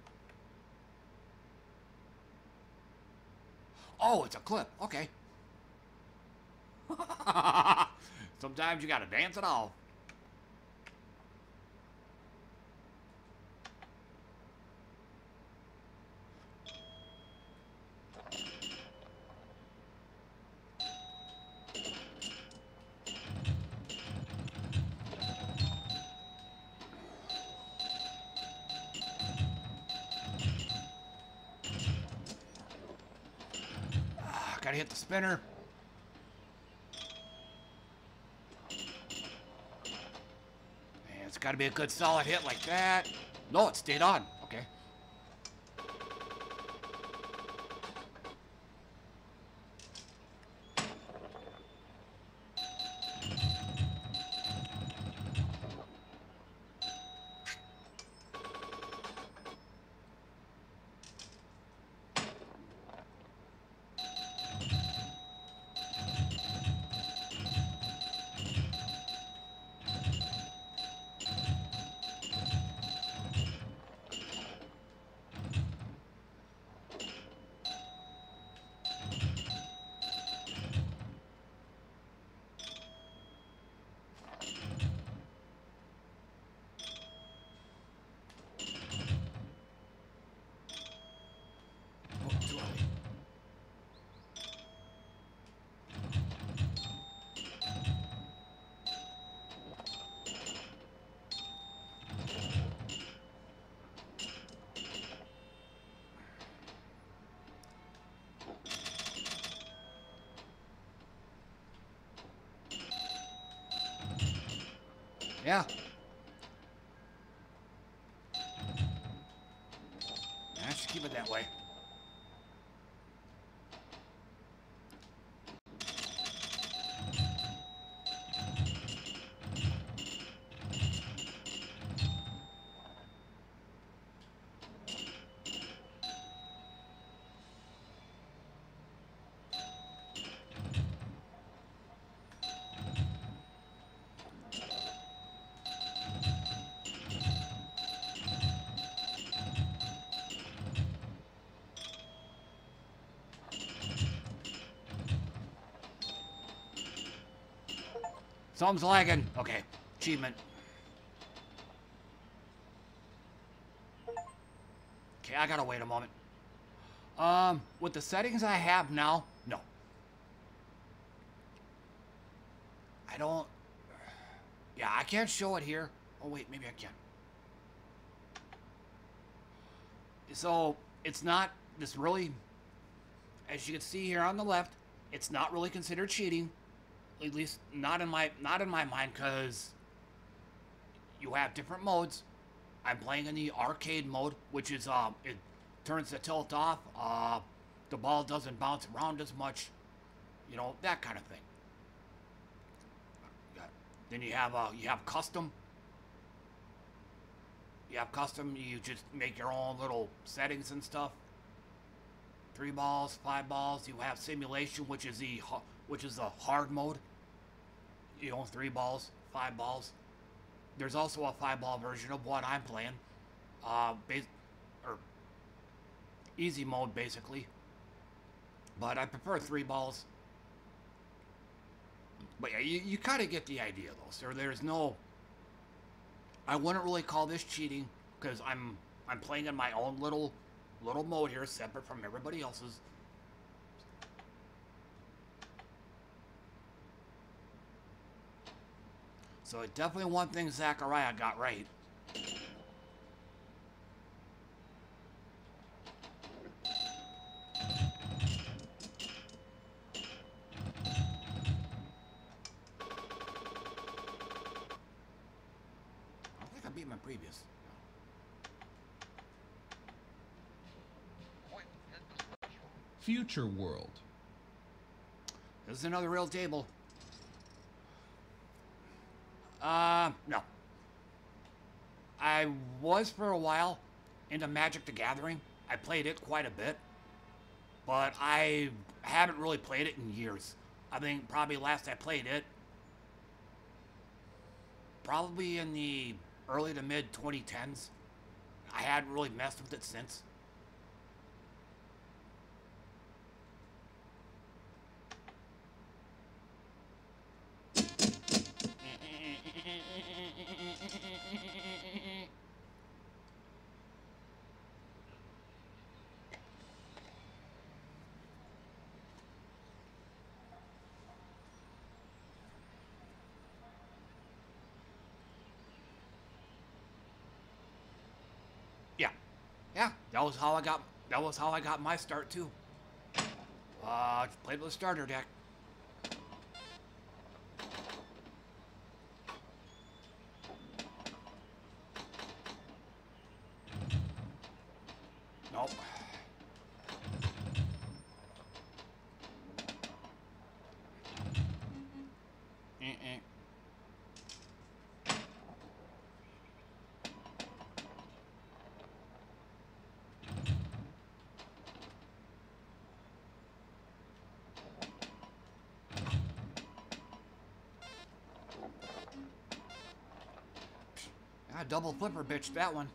Oh, it's a clip. Okay. Sometimes you gotta dance it off. Gotta hit the spinner. And It's got to be a good solid hit like that. No, it stayed on. Okay. Yeah. I should keep it that way. Something's lagging. Okay. Achievement. Okay, I gotta wait a moment. With the settings I have now, no. I don't... Yeah, I can't show it here. Oh, wait, maybe I can. So, it's not this really... As you can see here on the left, it's not really considered cheating. At least not in my mind, because you have different modes. I'm playing in the arcade mode, which is it turns the tilt off. The ball doesn't bounce around as much, you know, that kind of thing. Then you have custom. You have custom. You just make your own little settings and stuff. 3 balls, 5 balls. You have simulation, which is the hard mode. You know, 3 balls, 5 balls. There's also a 5-ball version of what I'm playing. Or easy mode, basically. But I prefer 3 balls. But yeah, you kind of get the idea, though. So there's no... I wouldn't really call this cheating, because I'm playing in my own little mode here, separate from everybody else's. So definitely one thing Zachariah got right. I think I beat my previous. Future World. This is another real table. No. I was for a while into Magic the Gathering. I played it quite a bit, but I haven't really played it in years. I think probably last I played it, probably in the early to mid 2010s. I hadn't really messed with it since. Yeah, that was how I got my start too. Played with a starter deck. Nope. Double flipper bitch that one.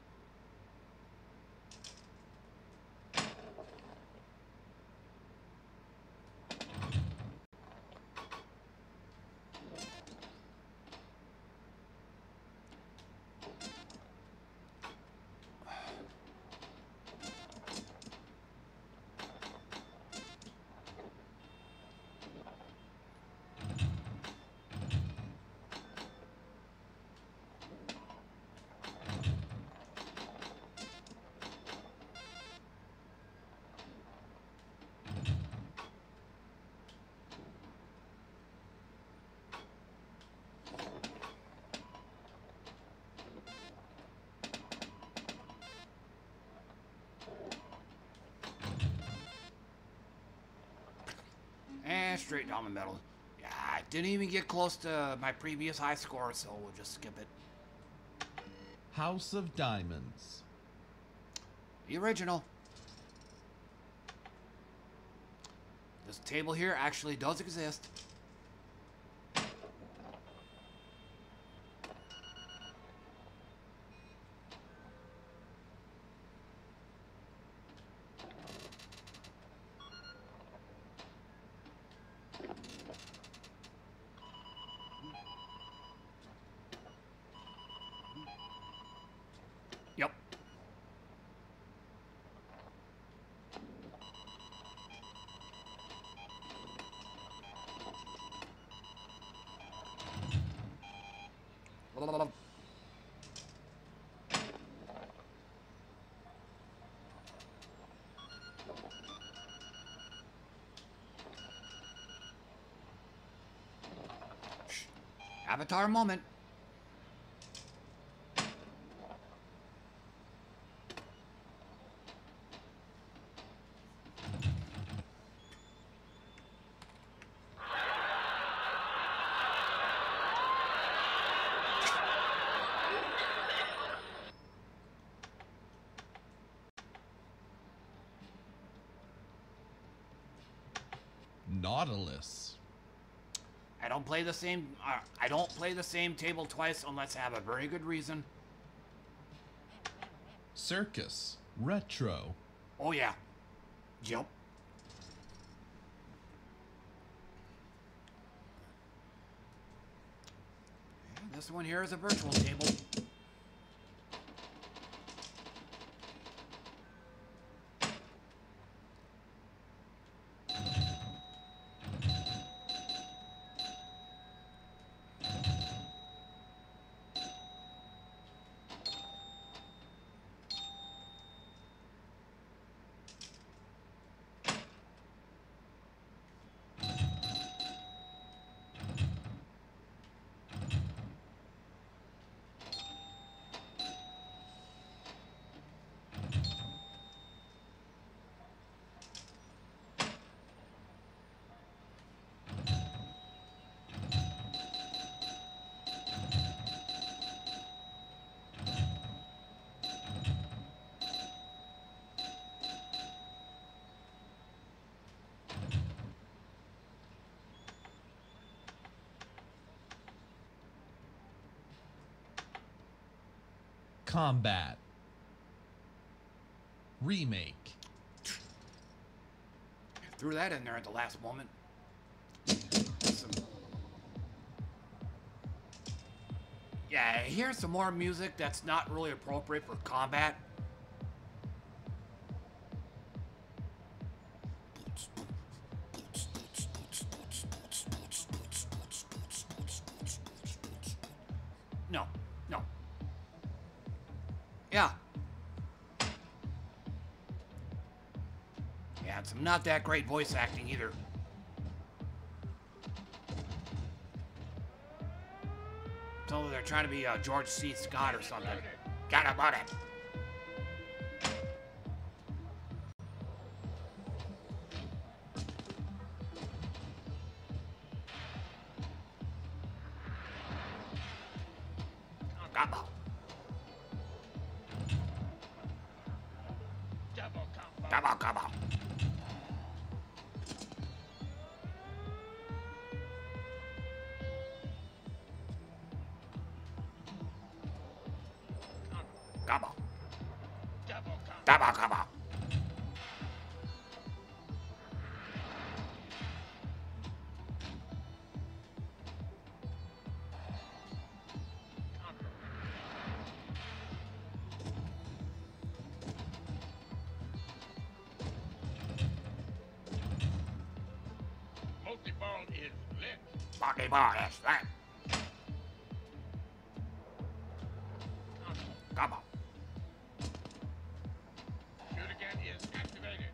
And straight down the middle. Yeah, I didn't even get close to my previous high score, so we'll just skip it. House of Diamonds. The original. This table here actually does exist. Yep. Avatar moment. Nautilus. I don't play the same table twice unless I have a very good reason. Circus. Retro. Oh yeah. Yep. And this one here is a virtual table. Combat. Remake. Threw that in there at the last moment. Yeah, here's some more music that's not really appropriate for combat. No, no. Yeah. Yeah, and some not that great voice acting either. So they're trying to be George C. Scott or something. Got about it. Come on. Come on. Come on, come on. Multi-ball is lit. Multi-ball is lit. Come on. Shoot again is activated.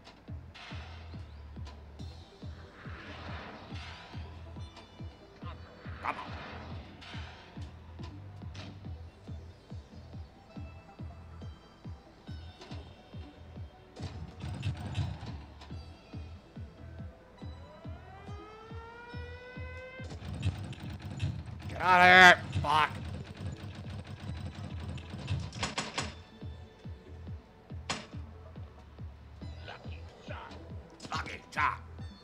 Come on. Get out of here. Fuck. Lucky shot. Lucky shot.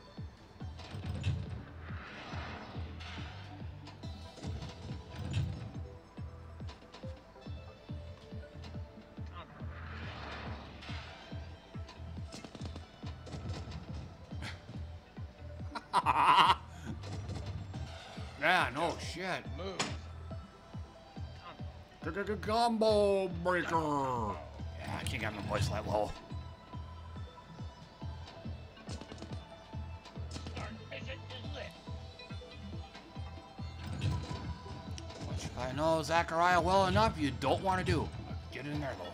Yeah, no shit. Move. Combo breaker. Yeah, I can't get my voice that low. Our mission is lit. Which if I know Zachariah well enough, you don't want to do. Get in there though.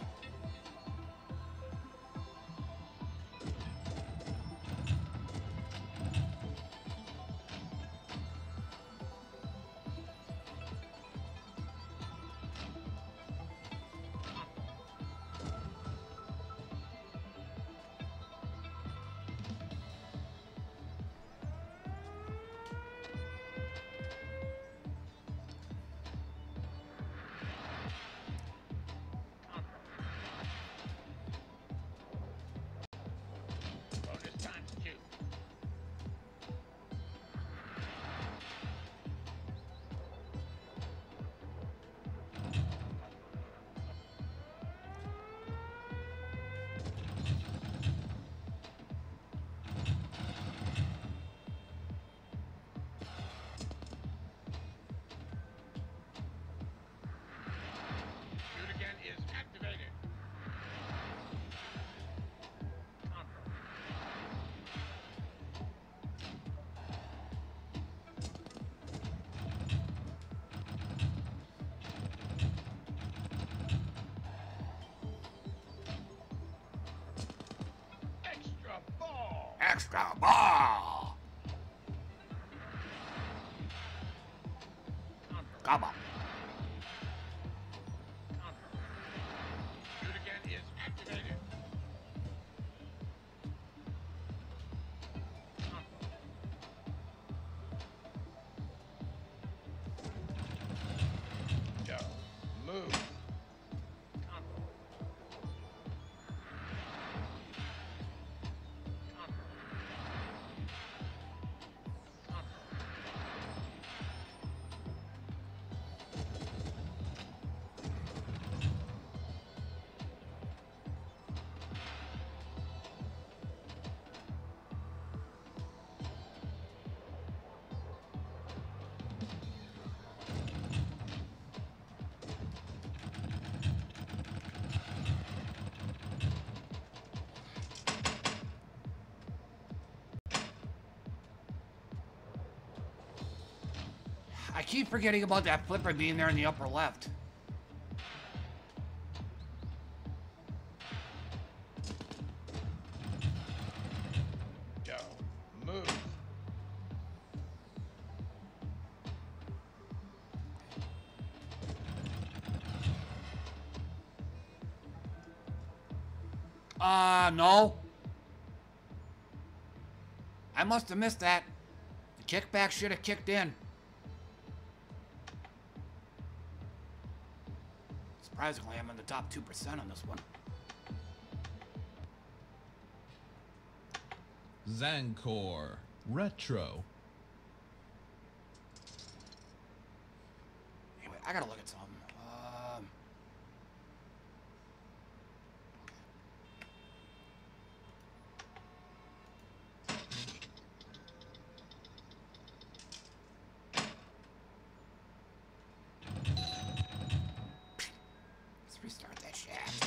Bonus times 2. Shoot again is activated. Extra ball. Extra ball. Come on. Shoot again is activated. Go. Move. I keep forgetting about that flipper being there in the upper left. Go. Move. No. I must have missed that. The kickback should have kicked in. Surprisingly, I'm in the top 2% on this one. Zancor Retro. Anyway, I gotta look at something. Let's restart that shaft.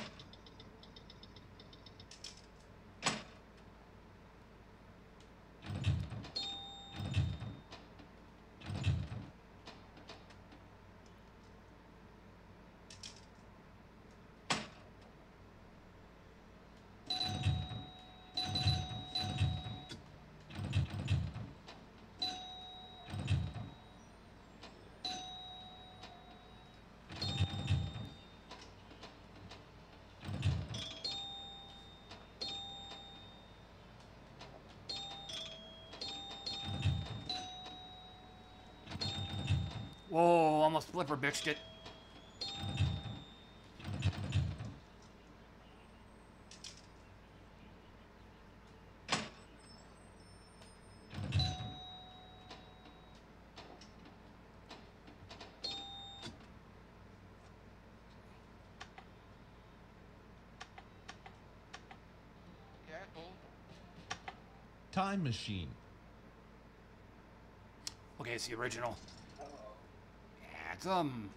Whoa, almost flipper bitched it. Time Machine. Okay, it's the original. Yeah, it's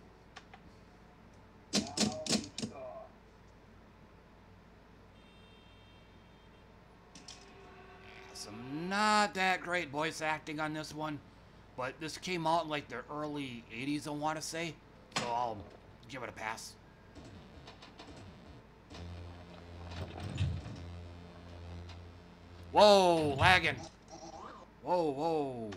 some not that great voice acting on this one, but this came out in like the early 80s, I want to say, so I'll give it a pass. Whoa, lagging. Whoa, whoa.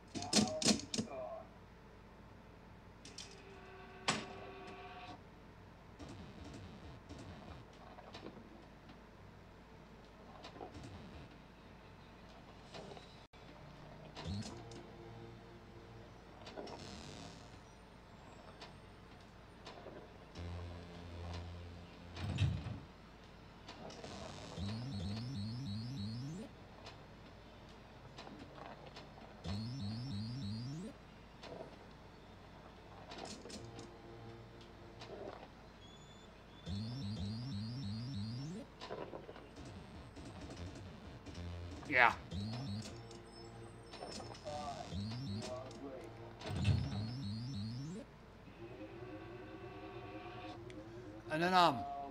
Yeah. And then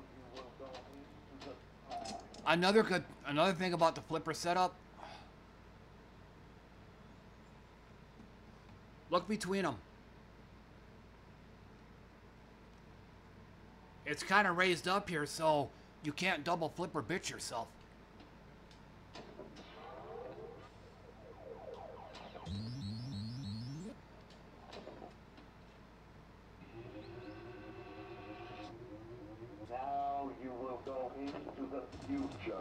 another thing about the flipper setup. Look between them. It's kind of raised up here, so you can't double flipper bitch yourself. Now you will go into the future.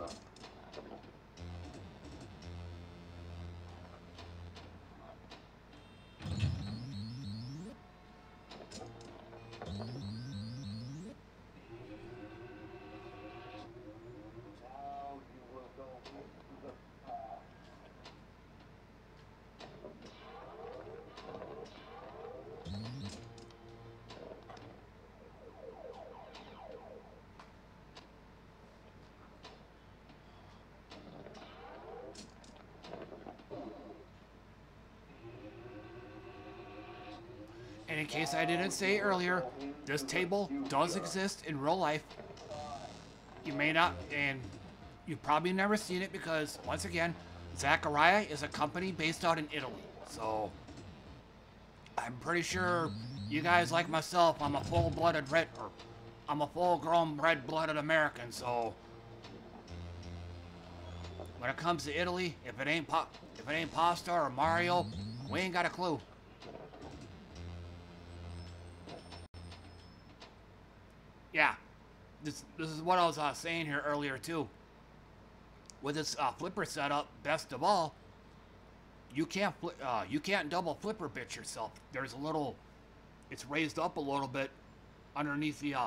Now you will go into the past. And in case I didn't say earlier, this table does exist in real life. You may not, and you've probably never seen it because, once again, Zaccaria is a company based out in Italy. So, I'm pretty sure you guys like myself, I'm a full-blooded I'm a full-grown red-blooded American, so when it comes to Italy, if it ain't pasta or Mario, we ain't got a clue. Yeah, this is what I was saying here earlier too. With this flipper setup, best of all, you can't double flipper bitch yourself. There's a little, it's raised up a little bit underneath the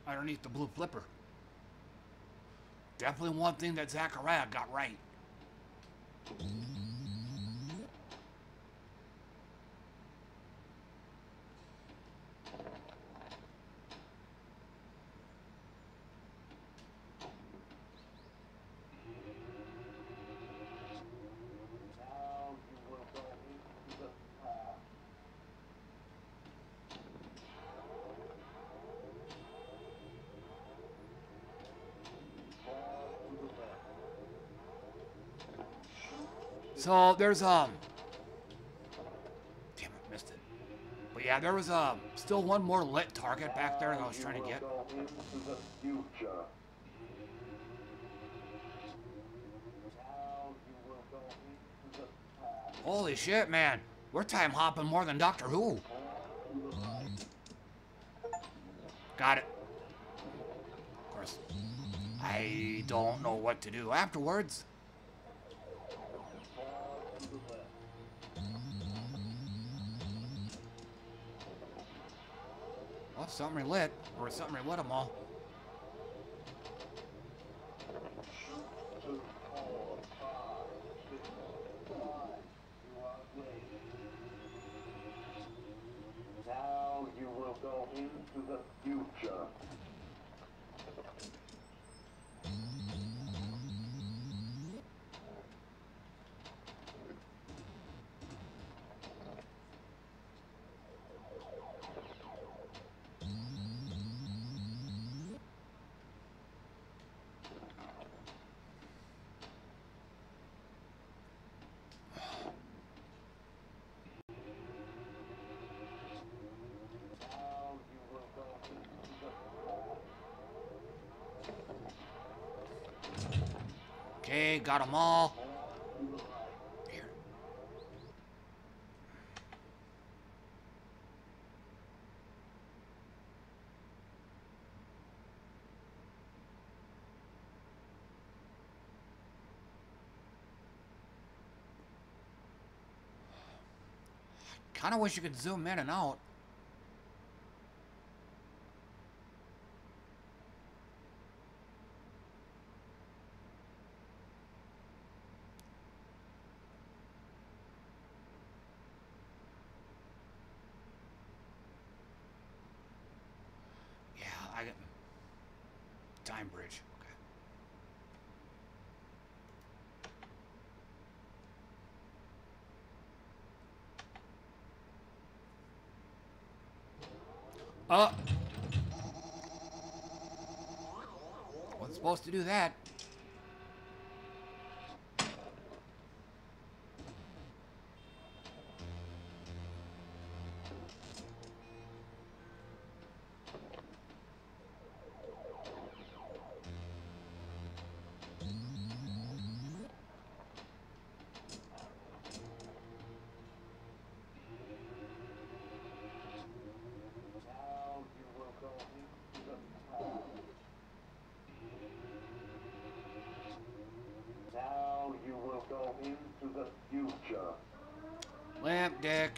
blue flipper. Definitely one thing that Zaccaria got right. So there's damn it, missed it. But yeah, there was still one more lit target back there that I was trying to get. Holy shit, man. We're time hopping more than Doctor Who. Got it. Of course, I don't know what to do afterwards. Well, something relit, or something relit them all. Now you will go into the future. Okay, got them all. Here. Kind of wish you could zoom in and out. Time bridge. Okay. Wasn't supposed to do that. Into the future. Lamp dick.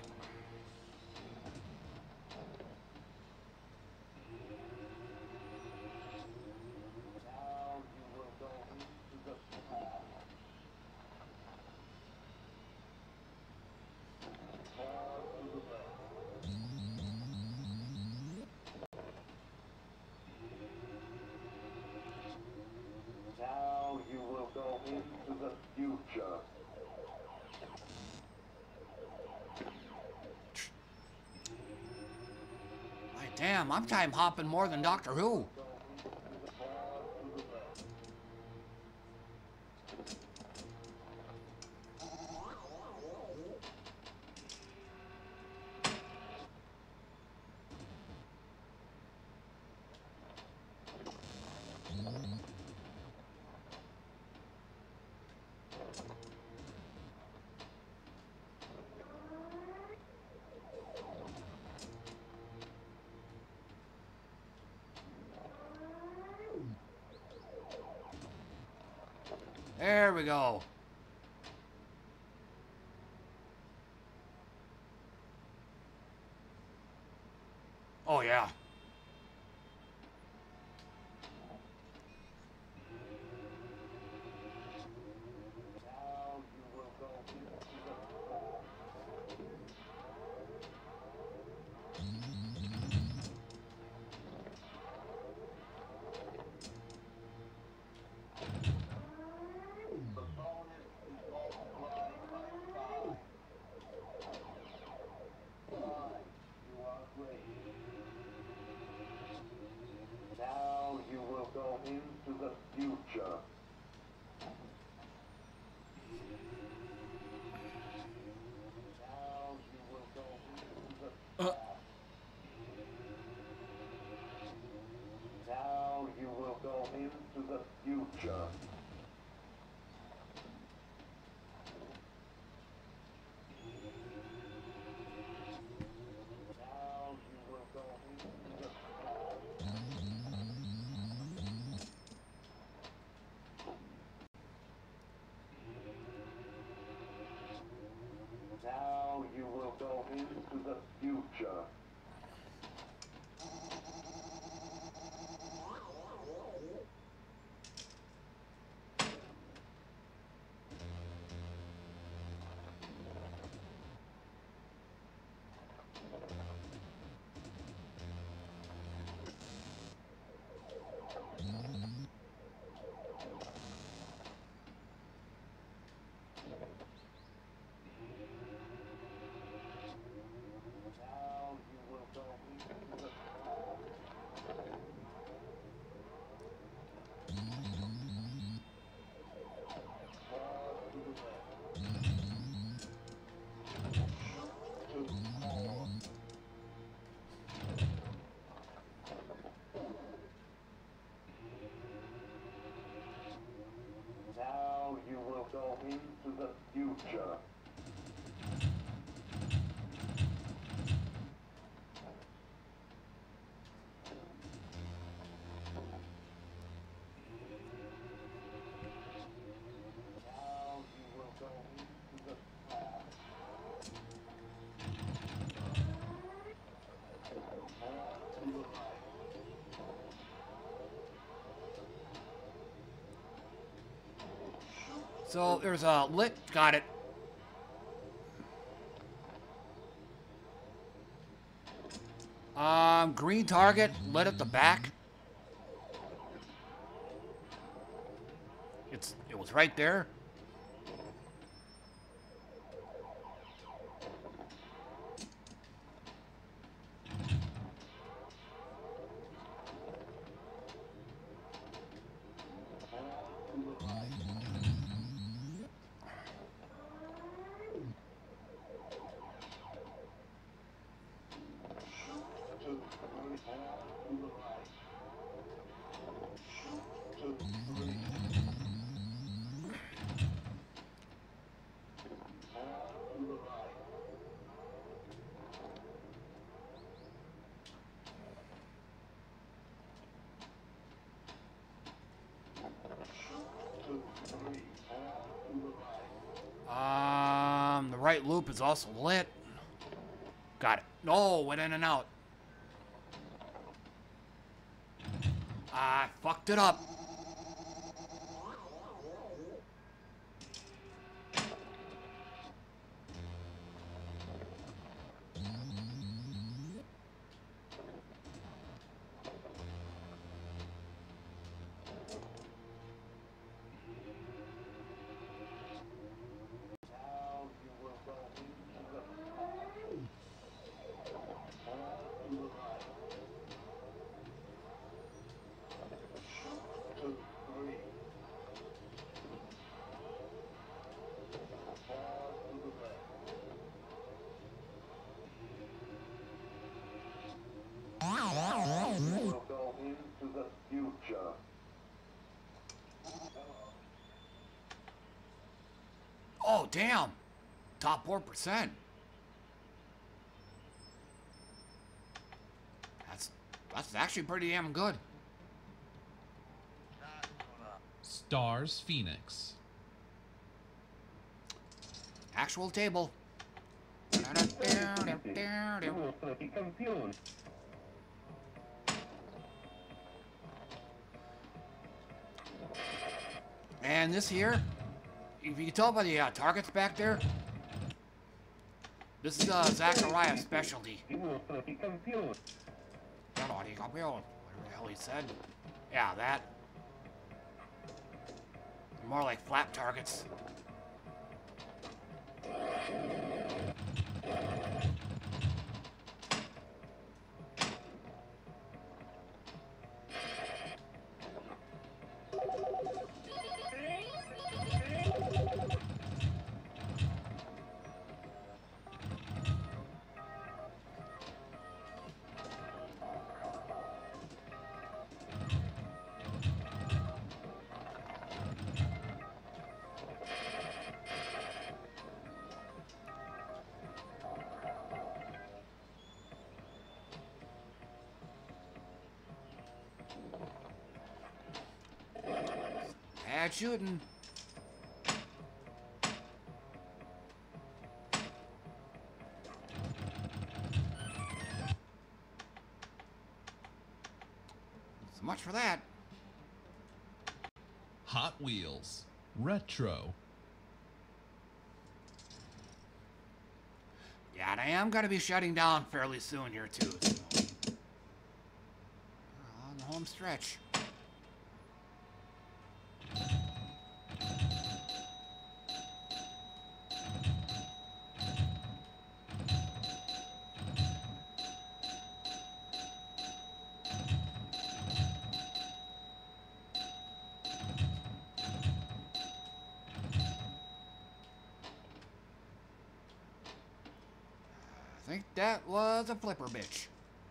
Now you will go into the past. Far to the left. Now you will go into the future. Damn, I'm time hopping more than Doctor Who. There we go. Oh, yeah. Now you will into the future. Now you will go into the past. Now you will go into the future. Now you will go into the past. Now you will go into the future. Now you will go into the Now you will go into the future. Now you will go into the past. So there's a lit. Got it. Green target lit at the back. It was right there. The right loop is also lit. Got it. No, went in and out. I fucked it up. Will go into the future. Oh, damn. Top 4%. That's actually pretty damn good. Stars Phoenix. Actual table. And this here, if you can tell by the targets back there, this is Zachariah specialty. Whatever the hell he said. Yeah, that. More like flap targets. Bad shooting. So much for that. Hot Wheels. Retro. Yeah, and I am going to be shutting down fairly soon here, too. So. On the home stretch. I think that was a flipper bitch.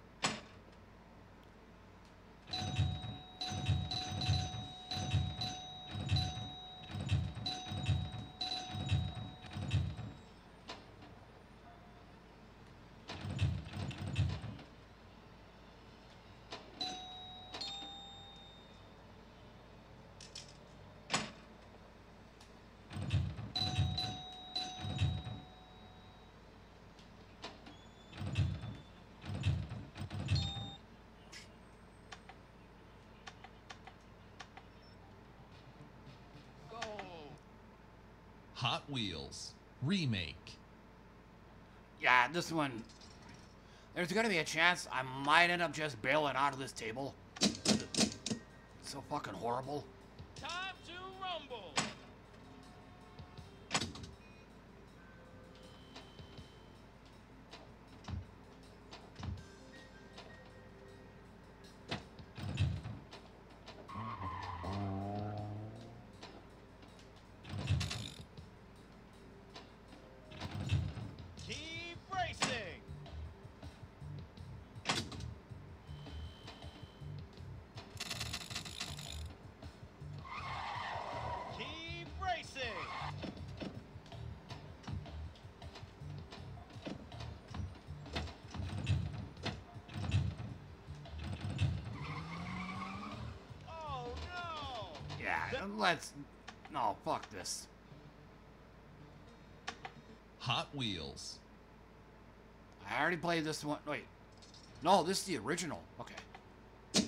Hot Wheels. Remake. Yeah, this one, there's gonna be a chance I might end up just bailing out of this table. It's so fucking horrible. Time to rumble. Keep racing. Keep racing. Oh no! Yeah, let's, no, fuck this. Hot Wheels. I already played this one, wait. No, this is the original, okay.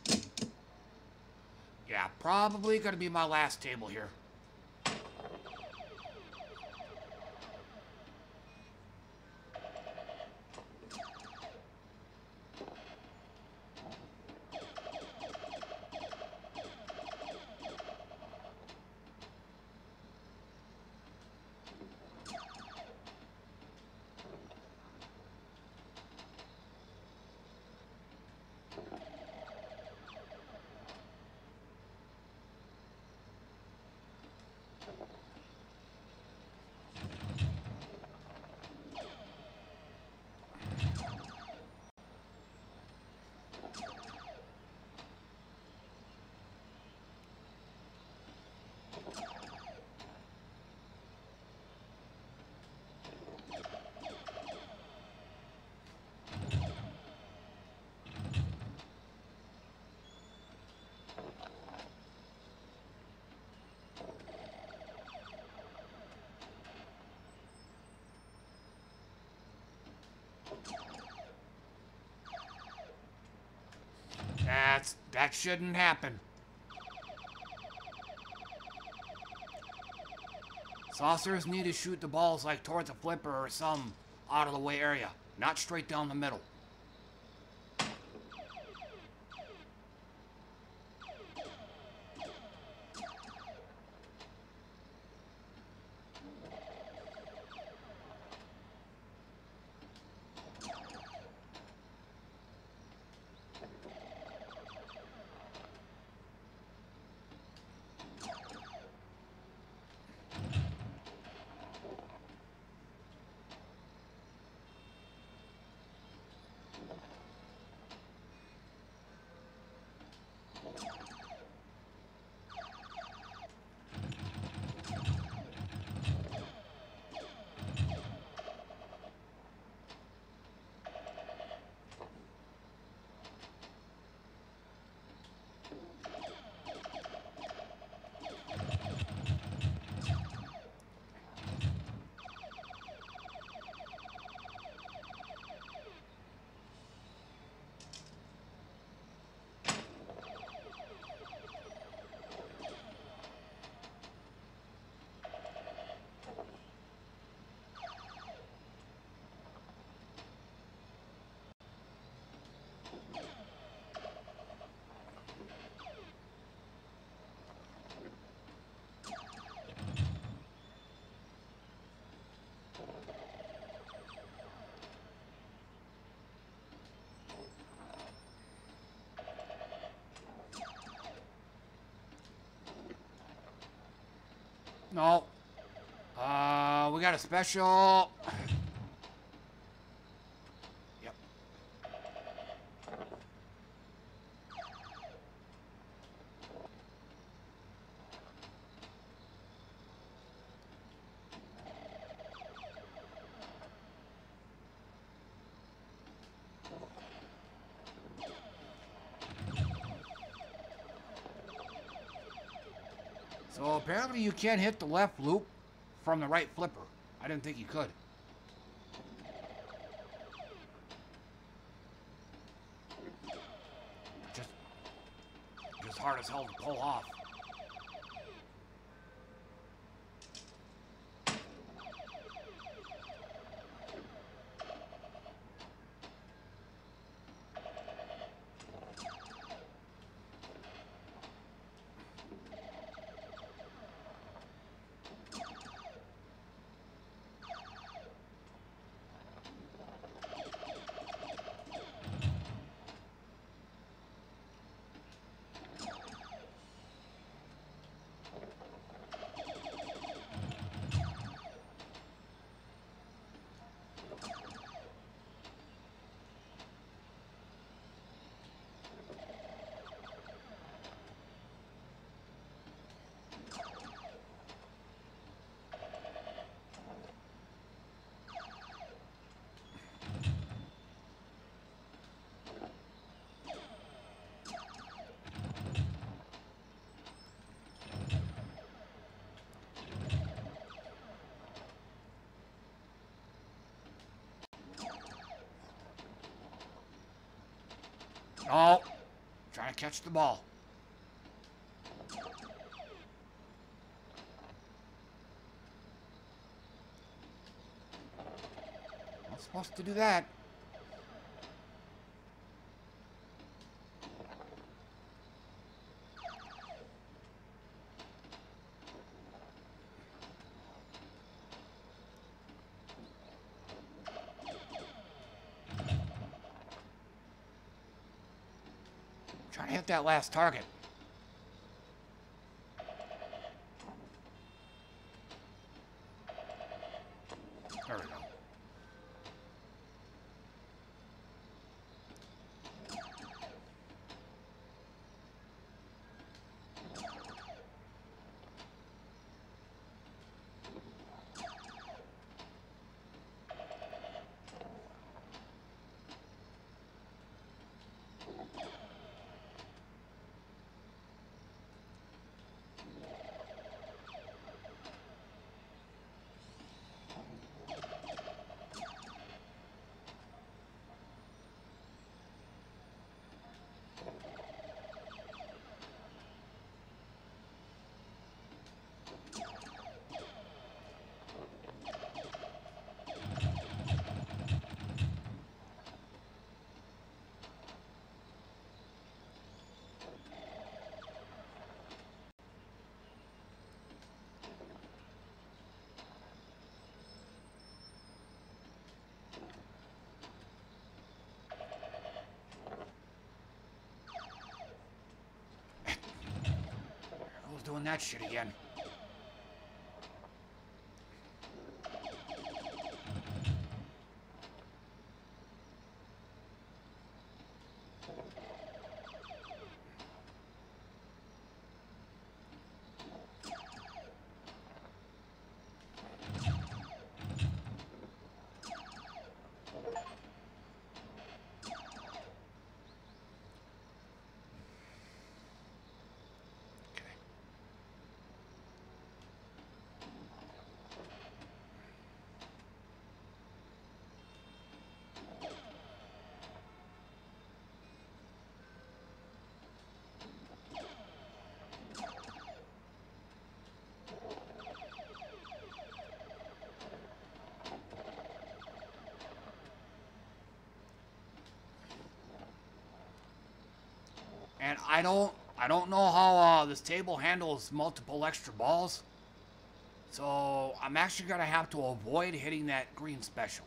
Yeah, probably gonna be my last table here. That shouldn't happen. Saucers need to shoot the balls like towards a flipper or some out of the way area, not straight down the middle. No. We got a special. Yep. So apparently you can't hit the left loop from the right flipper. I didn't think you could. Just hard as hell to pull off. Oh, trying to catch the ball. Not supposed to do that. Trying to hit that last target. There we go. Doing that shit again. And I don't know how this table handles multiple extra balls. So I'm actually gonna have to avoid hitting that green special.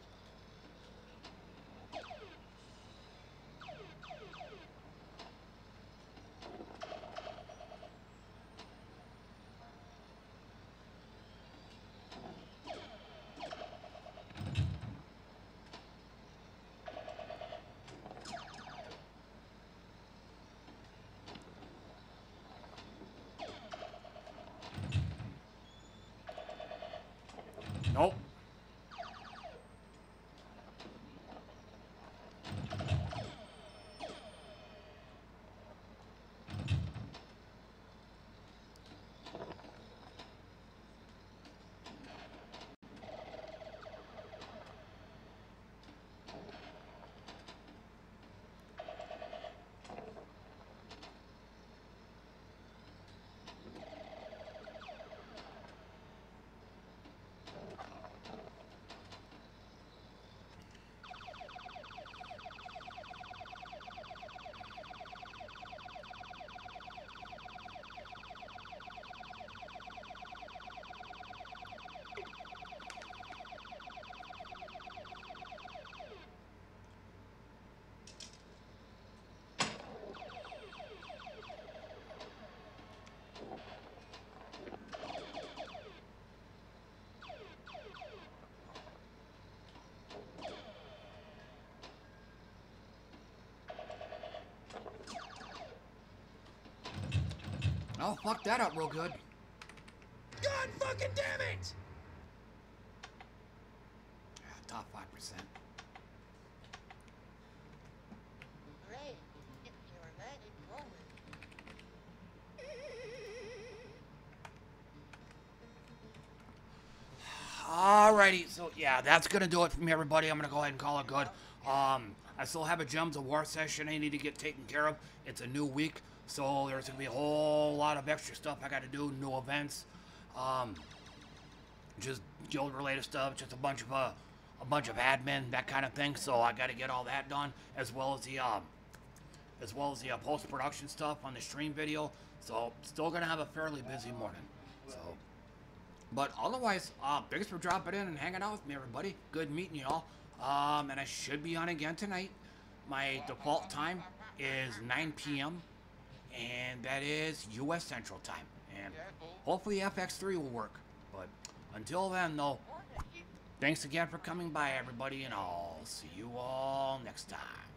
Oh, fuck that up real good. God fucking damn it! Yeah, top 5%. Alrighty, so yeah, that's gonna do it for me, everybody. I'm gonna go ahead and call it good. I still have a Gems of War session I need to get taken care of. It's a new week, so there's gonna be a whole lot of extra stuff I gotta do, new events, just guild related stuff, just a bunch of admin, that kind of thing. So I gotta get all that done, as well as the post-production stuff on the stream video. So still gonna have a fairly busy morning. So. But otherwise, thanks for dropping in and hanging out with me, everybody. Good meeting y'all. And I should be on again tonight. My default time is 9 p.m. and that is U.S. Central Time. And hopefully FX3 will work. But until then, though, thanks again for coming by, everybody, and I'll see you all next time.